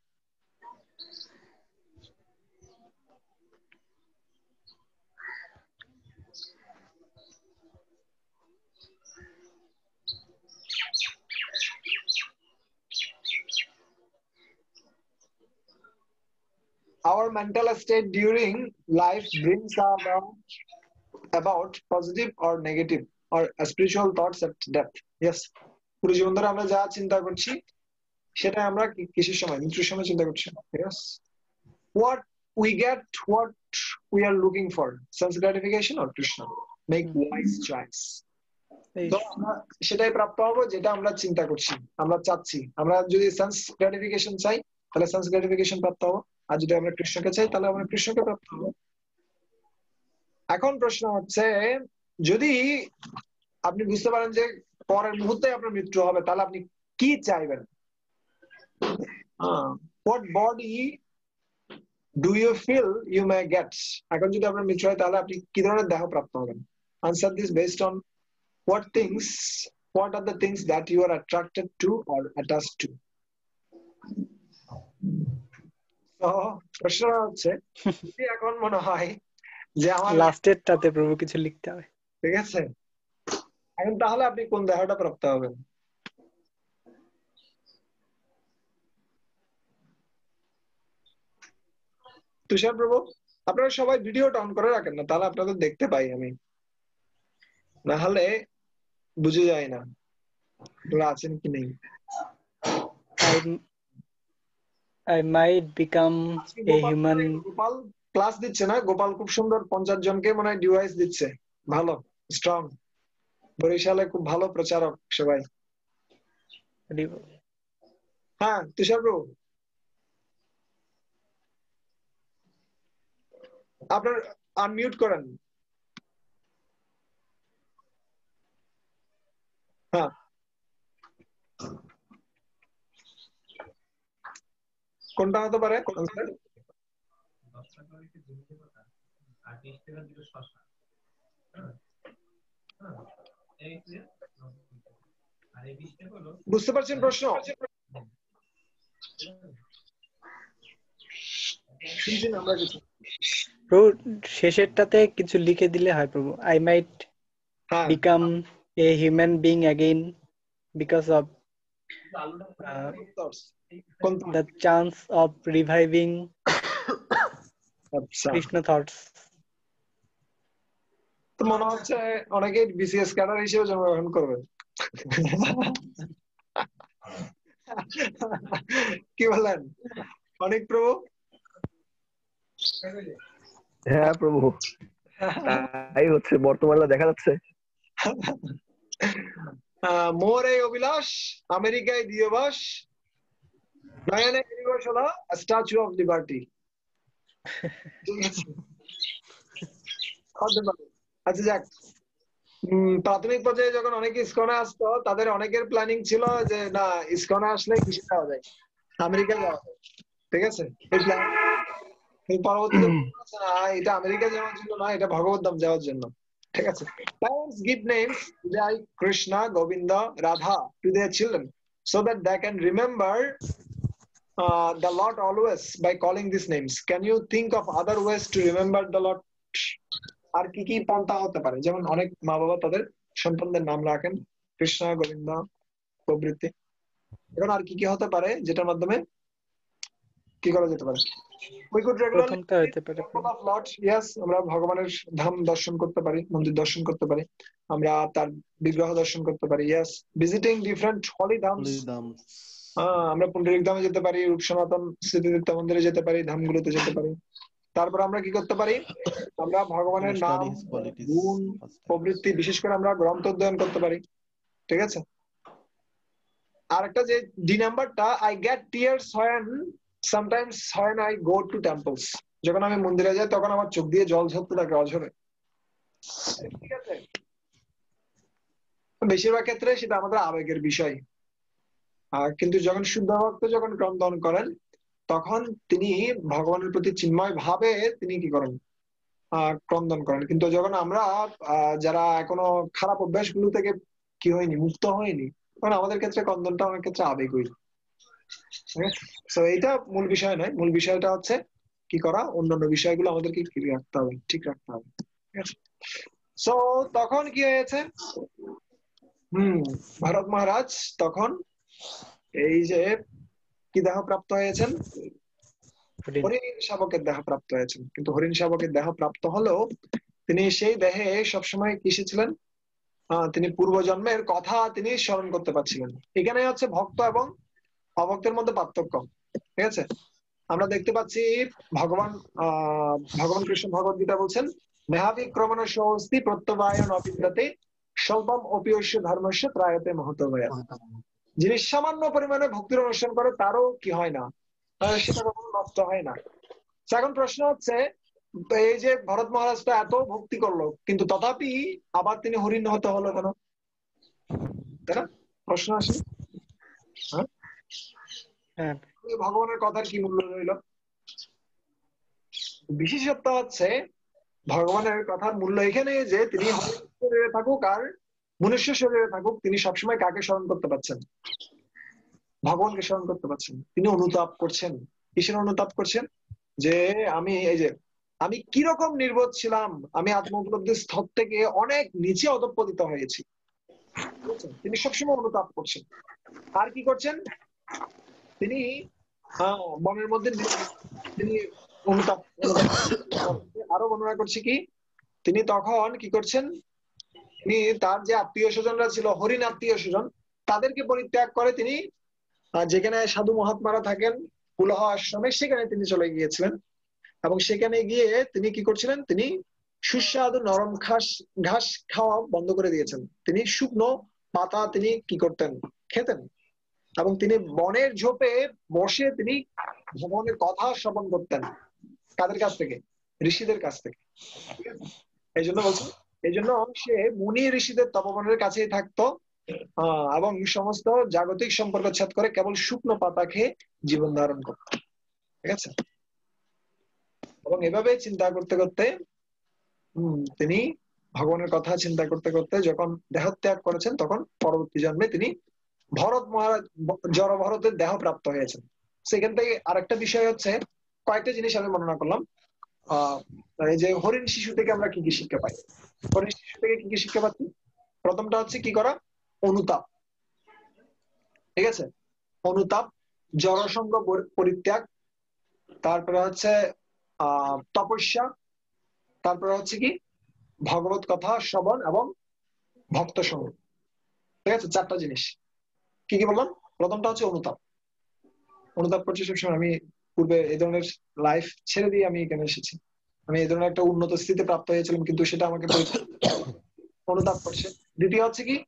Our mental state during life brings about about positive or negative or spiritual thoughts at death. Yes. পুরো জীবন ধরে আমরা যা চিন্তা করছি সেটা আমরা কিসের সময়? মৃত্যুর সময় চিন্তা করছি। Yes. What we get, what we are looking for, sense gratification or Krishna? Make wise choice. তো আমরা সেটাই প্রাপ্ত হবো যেটা আমরা চিন্তা করছি, আমরা চাচ্ছি। আমরা যদি সেন্স গ্র্যাটিফিকেশন চাই তাহলে সেন্স গ্র্যাটিফিকেশন প্রাপ্ত হবো, আর যদি আমরা কৃষ্ণকে চাই তাহলে আমরা কৃষ্ণকে প্রাপ্ত হবো। এখন প্রশ্ন হচ্ছে, যদি আপনি বুঝতে পারেন যে পরের মুহূর্তে আপনার মৃত্যু হবে, তাহলে আপনি কি চাইবেন? What body do you feel you may get? এখন যদি আপনার মৃত্যু হয় তাহলে আপনি কি ধরনের দেহ প্রাপ্ত হবেন? Answer this based on what things, what are the things that you are attracted to or attached to? So প্রশ্ন হচ্ছে, যদি এখন মনে হয় যে আমার লাস্টেরটাতে প্রভু কিছু লিখতে হবে, ঠিক আছে, এখন তাহলে আপনি কোন দেহটা প্রাপ্ত হবেন? তুষার প্রভু, আপনারা সবাই ভিডিওটা অন করে রাখেন না, তাহলে আপনাদের দেখতে পাই আমি, না হলে বুঝে যায় না আপনারা আছেন কি নেই। I I might become a human. Gopal class দিচ্ছে না? গোপাল খুব সুন্দর পঞ্চাশ জনকে মনে হয় ডিভাইস দিচ্ছে, ভালো স্ট্রং। বরিশালে খুব ভালো প্রচারক সবাই। হ্যাঁ তুষার প্রভু, আপনার আনমিউট করেন। হ্যাঁ কোনটা হতে পারে answer? বুঝতে পারছেন প্রশ্ন? শুনছি না আমরা কিছু। প্রভু শেষেরটাতে কিছু লিখে দিলে হয় প্রভু। আই মাইট হ্যাঁ become a human being again because of কোন দ্য চান্স অফ রিভাইভিং আচ্ছা কৃষ্ণ থটস। তো মনে হচ্ছে অনেকে বিসিএস ক্যাডার হিসেবে জন্মগ্রহণ করবে। কি বলেন অনেক প্রভু? হ্যাঁ প্রভু, তাই হচ্ছে বর্তমানে দেখা যাচ্ছে। মোরে অভিলাষ, আমেরিকায় দিয়বাস, নয়নে দিবস হলো স্ট্যাচু অফ লিবার্টি। আচ্ছা যাক, উম, প্রাথমিক পর্যায়ে যখন অনেকে ইসকনে আসতো তাদের অনেকের প্ল্যানিং ছিল যে না ইসকনে আসলে কিসে যাওয়া যায়, আমেরিকা যাওয়া যায়। ঠিক আছে, এই প্ল্যান পরবর্তীতে না এটা আমেরিকা যাওয়ার জন্য না, এটা ভগবত ধাম যাওয়ার জন্য। ঠিক আছে, parents give names like Krishna, Govinda, Radha to their children so that they can remember uh, the Lord always by calling these names. Can you think of other ways to remember the Lord? আর কি কি পন্থা হতে পারে? যেমন অনেক মা বাবা তাদের সন্তানদের নাম রাখেন কৃষ্ণ, গোবিন্দ প্রভৃতি। এখন আর কি কি হতে পারে যেটার মাধ্যমে কি করা যেতে পারে? We could regularly প্রথমটা হইতে পারে temple of Lord. Yes, আমরা ভগবানের ধাম দর্শন করতে পারি, মন্দির দর্শন করতে পারি, আমরা তার বিগ্রহ দর্শন করতে পারি। Yes, visiting different holy dhams. Holy Dhams. হ্যাঁ, আমরা পুণ্ডরিক ধামে যেতে পারি, রূপ সনাতন স্মৃতিতীর্থ মন্দিরে যেতে পারি, ধামগুলোতে যেতে পারি। তারপর আমরা কি করতে পারি? আমরা ভগবানের To নাম, study his qualities গুণ, first time. প্রবৃত্তি, বিশেষ করে আমরা গ্রন্থ অধ্যয়ন করতে পারি। ঠিক আছে, আর একটা যে ডি নাম্বারটা, I get tears when sometimes when I go to temples. যখন আমি মন্দিরে যাই তখন আমার চোখ দিয়ে জল ঝরতে থাকে অঝরে। ঠিক আছে, বেশিরভাগ ক্ষেত্রে সেটা আমাদের আবেগের বিষয়। আর কিন্তু যখন শুদ্ধ ভক্ত যখন ক্রন্দন করেন তখন তিনি ভগবানের প্রতি চিন্ময় ভাবে তিনি কি করেন, আহ ক্রন্দন করেন। কিন্তু যখন আমরা আহ যারা এখনো খারাপ অভ্যাসগুলো থেকে কি হয়নি, মুক্ত হয়নি, তখন আমাদের ক্ষেত্রে ক্রন্দনটা অনেক ক্ষেত্রে আবেগই। তো এইটা মূল বিষয় নয়, মূল বিষয়টা হচ্ছে কি করা, অন্যান্য বিষয়গুলো আমাদেরকে ঠিক রাখতে হবে, ঠিক রাখতে হবে। ঠিক আছে, সো তখন কি হয়েছে, হম ভরত মহারাজ তখন এই যে কি দেহ প্রাপ্ত হয়েছেন, হরিণ শাবকের দেহ প্রাপ্ত হয়েছেন। কিন্তু হরিণ শাবকের দেহ প্রাপ্ত হলেও তিনি সেই দেহে সবসময় কিসে ছিলেন, আহ তিনি পূর্বজন্মের কথা তিনি স্মরণ করতে পারছিলেন। এখানে হচ্ছে ভক্ত এবং অভক্তের মধ্যে পার্থক্য। ঠিক আছে, আমরা দেখতে পাচ্ছি ভগবান আহ ভগবান কৃষ্ণ ভগবত গীতা বলছেন, মেহাবিক্রমণ স্বস্তি প্রত্যবায়ন অবিদ্যতে স্বল্পম অপিয়স্য ধর্মস্য ত্রায়তে মহত হয়ে। যিনি সামান্য পরিমাণে ভক্তির অনুষ্ঠান করে তারও কি হয় না, আহ, সেটা কখনো নষ্ট হয় না। তো এখন প্রশ্ন হচ্ছে, এই যে ভরত মহারাজটা এত ভক্তি করলো কিন্তু তথাপি আবার তিনি হরিণ হতে হলো কেন? তাই না, প্রশ্ন আসে। হ্যাঁ, হ্যাঁ ভগবানের কথার কি মূল্য রইল? বিশেষত্ব হচ্ছে ভগবানের কথার মূল্য এখানে যে তিনি হরিণ শরীরে থাকুক আর মনুষ্য শরীরে থাকুক, তিনি সবসময় কাকে স্মরণ করতে পারছেন? ভগবানকে স্মরণ করতে পারছেন। তিনি অনুতাপ করছেন। কিসের অনুতাপ করছেন? যে আমি এই যে আমি কিরকম নির্বোধ ছিলাম, আমি আত্ম উপলব্ধির স্তর থেকে অনেক নিচে অধঃপতিত হয়েছি। তিনি সবসময় অনুতাপ করছেন। আর কি করছেন? তিনি আহ বনের মধ্যে তিনি অনুতাপ আরো বর্ণনা করছে কি, তিনি তখন কি করছেন, তিনি তার যে আত্মীয় স্বজনরা ছিল হরিণ আত্মীয় স্বজন তাদেরকে পরিত্যাগ করে তিনি যেখানে সাধু মহাত্মারা থাকেন পুলহ আশ্রমে, সেখানে তিনি চলে গিয়েছিলেন। এবং সেখানে গিয়ে তিনি কি করছিলেন, তিনি সুস্বাদু নরম ঘাস ঘাস খাওয়া বন্ধ করে দিয়েছেন। তিনি শুকনো পাতা তিনি কি করতেন, খেতেন। এবং তিনি বনের ঝোপে বসে তিনি ভগবানের কথা শ্রবণ করতেন। কাদের কাছ থেকে? ঋষিদের কাছ থেকে। এই জন্য বলছি, এই জন্য সে মুনি ঋষিদের তপবনের কাছেই থাকতো আহ এবং সমস্ত জাগতিক সম্পর্ক ছেদ করে কেবল শুকনো পাতা খেয়ে জীবন ধারণ করত। ঠিক আছে। এবং এভাবে চিন্তা করতে করতে হম তিনি ভগবানের কথা চিন্তা করতে করতে যখন দেহত্যাগ করেছেন তখন পরবর্তী জন্মে তিনি ভরত মহারাজ জড় ভরতের দেহ প্রাপ্ত হয়েছেন। সেখান থেকে আরেকটা বিষয় হচ্ছে, কয়েকটা জিনিস আমি বর্ণনা করলাম। আহ এই যে হরিণ শিশু থেকে আমরা কি কি শিক্ষা পাই, হরিণ শিশু থেকে কি কি শিক্ষা পাচ্ছি? প্রথমটা হচ্ছে কি করা? অনুতাপ। ঠিক আছে, অনুতাপ, জড়সঙ্গ পরিত্যাগ, তারপরে হচ্ছে আহ তপস্যা, তারপরে হচ্ছে কি ভগবত কথা শ্রবণ এবং ভক্ত সঙ্গ। ঠিক আছে, চারটা জিনিস। কি কি বললাম? প্রথমটা হচ্ছে অনুতাপ। অনুতাপ করছি সবসময়। আমি পূর্বে এই ধরনের লাইফ ছেড়ে দিয়ে আমি এখানে এসেছি। আমি এই ধরনের একটা উন্নত স্থিতি প্রাপ্ত হয়েছিলাম, কিন্তু সেটা আমাকে অনুতাপ করছে। দ্বিতীয় হচ্ছে কি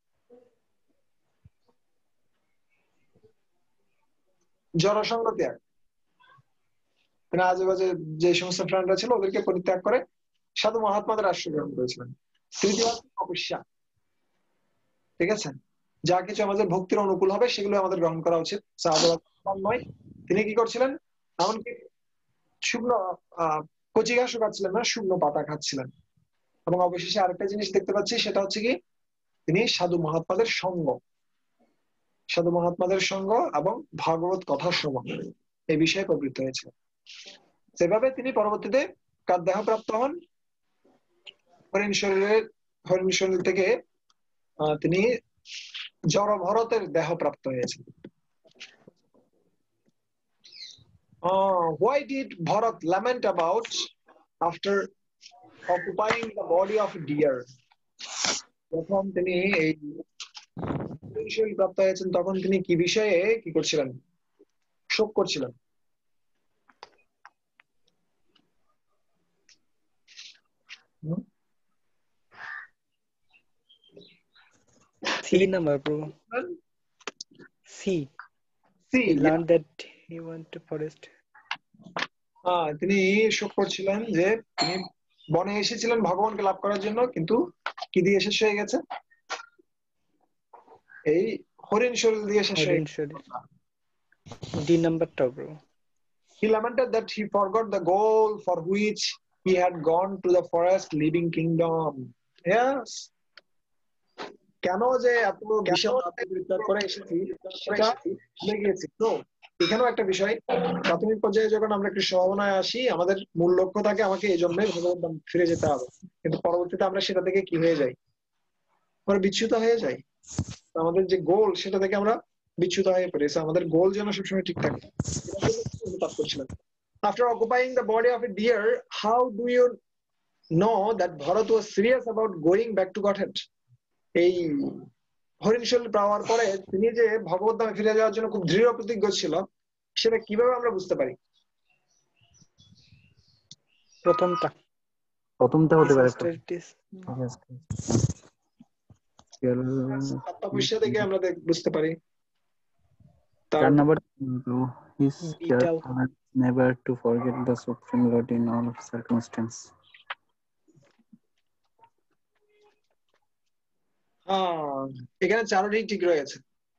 জড়সঙ্গ ত্যাগ। মানে আজেবাজে যে সমস্ত ফ্রেন্ডরা ছিল ওদেরকে পরিত্যাগ করে সাধু মহাত্মাদের আশ্রয় গ্রহণ করেছিলেন। তৃতীয় হচ্ছে তপস্যা। ঠিক আছে, যা কিছু আমাদের ভক্তির অনুকূল হবে সেগুলো আমাদের গ্রহণ করা উচিত, নয়। তিনি কি করছিলেন? এমনকি শুকনো আহ কচি ঘাসও খাচ্ছিলেন না, শুকনো পাতা খাচ্ছিলেন। এবং অবশেষে আরেকটা জিনিস দেখতে পাচ্ছি, সেটা হচ্ছে কি তিনি সাধু মহাত্মাদের সঙ্গ, সাধু মহাত্মাদের সঙ্গ এবং ভাগবত কথা শ্রবণ এই বিষয়ে প্রবৃত্ত হয়েছিল। সেভাবে তিনি পরবর্তীতে কার দেহ প্রাপ্ত হন? হরিণ শরীরের হরিণ শরীর থেকে আহ তিনি জড় ভরতের দেহ প্রাপ্ত হয়েছেন। Uh, why did Bharat lament about after occupying the body of a deer? যখন তিনি এই শরীর প্রাপ্ত হয়েছেন তখন তিনি কি বিষয়ে কি করছিলেন? শোক করছিলেন। C number bro, C C he learned that he went to forest. হ্যাঁ, তিনি শোক করছিলেন যে তিনি বনে এসেছিলেন ভগবানকে লাভ করার জন্য, কিন্তু কি দিয়ে শেষ হয়ে গেছে? এই হরিণ শরীর দিয়ে শেষ হয়ে হরিণ শরীর। ডি নাম্বারটা bro. He lamented that he forgot the goal for which he had gone to the forest leaving kingdom. Yes. কেন যে এত বিশাল পরিত্যাগ করে এসেছি সেটা ভুলে গিয়েছি। তো এখানেও একটা বিষয়, প্রাথমিক পর্যায়ে যখন আমরা কৃষ্ণ ভাবনায় আসি আমাদের মূল লক্ষ্য থাকে আমাকে এই জন্যে ভগবত ধাম ফিরে যেতে হবে, কিন্তু পরবর্তীতে আমরা সেটা থেকে কি হয়ে যাই? আমরা বিচ্যুত হয়ে যাই। আমাদের যে গোল সেটা থেকে আমরা বিচ্যুত হয়ে পড়েছে। আমাদের গোল যেন সবসময় ঠিক থাকে। After occupying the body of a deer, how do you know that Bharat was serious about going back to Godhead? এই হরিণ শরীর পাওয়ার পরে তিনি যে ভগবত ধামে ফিরে যাওয়ার জন্য খুব দৃঢ় প্রতিজ্ঞ ছিল, সেটা কিভাবে আমরা বুঝতে পারি? প্রথমটা প্রথমটা হতে পারে। তপস্যা থেকে আমরা বুঝতে পারি। চার number, his carefulness never to forget the Supreme Lord in all circumstances. হ্যাঁ, এখানে চারোটাই ঠিক রয়েছে,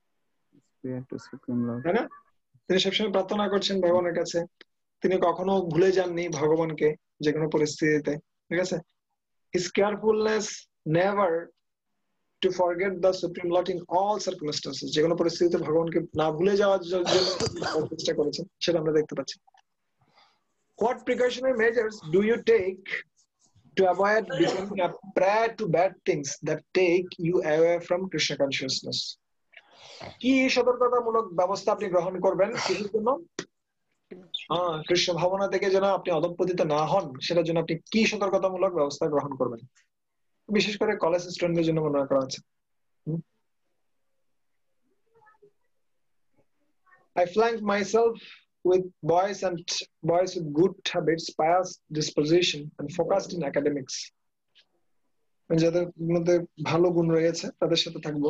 তাই না? তিনি সবসময় প্রার্থনা করছেন ভগবানের কাছে, তিনি কখনো ভুলে যাননি ভগবানকে যে কোনো পরিস্থিতিতে। ঠিক আছে, his carefulness never to forget the Supreme Lord in all circumstances, যে কোনো পরিস্থিতিতে ভগবানকে না ভুলে যাওয়ার জন্য চেষ্টা করেছেন, সেটা আমরা দেখতে পাচ্ছি। What precautionary measures do you take to avoid becoming a prey to bad things that take you away from Krishna consciousness? কি সতর্কতামূলক ব্যবস্থা আপনি গ্রহণ করবেন কিসের জন্য? হ্যাঁ, কৃষ্ণ ভাবনা থেকে যেন আপনি অধঃপতিত না হন, সেটার জন্য আপনি কি সতর্কতামূলক ব্যবস্থা গ্রহণ করবেন? বিশেষ করে কলেজ স্টুডেন্টদের জন্য মনে করা আছে। I flank myself with boys and boys with good habits, pious disposition, and focused in academics. যাদের মধ্যে ভালো গুণ রয়েছে তাদের সাথে থাকবো,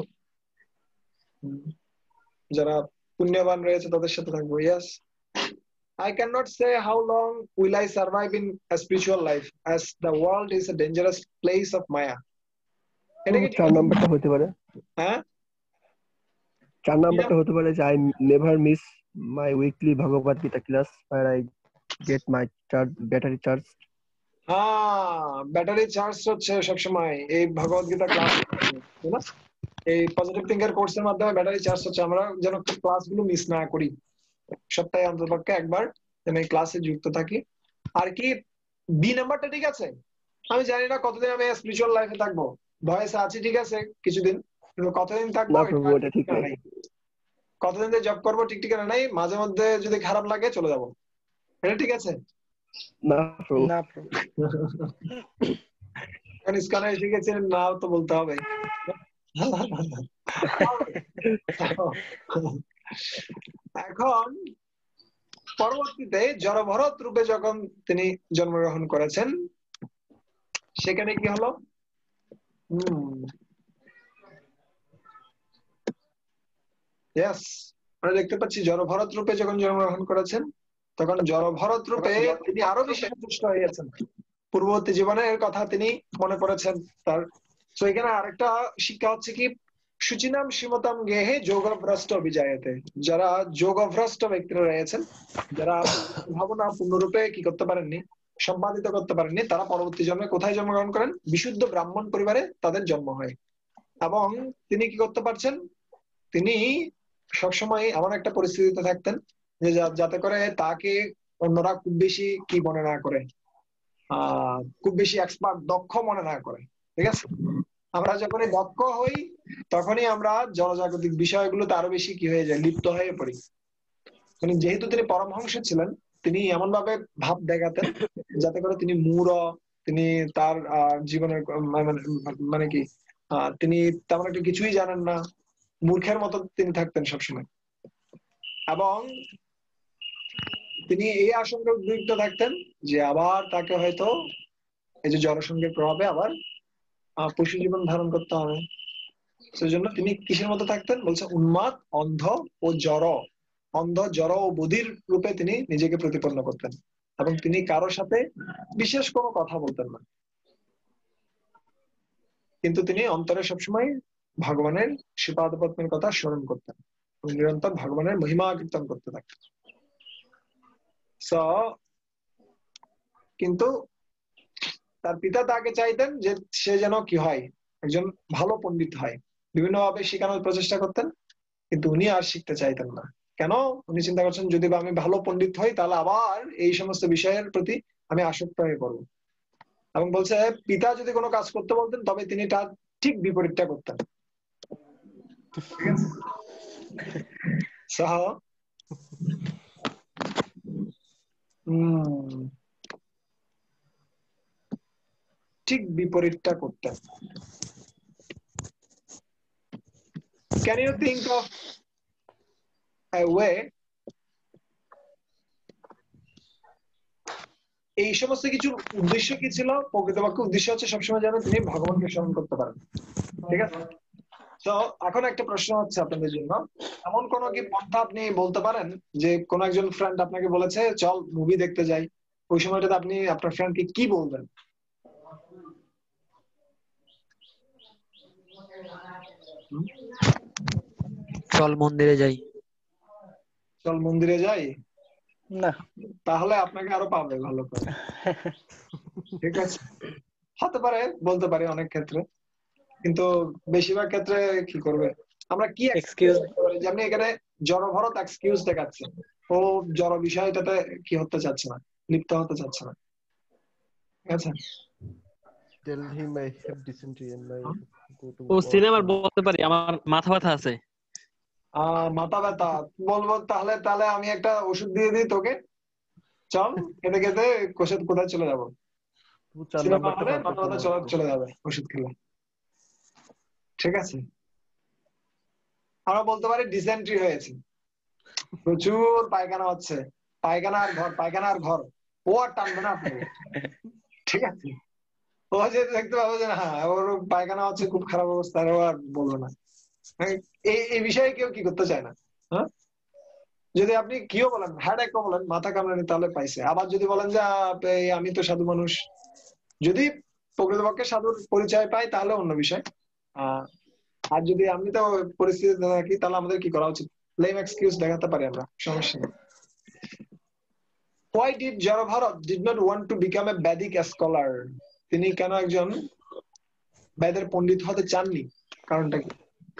যারা পুণ্যবান রয়েছে তাদের সাথে থাকবো। Yes, I cannot say how long will I survive in a spiritual life, as the world is a dangerous place of Maya. এটা কি চার নাম্বারটা হতে পারে? হ্যাঁ, চার নাম্বারটা হতে পারে যে I never miss My weekly Bhagavad Gita class where I get my charge battery charge. হ্যাঁ, ব্যাটারি চার্জ হচ্ছে সবসময় এই ভগবত গীতা ক্লাস, তাই না? এই পজিটিভ থিঙ্কার কোর্সের মাধ্যমে ব্যাটারি চার্জ হচ্ছে, আমরা যেন ক্লাসগুলো মিস না করি, সপ্তাহে অন্ততপক্ষে একবার যেন এই ক্লাসে যুক্ত থাকি। আর কি বি নাম্বারটা ঠিক আছে? আমি জানি না কতদিন আমি স্পিরিচুয়াল লাইফে থাকবো, ভয়েসে আছি ঠিক আছে কিছুদিন, কিন্তু কতদিন থাকবো না এটা প্রভু, এটা ঠিক ঠিকানা নাই। নাই। কতদিন ধরে জব করবো ঠিক ঠিকানা নাই, মাঝে মধ্যে যদি খারাপ লাগে চলে যাবো, এটা ঠিক আছে? না প্রভু। না প্রভু। কারণ ইসকানে এসে গেছে, নাও তো বলতে হবে। এখন পরবর্তীতে জড়ভরত রূপে যখন তিনি জন্মগ্রহণ করেছেন, সেখানে কি হলো? হম ইয়েস, আমরা দেখতে পাচ্ছি জড়ভরত রূপে যখন জন্মগ্রহণ করেছেন, তখন জড়ভরত রূপে তিনি আরো বেশি সন্তুষ্ট হয়ে গেছেন। পূর্ববর্তী জীবনের কথা তিনি মনে করেছেন তার। তো এখানে আরেকটা শিক্ষা হচ্ছে কি, সুচিনাম শ্রীমতাম গেহে যোগভ্রষ্ট বিজয়তে। যারা যোগভ্রষ্ট ব্যক্তিরা রয়েছেন, যারা ভাবনা পূর্ণরূপে কি করতে পারেননি, সম্পাদিত করতে পারেননি, তারা পরবর্তী জন্মে কোথায় জন্মগ্রহণ করেন? বিশুদ্ধ ব্রাহ্মণ পরিবারে তাদের জন্ম হয়। এবং তিনি কি করতে পারছেন? তিনি সবসময় এমন একটা পরিস্থিতিতে থাকতেন যে যাতে করে তাকে অন্যরা খুব বেশি কি মনে না করে, আহ খুব বেশি এক্সপার্ট দক্ষ মনে না করে। ঠিক আছে, আমরা যখনই দক্ষ হই তখনই আমরা জনজাগতিক বিষয়গুলোতে আরো বেশি কি হয়ে যায়, লিপ্ত হয়ে পড়ি। মানে যেহেতু তিনি পরমহংস ছিলেন, তিনি এমন ভাবে ভাব দেখাতেন যাতে করে তিনি মূঢ়, তিনি তার আহ জীবনের মানে কি আহ তিনি তেমন একটা কিছুই জানেন না, মূর্খের মতো তিনি থাকতেন সবসময়। এবং তিনি এই আশঙ্কা উদ্বিগ্ন থাকতেন যে আবার তাকে হয়তো এই যে জনসংখ্যার প্রভাবে আবার পশু জীবন ধারণ করতে হবে। সেজন্য তিনি কিসের মতো থাকতেন? বলছে উন্মাদ, অন্ধ ও জড়, অন্ধ জড় ও বধির রূপে তিনি নিজেকে প্রতিপন্ন করতেন। এবং তিনি কারোর সাথে বিশেষ কোনো কথা বলতেন না, কিন্তু তিনি অন্তরে সবসময় ভগবানের শ্রীপাদ পদ্মের কথা স্মরণ করতেন এবং নিরন্তর ভগবানের মহিমা কীর্তন করতে থাকতেন। কিন্তু তার পিতা তাকে চাইতেন যে সে যেন কি হয়, একজন ভালো পণ্ডিত হয়, বিভিন্ন ভাবে শেখানোর প্রচেষ্টা করতেন, কিন্তু উনি আর শিখতে চাইতেন না। কেন? উনি চিন্তা করছেন যদি বা আমি ভালো পণ্ডিত হই তাহলে আবার এই সমস্ত বিষয়ের প্রতি আমি আসক্ত হয়ে পড়বো। এবং বলছে পিতা যদি কোনো কাজ করতে বলতেন তবে তিনি তার ঠিক বিপরীতটা করতেন। সহ হম ঠিক বিপরীতটা করতেন। Can you think of a way? এই সমস্ত কিছু উদ্দেশ্য কি ছিল? প্রকৃতপক্ষে উদ্দেশ্য হচ্ছে সবসময় যেন তিনি ভগবানকে স্মরণ করতে পারেন। ঠিক আছে, তো এখন একটা প্রশ্ন হচ্ছে আপনাদের জন্য, এমন কোন কি পন্থা আপনি বলতে পারেন যে কোন একজন ফ্রেন্ড আপনাকে বলেছে চল মুভি দেখতে যাই, ওই সময়টাতে আপনি আপনার ফ্রেন্ডকে কি বলবেন? চল মন্দিরে যাই। চল মন্দিরে যাই না, তাহলে আপনাকে আরো পাবে ভালো করে। ঠিক আছে, হতে পারে, বলতে পারে অনেক ক্ষেত্রে, কিন্তু বেশিরভাগ ক্ষেত্রে কি করবে, আমরা কি এক্সকিউজ দিতে পারি? যেমনি এখানে জড়ভরত এক্সকিউজ দেখাচ্ছে, ও জড় বিষয়টাতে কি হতে চাচ্ছে না, লিপ্ত হতে চাচ্ছে না। ঠিক আছে, Tell him I have dysentery and I go to O work সিনেমার tomorrow. বলতে পারি আমার মাথা ব্যথা আছে। আহ মাথা ব্যথা বলবো, তাহলে তাহলে আমি একটা ওষুধ দিয়ে দিই তোকে, চল খেতে খেতে কোষের কোথায় চলে যাবো, তুমি চার সিনেমা নাম্বারটা হলে পারফেক্ট মাথা ব্যথা চলে যাবে ওষুধ খেলে। ঠিক আছে, আমরা বলতে পারি ডিসেন্ট্রি হয়েছে, প্রচুর পায়খানা হচ্ছে, পায়খানা আর ঘর, পায়খানা আর ঘর, ও আর টানবে না আপনাকে। ঠিক আছে, ও যে দেখতে পাবো যে হ্যাঁ ওর পায়খানা হচ্ছে, খুব খারাপ অবস্থা, ও আর বলবো না। এই এই বিষয়ে কেউ কি করতে চায় না। হ্যাঁ, যদি আপনি কিও বলেন, হ্যাড একও বলেন, মাথা কামড়ানি, তাহলে পাইছে। আবার যদি বলেন যে আমি তো সাধু মানুষ, যদি প্রকৃতপক্ষে সাধুর পরিচয় পাই তাহলে অন্য বিষয়। আহ আর যদি আমি তো পরিস্থিতিতে থাকি তাহলে আমাদের কি করা উচিত? লেম এক্সকিউজ দেখাতে পারি আমরা, সমস্যা নেই। Why did Jarabharat did not want to become a Vedic scholar? তিনি কেন একজন বেদের পণ্ডিত হতে চাননি, কারণটা কি?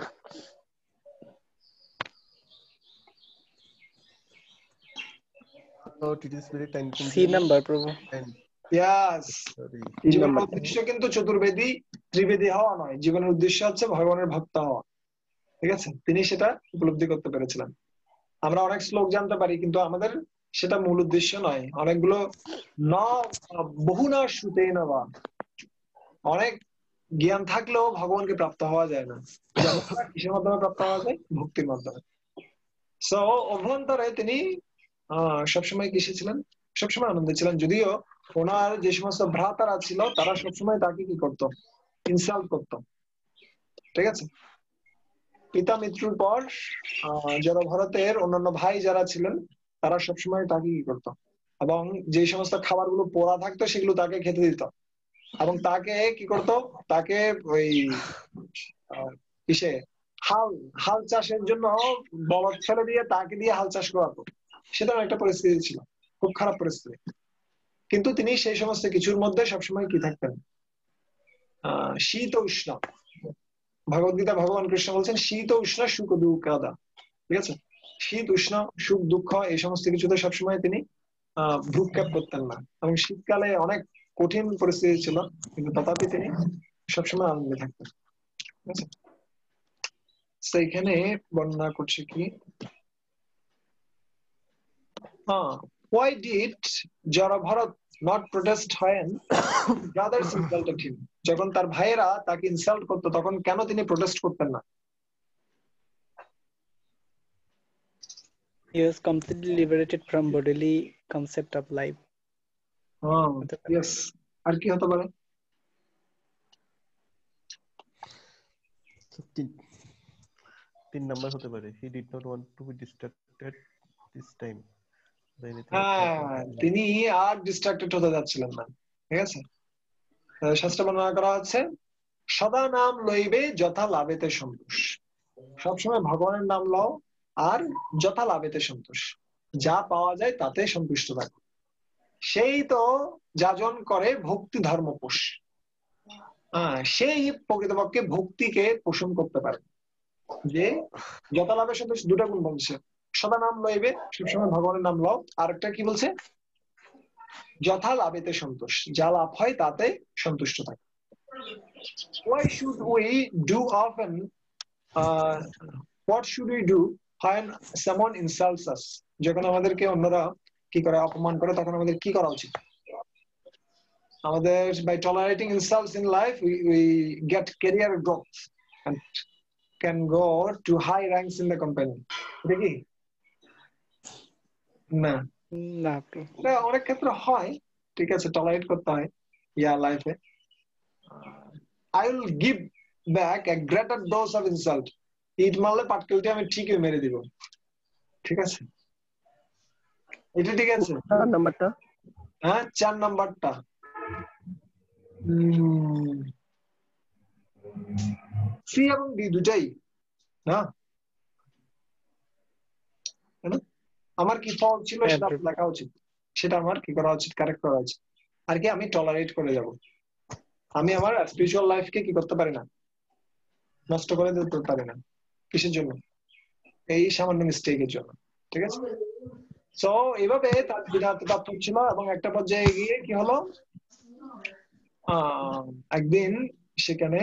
Thought it is very time C consuming number Prabhu. and yes, sorry. তিন জীবনের নাম্বার। উদ্দেশ্য কিন্তু চতুর্বেদী ত্রিবেদী হওয়া নয়, জীবনের উদ্দেশ্য হচ্ছে ভগবানের ভক্ত হওয়া। ঠিক আছে, তিনি সেটা উপলব্ধি করতে পেরেছিলেন। আমরা অনেক শ্লোক জানতে পারি, কিন্তু আমাদের সেটা মূল উদ্দেশ্য নয়। অনেকগুলো ন বহু না শ্রুতে নেওয়া, অনেক জ্ঞান থাকলেও ভগবানকে প্রাপ্ত হওয়া যায় না। যেমন কিসের মাধ্যমে প্রাপ্ত হওয়া যায়? ভক্তির মাধ্যমে। সো অভ্যন্তরে তিনি আহ সবসময় কিসে ছিলেন? সবসময় আনন্দে ছিলেন। যদিও ওনার যে সমস্ত ভ্রাতারা ছিল তারা সবসময় তাকে কি করতো? ইনসাল্ট করতো। ঠিক আছে, পিতা মৃত্যুর পর আহ যারা ভারতের অন্যান্য ভাই যারা ছিলেন তারা সবসময় তাকে কি করতো, এবং যে সমস্ত খাবারগুলো পোড়া থাকতো সেগুলো তাকে খেতে দিত, এবং তাকে কি করতো? তাকে ওই আহ, কিসে হাল হাল চাষের জন্য বলদ ফেলে দিয়ে তাকে দিয়ে হাল চাষ করাতো। সেটা একটা পরিস্থিতি ছিল, খুব খারাপ পরিস্থিতি। কিন্তু তিনি সেই সমস্ত কিছুর মধ্যে সবসময় কি থাকতেন? আহ শীত উষ্ণ। ভগবদ্গীতা ভগবান কৃষ্ণ বলছেন শীত উষ্ণ সুখ দুঃখ আদা। ঠিক আছে, শীত উষ্ণ সুখ দুঃখ এই সমস্ত কিছুতে সবসময় তিনি আহ ভ্রুক্ষেপ করতেন না, এবং শীতকালে অনেক কঠিন পরিস্থিতি ছিল, কিন্তু তথাপি তিনি সবসময় আনন্দে থাকতেন। ঠিক আছে, সেইখানে বর্ণনা করছে কি, হ্যাঁ, why did Jarabharat not protest when brothers insulted him? যখন তার ভাইয়েরা তাকে ইনসাল্ট করতো তখন কেন তিনি প্রোটেস্ট করতেন না? He was completely liberated from bodily concept of life. হ্যাঁ, ইয়েস। আর কি হতে পারে? তিন তিন নাম্বার হতে পারে। He did not want to be distracted this time. by anything হ্যাঁ, except- তিনি আর ডিস্ট্রাক্টেড হতে যাচ্ছিলেন না। ঠিক আছে, আহ, শাস্ত্রে বর্ণনা করা হচ্ছে সদা নাম লইবে যথা লাভেতে সন্তোষ। সবসময় ভগবানের নাম লও আর যথা লাভেতে সন্তোষ, যা পাওয়া যায় তাতে সন্তুষ্ট থাকো। সেই তো যাজন করে ভক্তি ধর্ম পোষ। হ্যাঁ, সেই প্রকৃতপক্ষে ভক্তিকে পোষণ করতে পারে, যে যথা লাভে সন্তোষ। দুটা গুণ বলছে, সদা নাম লইবে, সবসময় ভগবানের নাম লও, আর একটা কি বলছে? যথা লাভেতে সন্তোষ, যা লাভ হয় তাতে সন্তুষ্ট থাকে। Why should we do often? Uh, what should we do when someone insults us? যখন আমাদেরকে অন্যরা কি করে, অপমান করে, তখন আমাদের কি করা উচিত? আমাদের by tolerating insults in life we, we get career growth and can go to high ranks in the company. এটা কি? না, না প্রভু। এটা অনেক ক্ষেত্রে হয়। ঠিক আছে, টলারেট করতে হয় ইয়া লাইফে। I will give back a greater dose of insult. ইট মারলে পাটকেলটি আমি ঠিকই মেরে দিব। ঠিক আছে, এটা ঠিক আছে। চার নাম্বারটা। হ্যাঁ, চার নাম্বারটা সি এবং ডি দুটাই না। আমার কি ফল্ট ছিল সেটা লেখা উচিত, সেটা আমার কি করা উচিত? কারেক্ট করা উচিত। আর কি, আমি টলারেট করে যাব। আমি আমার স্পিরিচুয়াল লাইফকে কি করতে পারি না, নষ্ট করে দিতে পারি না। কিসের জন্য? এই সামান্য মিস্টেকের জন্য। ঠিক আছে, সো এইভাবে তার বিধাতে তত্ত্ব ছিল, এবং একটা পর্যায়ে গিয়ে কি হলো, আহ একদিন সেখানে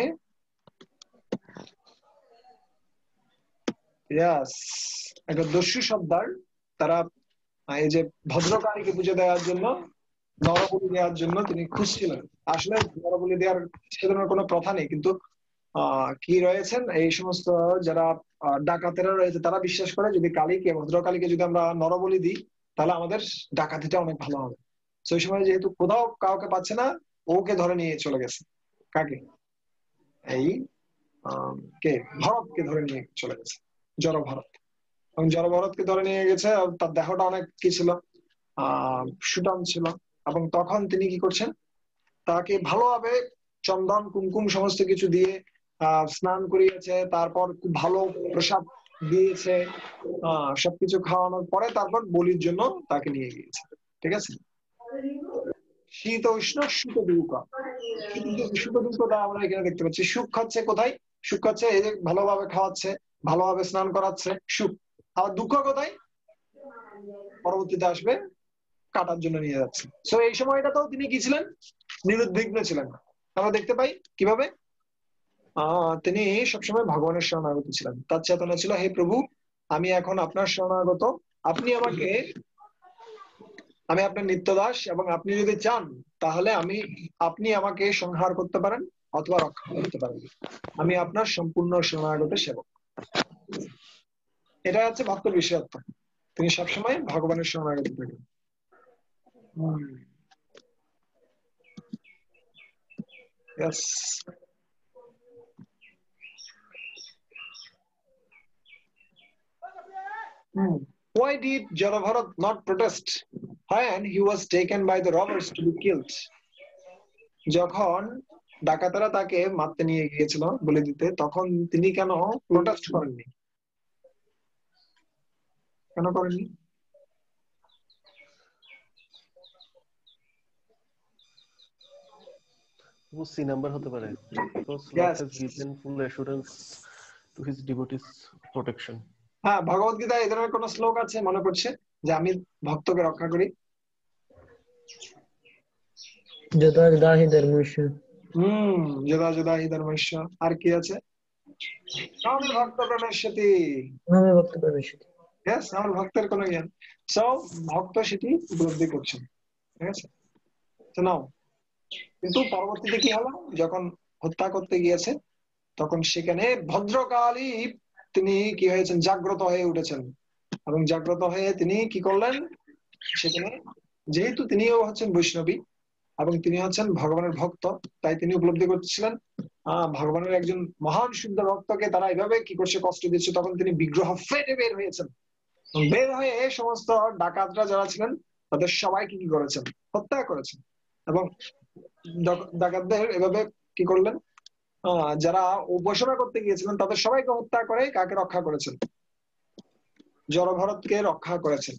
ইয়াস একটা দস্যু সর্দার, তারা এই যে ভদ্রকালীকে পুজো দেওয়ার জন্য, নরবলি দেওয়ার জন্য তিনি খুঁজছিলেন। আসলে নরবলি দেওয়ার সে ধরনের কোনো প্রথা নেই, কিন্তু আহ কি রয়েছেন এই সমস্ত যারা ডাকাতেরা রয়েছে তারা বিশ্বাস করে যদি কালীকে, ভদ্রকালীকে যদি আমরা নরবলি দিই তাহলে আমাদের ডাকাতিটা অনেক ভালো হবে। সেই সময় যেহেতু কোথাও কাউকে পাচ্ছে না, ওকে ধরে নিয়ে চলে গেছে। কাকে? এই আহ কে ভরতকে ধরে নিয়ে চলে গেছে, জড় ভরত। এবং জড় ভরতকে ধরে নিয়ে গেছে, তার দেহটা অনেক কি ছিল, আহ সুটাম ছিল। এবং তখন তিনি কি করছেন, তাকে ভালোভাবে চন্দন কুমকুম সমস্ত কিছু দিয়ে আহ স্নান করিয়েছে, তারপর খুব ভালো প্রসাদ দিয়েছে, আহ সবকিছু খাওয়ানোর পরে তারপর বলির জন্য তাকে নিয়ে গিয়েছে। ঠিক আছে, শীত উষ্ণ সুখ দুঃখ, সুখ দুঃখটা আমরা এখানে দেখতে পাচ্ছি। সুখ খাচ্ছে কোথায়? সুখ খাচ্ছে এই যে ভালোভাবে খাওয়াচ্ছে, ভালোভাবে স্নান করাচ্ছে, সুখ। আর দুঃখ কোথায়? পরবর্তীতে আসবে, কাটার জন্য নিয়ে যাচ্ছে। সো এই সময়টাতেও তিনি কি ছিলেন? নিরুদ্বিগ্ন ছিলেন। আমরা দেখতে পাই কিভাবে আহ তিনি সবসময় ভগবানের শরণাগত ছিলেন। তার চেতনা ছিল, হে প্রভু, আমি এখন আপনার শরণাগত, আপনি আমাকে, আমি আপনার নিত্যদাস, এবং আপনি যদি চান তাহলে আমি, আপনি আমাকে সংহার করতে পারেন অথবা রক্ষা করতে পারেন, আমি আপনার সম্পূর্ণ শরণাগত সেবক। এটা হচ্ছে ভক্ত বিশেষত্ব, তিনি সবসময় ভগবানের শরণাগত থাকেন। Yes. Hmm. Why did Jarabharat not protest when he was taken by the robbers to be killed? যখন ডাকাতেরা তাকে মারতে নিয়ে গিয়েছিল বলে দিতে, তখন তিনি কেন প্রোটেস্ট করেননি? কেন করেননি? সি নাম্বার হতে পারে, because Lord Yes. has given full assurance to his devotees protection. হ্যাঁ, ভগবত গীতায় এই ধরনের কোন শ্লোক আছে মনে করছে যে আমি ভক্তকে রক্ষা করি? যথা যথা হি ধর্মস্য। হম যদা যদা হি ধর্মস্য। আর কি আছে? আমার ভক্ত প্রণশ্যতি। আমি ভক্ত প্রণশ্যতি। Yes, আমার ভক্তের কোনো জ্ঞান। সো ভক্ত সেটি উপলব্ধি করছেন। ঠিক আছে, তো নাও, কিন্তু পরবর্তীতে কি হলো, যখন হত্যা করতে গিয়েছে তখন সেখানে ভদ্রকালী তিনি কি হয়েছেন, জাগ্রত হয়ে উঠেছেন, এবং জাগ্রত হয়ে তিনি কি করলেন সেখানে, যেহেতু তিনিও হচ্ছেন বৈষ্ণবী এবং তিনি হচ্ছেন ভগবানের ভক্ত, তাই তিনি উপলব্ধি করছিলেন আহ ভগবানের একজন মহান শুদ্ধ ভক্তকে তারা এভাবে কি করছে, কষ্ট দিচ্ছে। তখন তিনি বিগ্রহ ফেটে বের হয়েছেন, বের হয়ে সমস্ত ডাকাতরা যারা ছিলেন তাদের সবাইকে কি করেছেন, হত্যা করেছেন। এবং ডাকাতদের এভাবে কি করলেন, আহ যারা উপাসনা করতে গিয়েছিলেন তাদের সবাইকে হত্যা করে কাকে রক্ষা করেছেন? জড়ভরতকে রক্ষা করেছেন।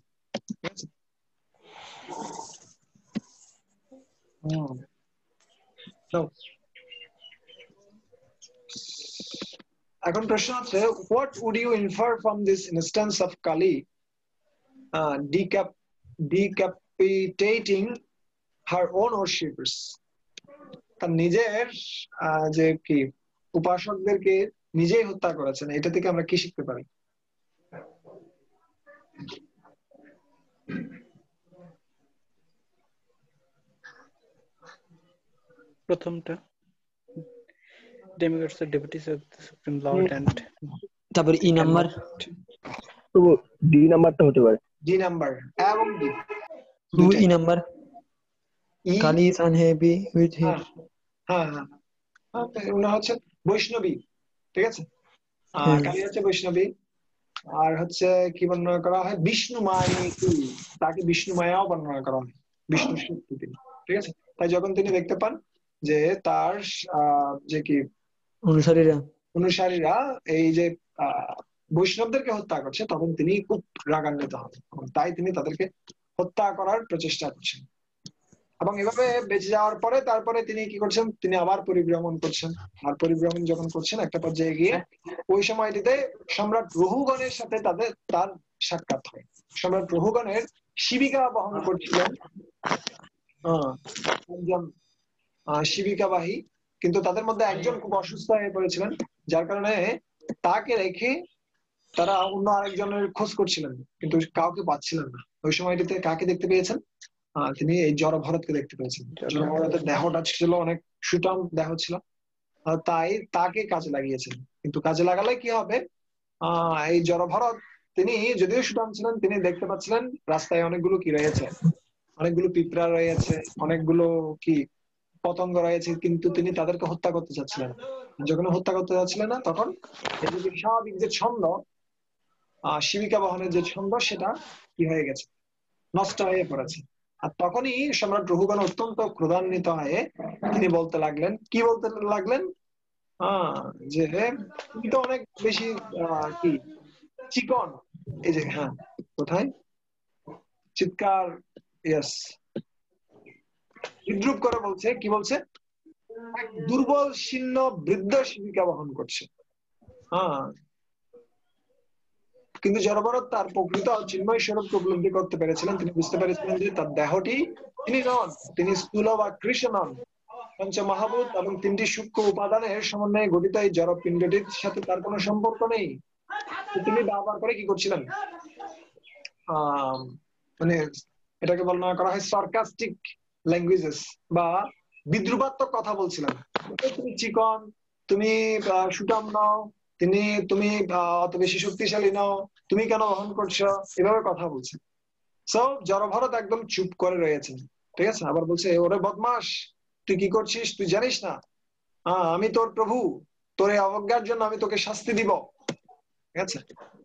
এখন প্রশ্ন হচ্ছে, what would you infer from this instance of Kali uh, decap decapitating her own worshippers? তার নিজের আহ, যে কি উপাসকদেরকে নিজেই হত্যা করেছেন, এটা থেকে আমরা কি শিখতে পারি? প্রথমটা, demigods are devotees of the Supreme Lord and তারপর ই নাম্বার, তো ডি নাম্বারটা হতে পারে। ডি নাম্বার এবং D to E number, Kali is unhappy with her. হ্যাঁ হ্যাঁ, ওনা হচ্ছে বৈষ্ণবী। ঠিক আছে, আহ কালী হচ্ছে বৈষ্ণবী। আর হচ্ছে কি বর্ণনা করা হয়, বিষ্ণু মায়াকে, তাকে বিষ্ণু মায়াও বর্ণনা করা হয়, বিষ্ণু শক্তি তিনি। ঠিক আছে, তাই যখন তিনি দেখতে পান যে তার আহ যে কি অনুসারীরা অনুসারীরা এই যে আহ বৈষ্ণবদেরকে হত্যা করছে, তখন তিনি খুব রাগান্বিত হন, তাই তিনি তাদেরকে হত্যা করার প্রচেষ্টা করছেন। এবং এভাবে বেঁচে যাওয়ার পরে তারপরে তিনি কি করছেন, তিনি আবার পরিভ্রমণ করছেন। আর পরিভ্রমণ যখন করছেন একটা পর্যায়ে গিয়ে ওই সময়টিতে সম্রাট রহুগণের সাথে তাদের তার সাক্ষাৎ হয়। সম্রাট রহুগণের শিবিকা বহন করছিলেন আহ একজন আহ শিবিকাবাহী, কিন্তু তাদের মধ্যে একজন খুব অসুস্থ হয়ে পড়েছিলেন, যার কারণে তাকে রেখে তারা অন্য আরেকজনের খোঁজ করছিলেন, কিন্তু কাউকে পাচ্ছিলেন না। ওই সময়টিতে কাকে দেখতে পেয়েছেন? আহ তিনি এই জড়ভরতকে দেখতে পেয়েছেন। জড়ভরতের দেহটা ছিল অনেক সুঠাম দেহ ছিল, তাই তাকে কাজে লাগিয়েছেন। কিন্তু কাজে লাগালে কি হবে, আহ এই জড়ভরত তিনি যদিও সুঠাম ছিলেন, তিনি দেখতে পাচ্ছিলেন রাস্তায় অনেকগুলো কি রয়েছে, অনেকগুলো পিঁপড়া রয়েছে, অনেকগুলো কি পতঙ্গ রয়েছে, কিন্তু তিনি তাদেরকে হত্যা করতে চাচ্ছিলেন। যখন হত্যা করতে চাচ্ছিলেন না, তখন এই যে স্বাভাবিক যে ছন্দ, আহ শিবিকা বহনের যে ছন্দ, সেটা কি হয়ে গেছে, নষ্ট হয়ে পড়েছে। আর তখনই সম্রাট রহুগণ অত্যন্ত ক্রোধান্বিত হয়ে তিনি বলতে লাগলেন, কি বলতে লাগলেন, আহ যে তুমি তো অনেক বেশি আহ কি চিকন, এই যে হ্যাঁ কোথায় চিৎকার, ইয়েস, বিদ্রুপ করে বলছে, কি বলছে, এক দুর্বল শীর্ণ বৃদ্ধ শিবিকা বহন করছে। হ্যাঁ, কিন্তু জড়ভরত তার প্রকৃত চিন্ময় স্বরূপকে উপলব্ধি করতে পেরেছিলেন। তিনি বুঝতে পেরেছিলেন যে তার দেহটি তিনি নন, তিনি স্থূল বা কৃষ্ণ নন। পঞ্চ মহাভূত এবং তিনটি সূক্ষ্ম উপাদানের সমন্বয়ে গঠিত এই জড় পিণ্ডটির সাথে তার কোনো সম্পর্ক নেই। তিনি বারবার করে কি করছিলেন, আহ মানে এটাকে বর্ণনা করা হয় সার্কাস্টিক ল্যাঙ্গুয়েজেস বা বিদ্রুপাত্মক কথা বলছিলেন। তুমি চিকন, তুমি সুটাম নও, তিনি তুমি অত বেশি শক্তিশালী নও, তুমি কেন বহন করছো, এভাবে কথা বলছে। সব জড়ভরত একদম চুপ করে রয়েছেন, ঠিক আছে। আবার বলছে, ওরে বদমাস, তুই কি করছিস, তুই জানিস না হ্যাঁ আমি তোর প্রভু, তোর এই অবজ্ঞার জন্য আমি তোকে শাস্তি দিব, ঠিক আছে।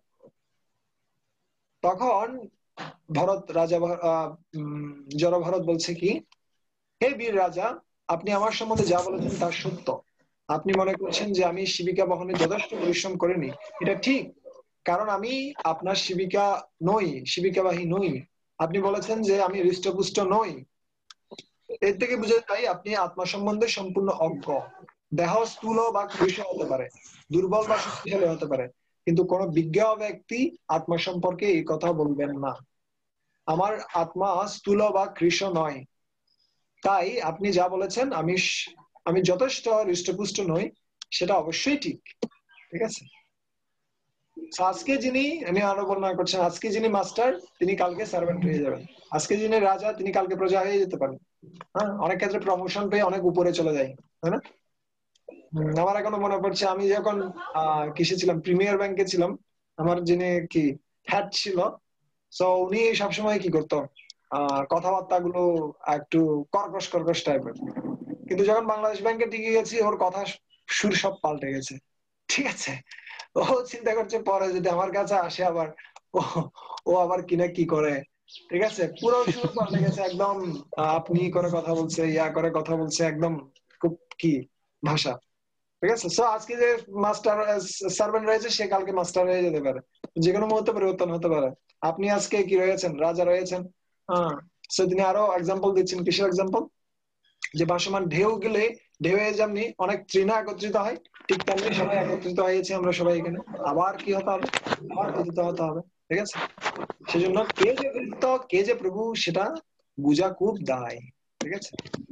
তখন ভরত রাজা জড়ভরত বলছে কি, হে বীর রাজা, আপনি আমার সম্বন্ধে যা বলেছেন তা সত্য। আপনি মনে করছেন যে আমি শিবিকা বহনে যথেষ্ট পরিশ্রম করিনি, এটা ঠিক, কারণ আমি আপনার শিবিকা নই, শিবিকাবাহী নই। আপনি বলেছেন যে আমি হৃষ্টপুষ্ট নই। এর থেকে বুঝে যায় আপনি আত্মা সম্বন্ধে সম্পূর্ণ অজ্ঞ। দেহ স্থূল বা কৃষ হতে পারে, দুর্বল বা শক্তিশালী হতে পারে, কিন্তু কোন বিজ্ঞ ব্যক্তি আত্মা সম্পর্কে এই কথা বলবেন না। আমার আত্মা স্থূল বা কৃষ নয়, তাই আপনি যা বলেছেন আমি আমি যথেষ্ট হৃষ্টপুষ্ট নই, সেটা অবশ্যই ঠিক, ঠিক আছে। আজকে যিনি, আমি আরো বর্ণনা করছেন, আজকে যিনি মাস্টার তিনি কালকে সার্ভেন্ট হয়ে যাবেন, আজকে যিনি রাজা তিনি কালকে প্রজা হয়ে যেতে পারেন। হ্যাঁ, অনেক ক্ষেত্রে প্রমোশন পেয়ে অনেক উপরে চলে যায়, তাই না। আমার এখনো মনে পড়ছে, আমি যখন আহ কিসে ছিলাম, প্রিমিয়ার ব্যাংকে ছিলাম, আমার যিনি কি হেড ছিল, তো উনি সবসময় কি করতো, আহ কথাবার্তা গুলো একটু কর্কশ কর্কশ টাইপের, কিন্তু যখন বাংলাদেশ ব্যাংকে টিকে গেছি ওর কথা সুর সব পাল্টে গেছে, ঠিক আছে। ও চিন্তা করছে পরে যদি আমার কাছে আসে আবার ও ও আবার কিনা কি করে, ঠিক আছে, পুরো সুর পাল্টে গেছে একদম। আপনি করে কথা বলছে, ইয়া করে কথা বলছে, একদম খুব কি ভাষা, ঠিক আছে। সো আজকে যে মাস্টার সার্ভেন্ট রয়েছে সে কালকে মাস্টার হয়ে যেতে পারে, যে কোনো মুহূর্তে পরিবর্তন হতে পারে। আপনি আজকে কি রয়েছেন, রাজা রয়েছেন, হ্যাঁ। সো তিনি আরো এক্সাম্পল দিচ্ছেন, কিসের এক্সাম্পল, যে ভাসমান ঢেউ গেলে ঢেউয়ে যেমনি অনেক তৃণা একত্রিত হয়, ঠিক তেমনি সবাই একত্রিত হয়েছি আমরা সবাই এখানে, আবার কি হতে হবে, আবার পতিত হতে হবে, ঠিক আছে। সেজন্য কে যে বৃত্ত কে যে প্রভু সেটা বুঝা খুব দায়, ঠিক আছে।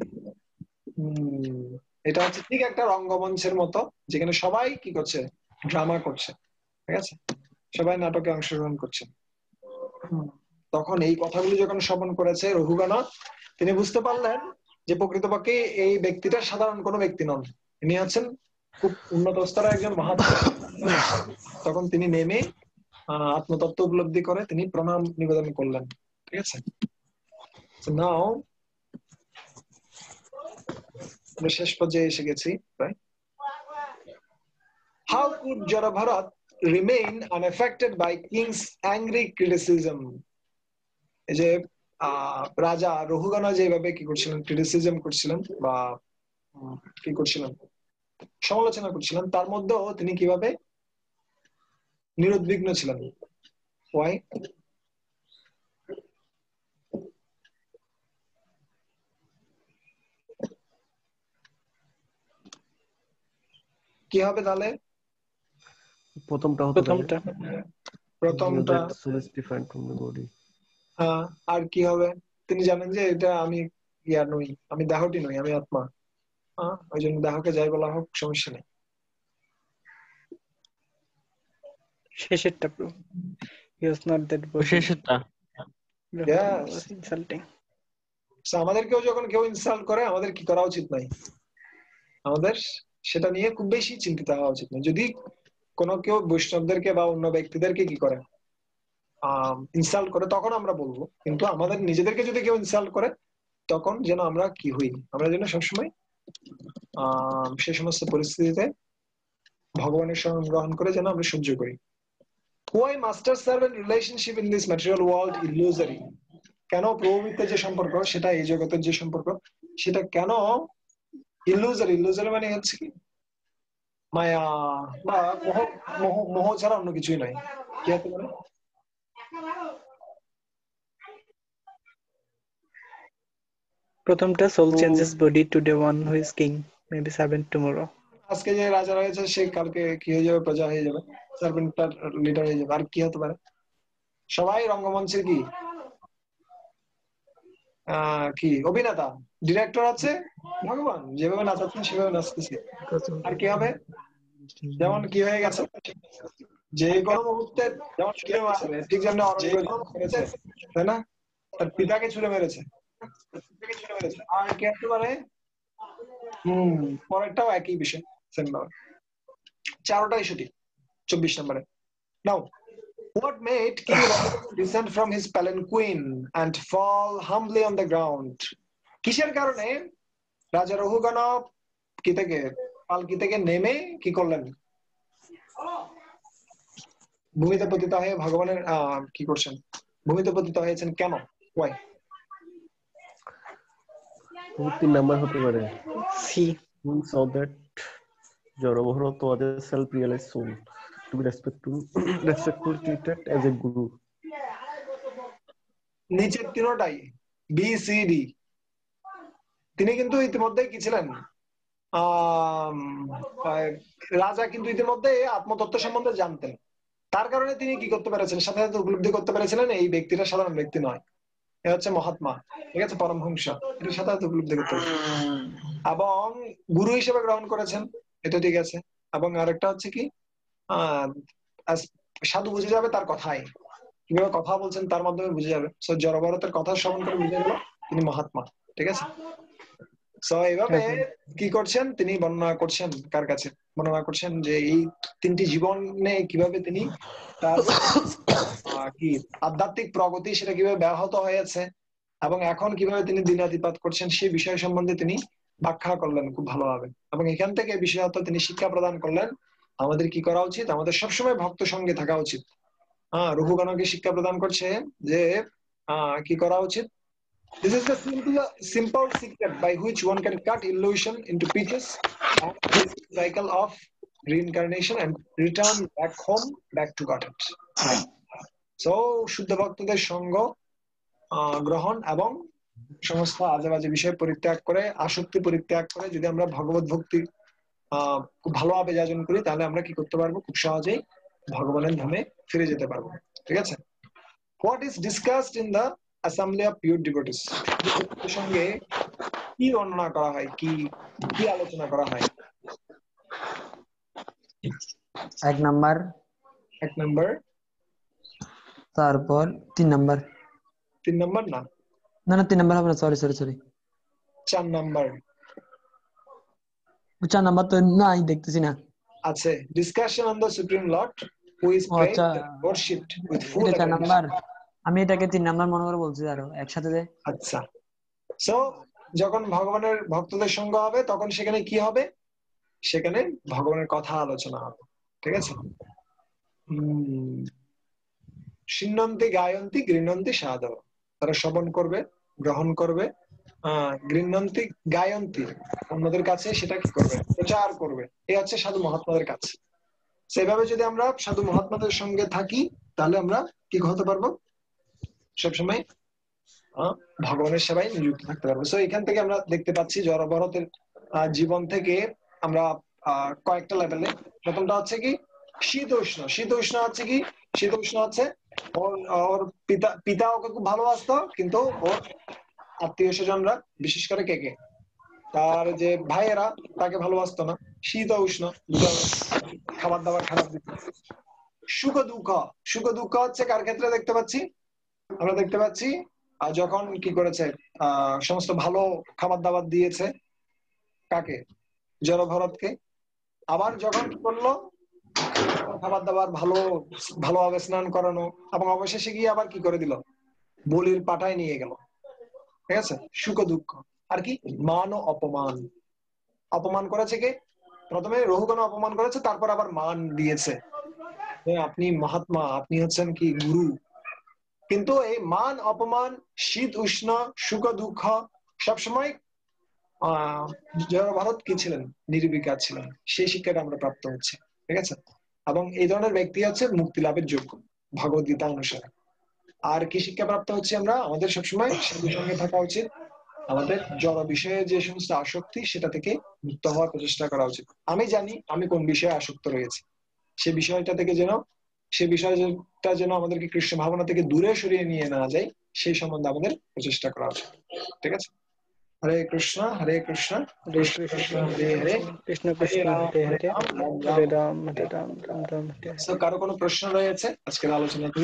হম এটা হচ্ছে ঠিক একটা রঙ্গমঞ্চের মতো, যেখানে সবাই কি করছে, ড্রামা করছে, ঠিক আছে, সবাই নাটকে অংশগ্রহণ করছে। তখন এই কথাগুলি যখন শ্রবণ করেছে রঘুগণ, তিনি বুঝতে পারলেন যে প্রকৃতপক্ষে এই ব্যক্তিটা সাধারণ কোনো ব্যক্তি নন, ইনি হচ্ছেন খুব উন্নত স্তরের একজন মহাত্মা। তখন তিনি নেমে আহ আত্মতত্ত্ব উপলব্ধি করে তিনি প্রণাম নিবেদন করলেন, ঠিক আছে। নাও আমরা শেষ পর্যায়ে এসে গেছি প্রায়। How could Jarabharat remain unaffected by king's angry criticism? এই যে আহ রাজা রঘুগণ যেভাবে কি করছিলেন, ক্রিটিসিজম করছিলেন বা কি করছিলেন, সমালোচনা করছিলেন, তার মধ্যেও তিনি কিভাবে নিরুদ্বিগ্ন ছিলেন। Why? কি হবে তাহলে, প্রথমটা হতে পারে, প্রথমটা প্রথমটা প্রথমটা হ্যাঁ, আর কি হবে, তিনি জানেন যে এটা আমি ইয়া নই, আমি দেহটি নই, আমি আত্মা, হ্যাঁ, ওই জন্য দেহকে যাই বলা হোক সমস্যা নেই। শেষেরটা bro, he was not that body. শেষেরটা Bro, Yes. was insulting. So, আমাদেরকেও যখন কেউ ইনসাল্ট করে আমাদের কি করা উচিত নাই, আমাদের সেটা নিয়ে খুব বেশি চিন্তিত হওয়া উচিত নয়। যদি কোনো কেউ বৈষ্ণবদেরকে বা অন্য ব্যক্তিদেরকে কি করে, আহ ইনসাল্ট করে, তখন আমরা বলবো, কিন্তু আমাদের নিজেদেরকে যদি কেউ ইনসাল্ট করে তখন যেন আমরা কি হই, আমরা যেন সবসময় আহ সে সমস্ত পরিস্থিতিতে ভগবানের শরণ গ্রহণ করে যেন আমরা সহ্য করি। Why master servant relationship in this material world illusory? কেন প্রভুমিত্রের যে সম্পর্ক সেটা এই জগতের যে সম্পর্ক সেটা কেন ইলুজারি, ইলুজারি মানে হচ্ছে কি মায়া বা মোহ, মোহ মোহ ছাড়া অন্য কিছুই নাই। কি হতে পারে? প্রথমটা soul changes body to the one who is king maybe servant tomorrow. আজকে যে রাজা রয়েছে সে কালকে কি হয়ে যাবে? প্রজা হয়ে যাবে, সার্ভেন্টটার লিডার হয়ে যাবে। আর কি হতে পারে? সবাই রঙ্গমঞ্চের কি আহ কি অভিনেতা, ডিরেক্টর আছে ভগবান, যেভাবে নাচাচ্ছেন সেভাবে নাচতেছে। আর কি হবে? যেমন কি হয়ে গেছে, যে কোনো মুহূর্তে যেমন ছুড়ে মারবে, ঠিক যেমন অরণ্য করেছে, তাই না? তার পিতাকে ছুড়ে মেরেছে। আর কি হতে পারে? হম পরেরটাও একই বিষয়, সেম ভাবে চারোটাই সঠিক। চব্বিশ নম্বরে নাও, what made King Raghunath descend from his palanquin and fall humbly on the ground? কিসের কারণে রাজা রঘুগণব কি থেকে পালকি থেকে নেমে কি করলেন? ভূমিতে পতিত হয়ে ভগবানের আহ কি করছেন? ভূমিতে পতিত হয়েছেন কেন? ওয়াই? তিন নাম্বার হতে পারে। C He saw that Jarabharata was a self-realized soul to be respectful, respectfully treated as a guru. নিচের তিনটাই বি সি ডি। তিনি কিন্তু ইতিমধ্যে কি ছিলেন? আহ রাজা কিন্তু ইতিমধ্যে আত্মতত্ত্ব সম্বন্ধে জানতেন। তার কারণে তিনি কি করতে পেরেছেন? সাথে সাথে উপলব্ধি করতে পেরেছিলেন এই ব্যক্তিটা সাধারণ ব্যক্তি নয়, এ হচ্ছে মহাত্মা, ঠিক আছে, পরমহংস। এটার সাথে সাথে উপলব্ধি করতে পেরেছেন এবং গুরু হিসেবে গ্রহণ করেছেন, এটা ঠিক আছে। এবং আরেকটা হচ্ছে কি, আহ সাধু বুঝে যাবে তার কথাই, কিভাবে কথা বলছেন তার মাধ্যমে বুঝে যাবে। সো জড়ভরতের কথা শ্রবণ করে বুঝে গেল তিনি মহাত্মা, ঠিক আছে। সো এইভাবে কি করছেন তিনি? বর্ণনা করছেন কার কাছে? বর্ণনা করছেন যে এই তিনটি জীবনে কিভাবে তিনি তার কি আধ্যাত্মিক প্রগতি সেটা কিভাবে ব্যাহত হয়েছে এবং এখন কিভাবে তিনি দিনাতিপাত করছেন সেই বিষয় সম্বন্ধে তিনি ব্যাখ্যা করলেন খুব ভালোভাবে। এবং এখান থেকে বিষয়ত তিনি শিক্ষা প্রদান করলেন আমাদের কি করা উচিত, আমাদের সবসময় ভক্ত সঙ্গে থাকা উচিত। হ্যাঁ, রঘুগণকে শিক্ষা প্রদান করছে যে আহ কি করা উচিত। This is the simple, simple secret by which one can cut illusion into pieces and this cycle of reincarnation and return back home, back to Godhead. So, শুদ্ধ ভক্তদের সঙ্গ গ্রহণ এবং সমস্ত আজেবাজে বিষয় পরিত্যাগ করে, আসক্তি পরিত্যাগ করে যদি আমরা ভগবত ভক্তি আহ খুব ভালোভাবে যাজন করি, তাহলে আমরা কি করতে পারবো? খুব সহজেই ভগবানের ধামে ফিরে যেতে পারবো, ঠিক আছে। What is discussed in the assembly of pure devotees? সঙ্গে কি বর্ণনা করা হয়, কি কি আলোচনা করা হয়? এক নাম্বার, এক নাম্বার, তারপর তিন নাম্বার। তিন নাম্বার না না না তিন নাম্বার হবে না, সরি সরি সরি চার নাম্বার। চার নাম্বার তো নাই, দেখতেছি না। আছে discussion on the supreme lord who is O praised আচ্ছা, and worshipped with full এটা চার adoration. নাম্বার, আমি এটাকে তিন নাম্বার মনে করে বলছি আরো একসাথে যে। আচ্ছা, সো যখন ভগবানের ভক্তদের সঙ্গ হবে তখন সেখানে কি হবে? সেখানে ভগবানের কথা আলোচনা হবে, ঠিক আছে। হম সিন্নন্তি গায়ন্তি গৃহন্তি সাধব, তারা শ্রবণ করবে, গ্রহণ করবে, আহ গৃহন্তি গায়ন্তি, অন্যদের কাছে সেটা কি করবে? প্রচার করবে। এই হচ্ছে সাধু মহাত্মাদের কাজ। সেভাবে যদি আমরা সাধু মহাত্মাদের সঙ্গে থাকি তাহলে আমরা কি হতে পারবো? সবসময় ভগবানের সেবায় নিযুক্ত থাকতে পারবো। সো এখান থেকে আমরা দেখতে পাচ্ছি জড়ভরতের জীবন থেকে আমরা আহ কয়েকটা লেভেলে। প্রথমটা হচ্ছে কি শীত উষ্ণ। শীত উষ্ণ হচ্ছে কি? শীত উষ্ণ হচ্ছে ওর ওর পিতা পিতা ওকে খুব ভালোবাসতো, কিন্তু ওর আত্মীয় স্বজনরা, বিশেষ করে কে কে তার যে ভাইয়েরা তাকে ভালোবাসতো না। শীত উষ্ণ, খাবার দাবার খারাপ দিত। সুখ দুঃখ, সুখ দুঃখ হচ্ছে কার ক্ষেত্রে দেখতে পাচ্ছি? আমরা দেখতে পাচ্ছি যখন কি করেছে, আহ সমস্ত ভালো খাবার দাবার দিয়েছে কাকে? জড়ভরতকে। আবার যখন কি করলো, খাবার দাবার ভালো ভালোভাবে স্নান করানো এবং অবশেষে গিয়ে আবার কি করে দিল? বলির পাঠায় নিয়ে গেল, ঠিক আছে। সুখ দুঃখ আর কি মান ও অপমান। অপমান করেছে কে? প্রথমে রঘুগণ অপমান করেছে, তারপর আবার মান দিয়েছে, আপনি মহাত্মা, আপনি হচ্ছেন কি গুরু। কিন্তু এই মান অপমান, শীত উষ্ণ, সুখ দুঃখ সবসময় আহ জড়ভরত কি ছিলেন? নির্বিকার ছিলেন। সেই শিক্ষাটা আমরা প্রাপ্ত হচ্ছে, ঠিক আছে। এবং এই ধরনের ব্যক্তি হচ্ছে মুক্তি লাভের যোগ্য। ভগবদ গীতা অনুসারে। আর কি শিক্ষা প্রাপ্ত হচ্ছে আমরা? আমাদের সবসময় সাধুর সঙ্গে থাকা উচিত, আমাদের জড় বিষয়ে যে সমস্ত আসক্তি সেটা থেকে মুক্ত হওয়ার প্রচেষ্টা করা উচিত। আমি জানি আমি কোন বিষয়ে আসক্ত রয়েছি, সে বিষয়টা থেকে যেন সে বিষয়টা যেন আমাদেরকে কৃষ্ণ ভাবনা থেকে দূরে সরিয়ে নিয়ে না যায়, সেই সম্বন্ধে আমাদের প্রচেষ্টা করা উচিত। ঠিক আছে? হরে কৃষ্ণ হরে কৃষ্ণ হরে কৃষ্ণ কৃষ্ণ কৃষ্ণ হরে হরে হরে, কৃষ্ণ কৃষ্ণ হরে কৃষ্ণ রাম হরে হরে হরে, রাম রাম হরে রাম রাম হরে হরে রাম রাম রাম হরে হরে। So, কারো কোনো প্রশ্ন রয়েছে আজকের আলোচনা থেকে?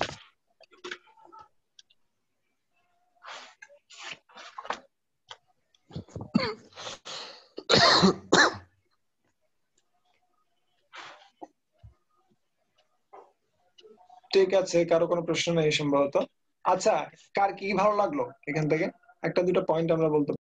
ঠিক আছে, কারো কোনো প্রশ্ন নেই সম্ভবত। আচ্ছা, কার কি ভালো লাগলো এখান থেকে? একটা দুটো পয়েন্ট আমরা বলতে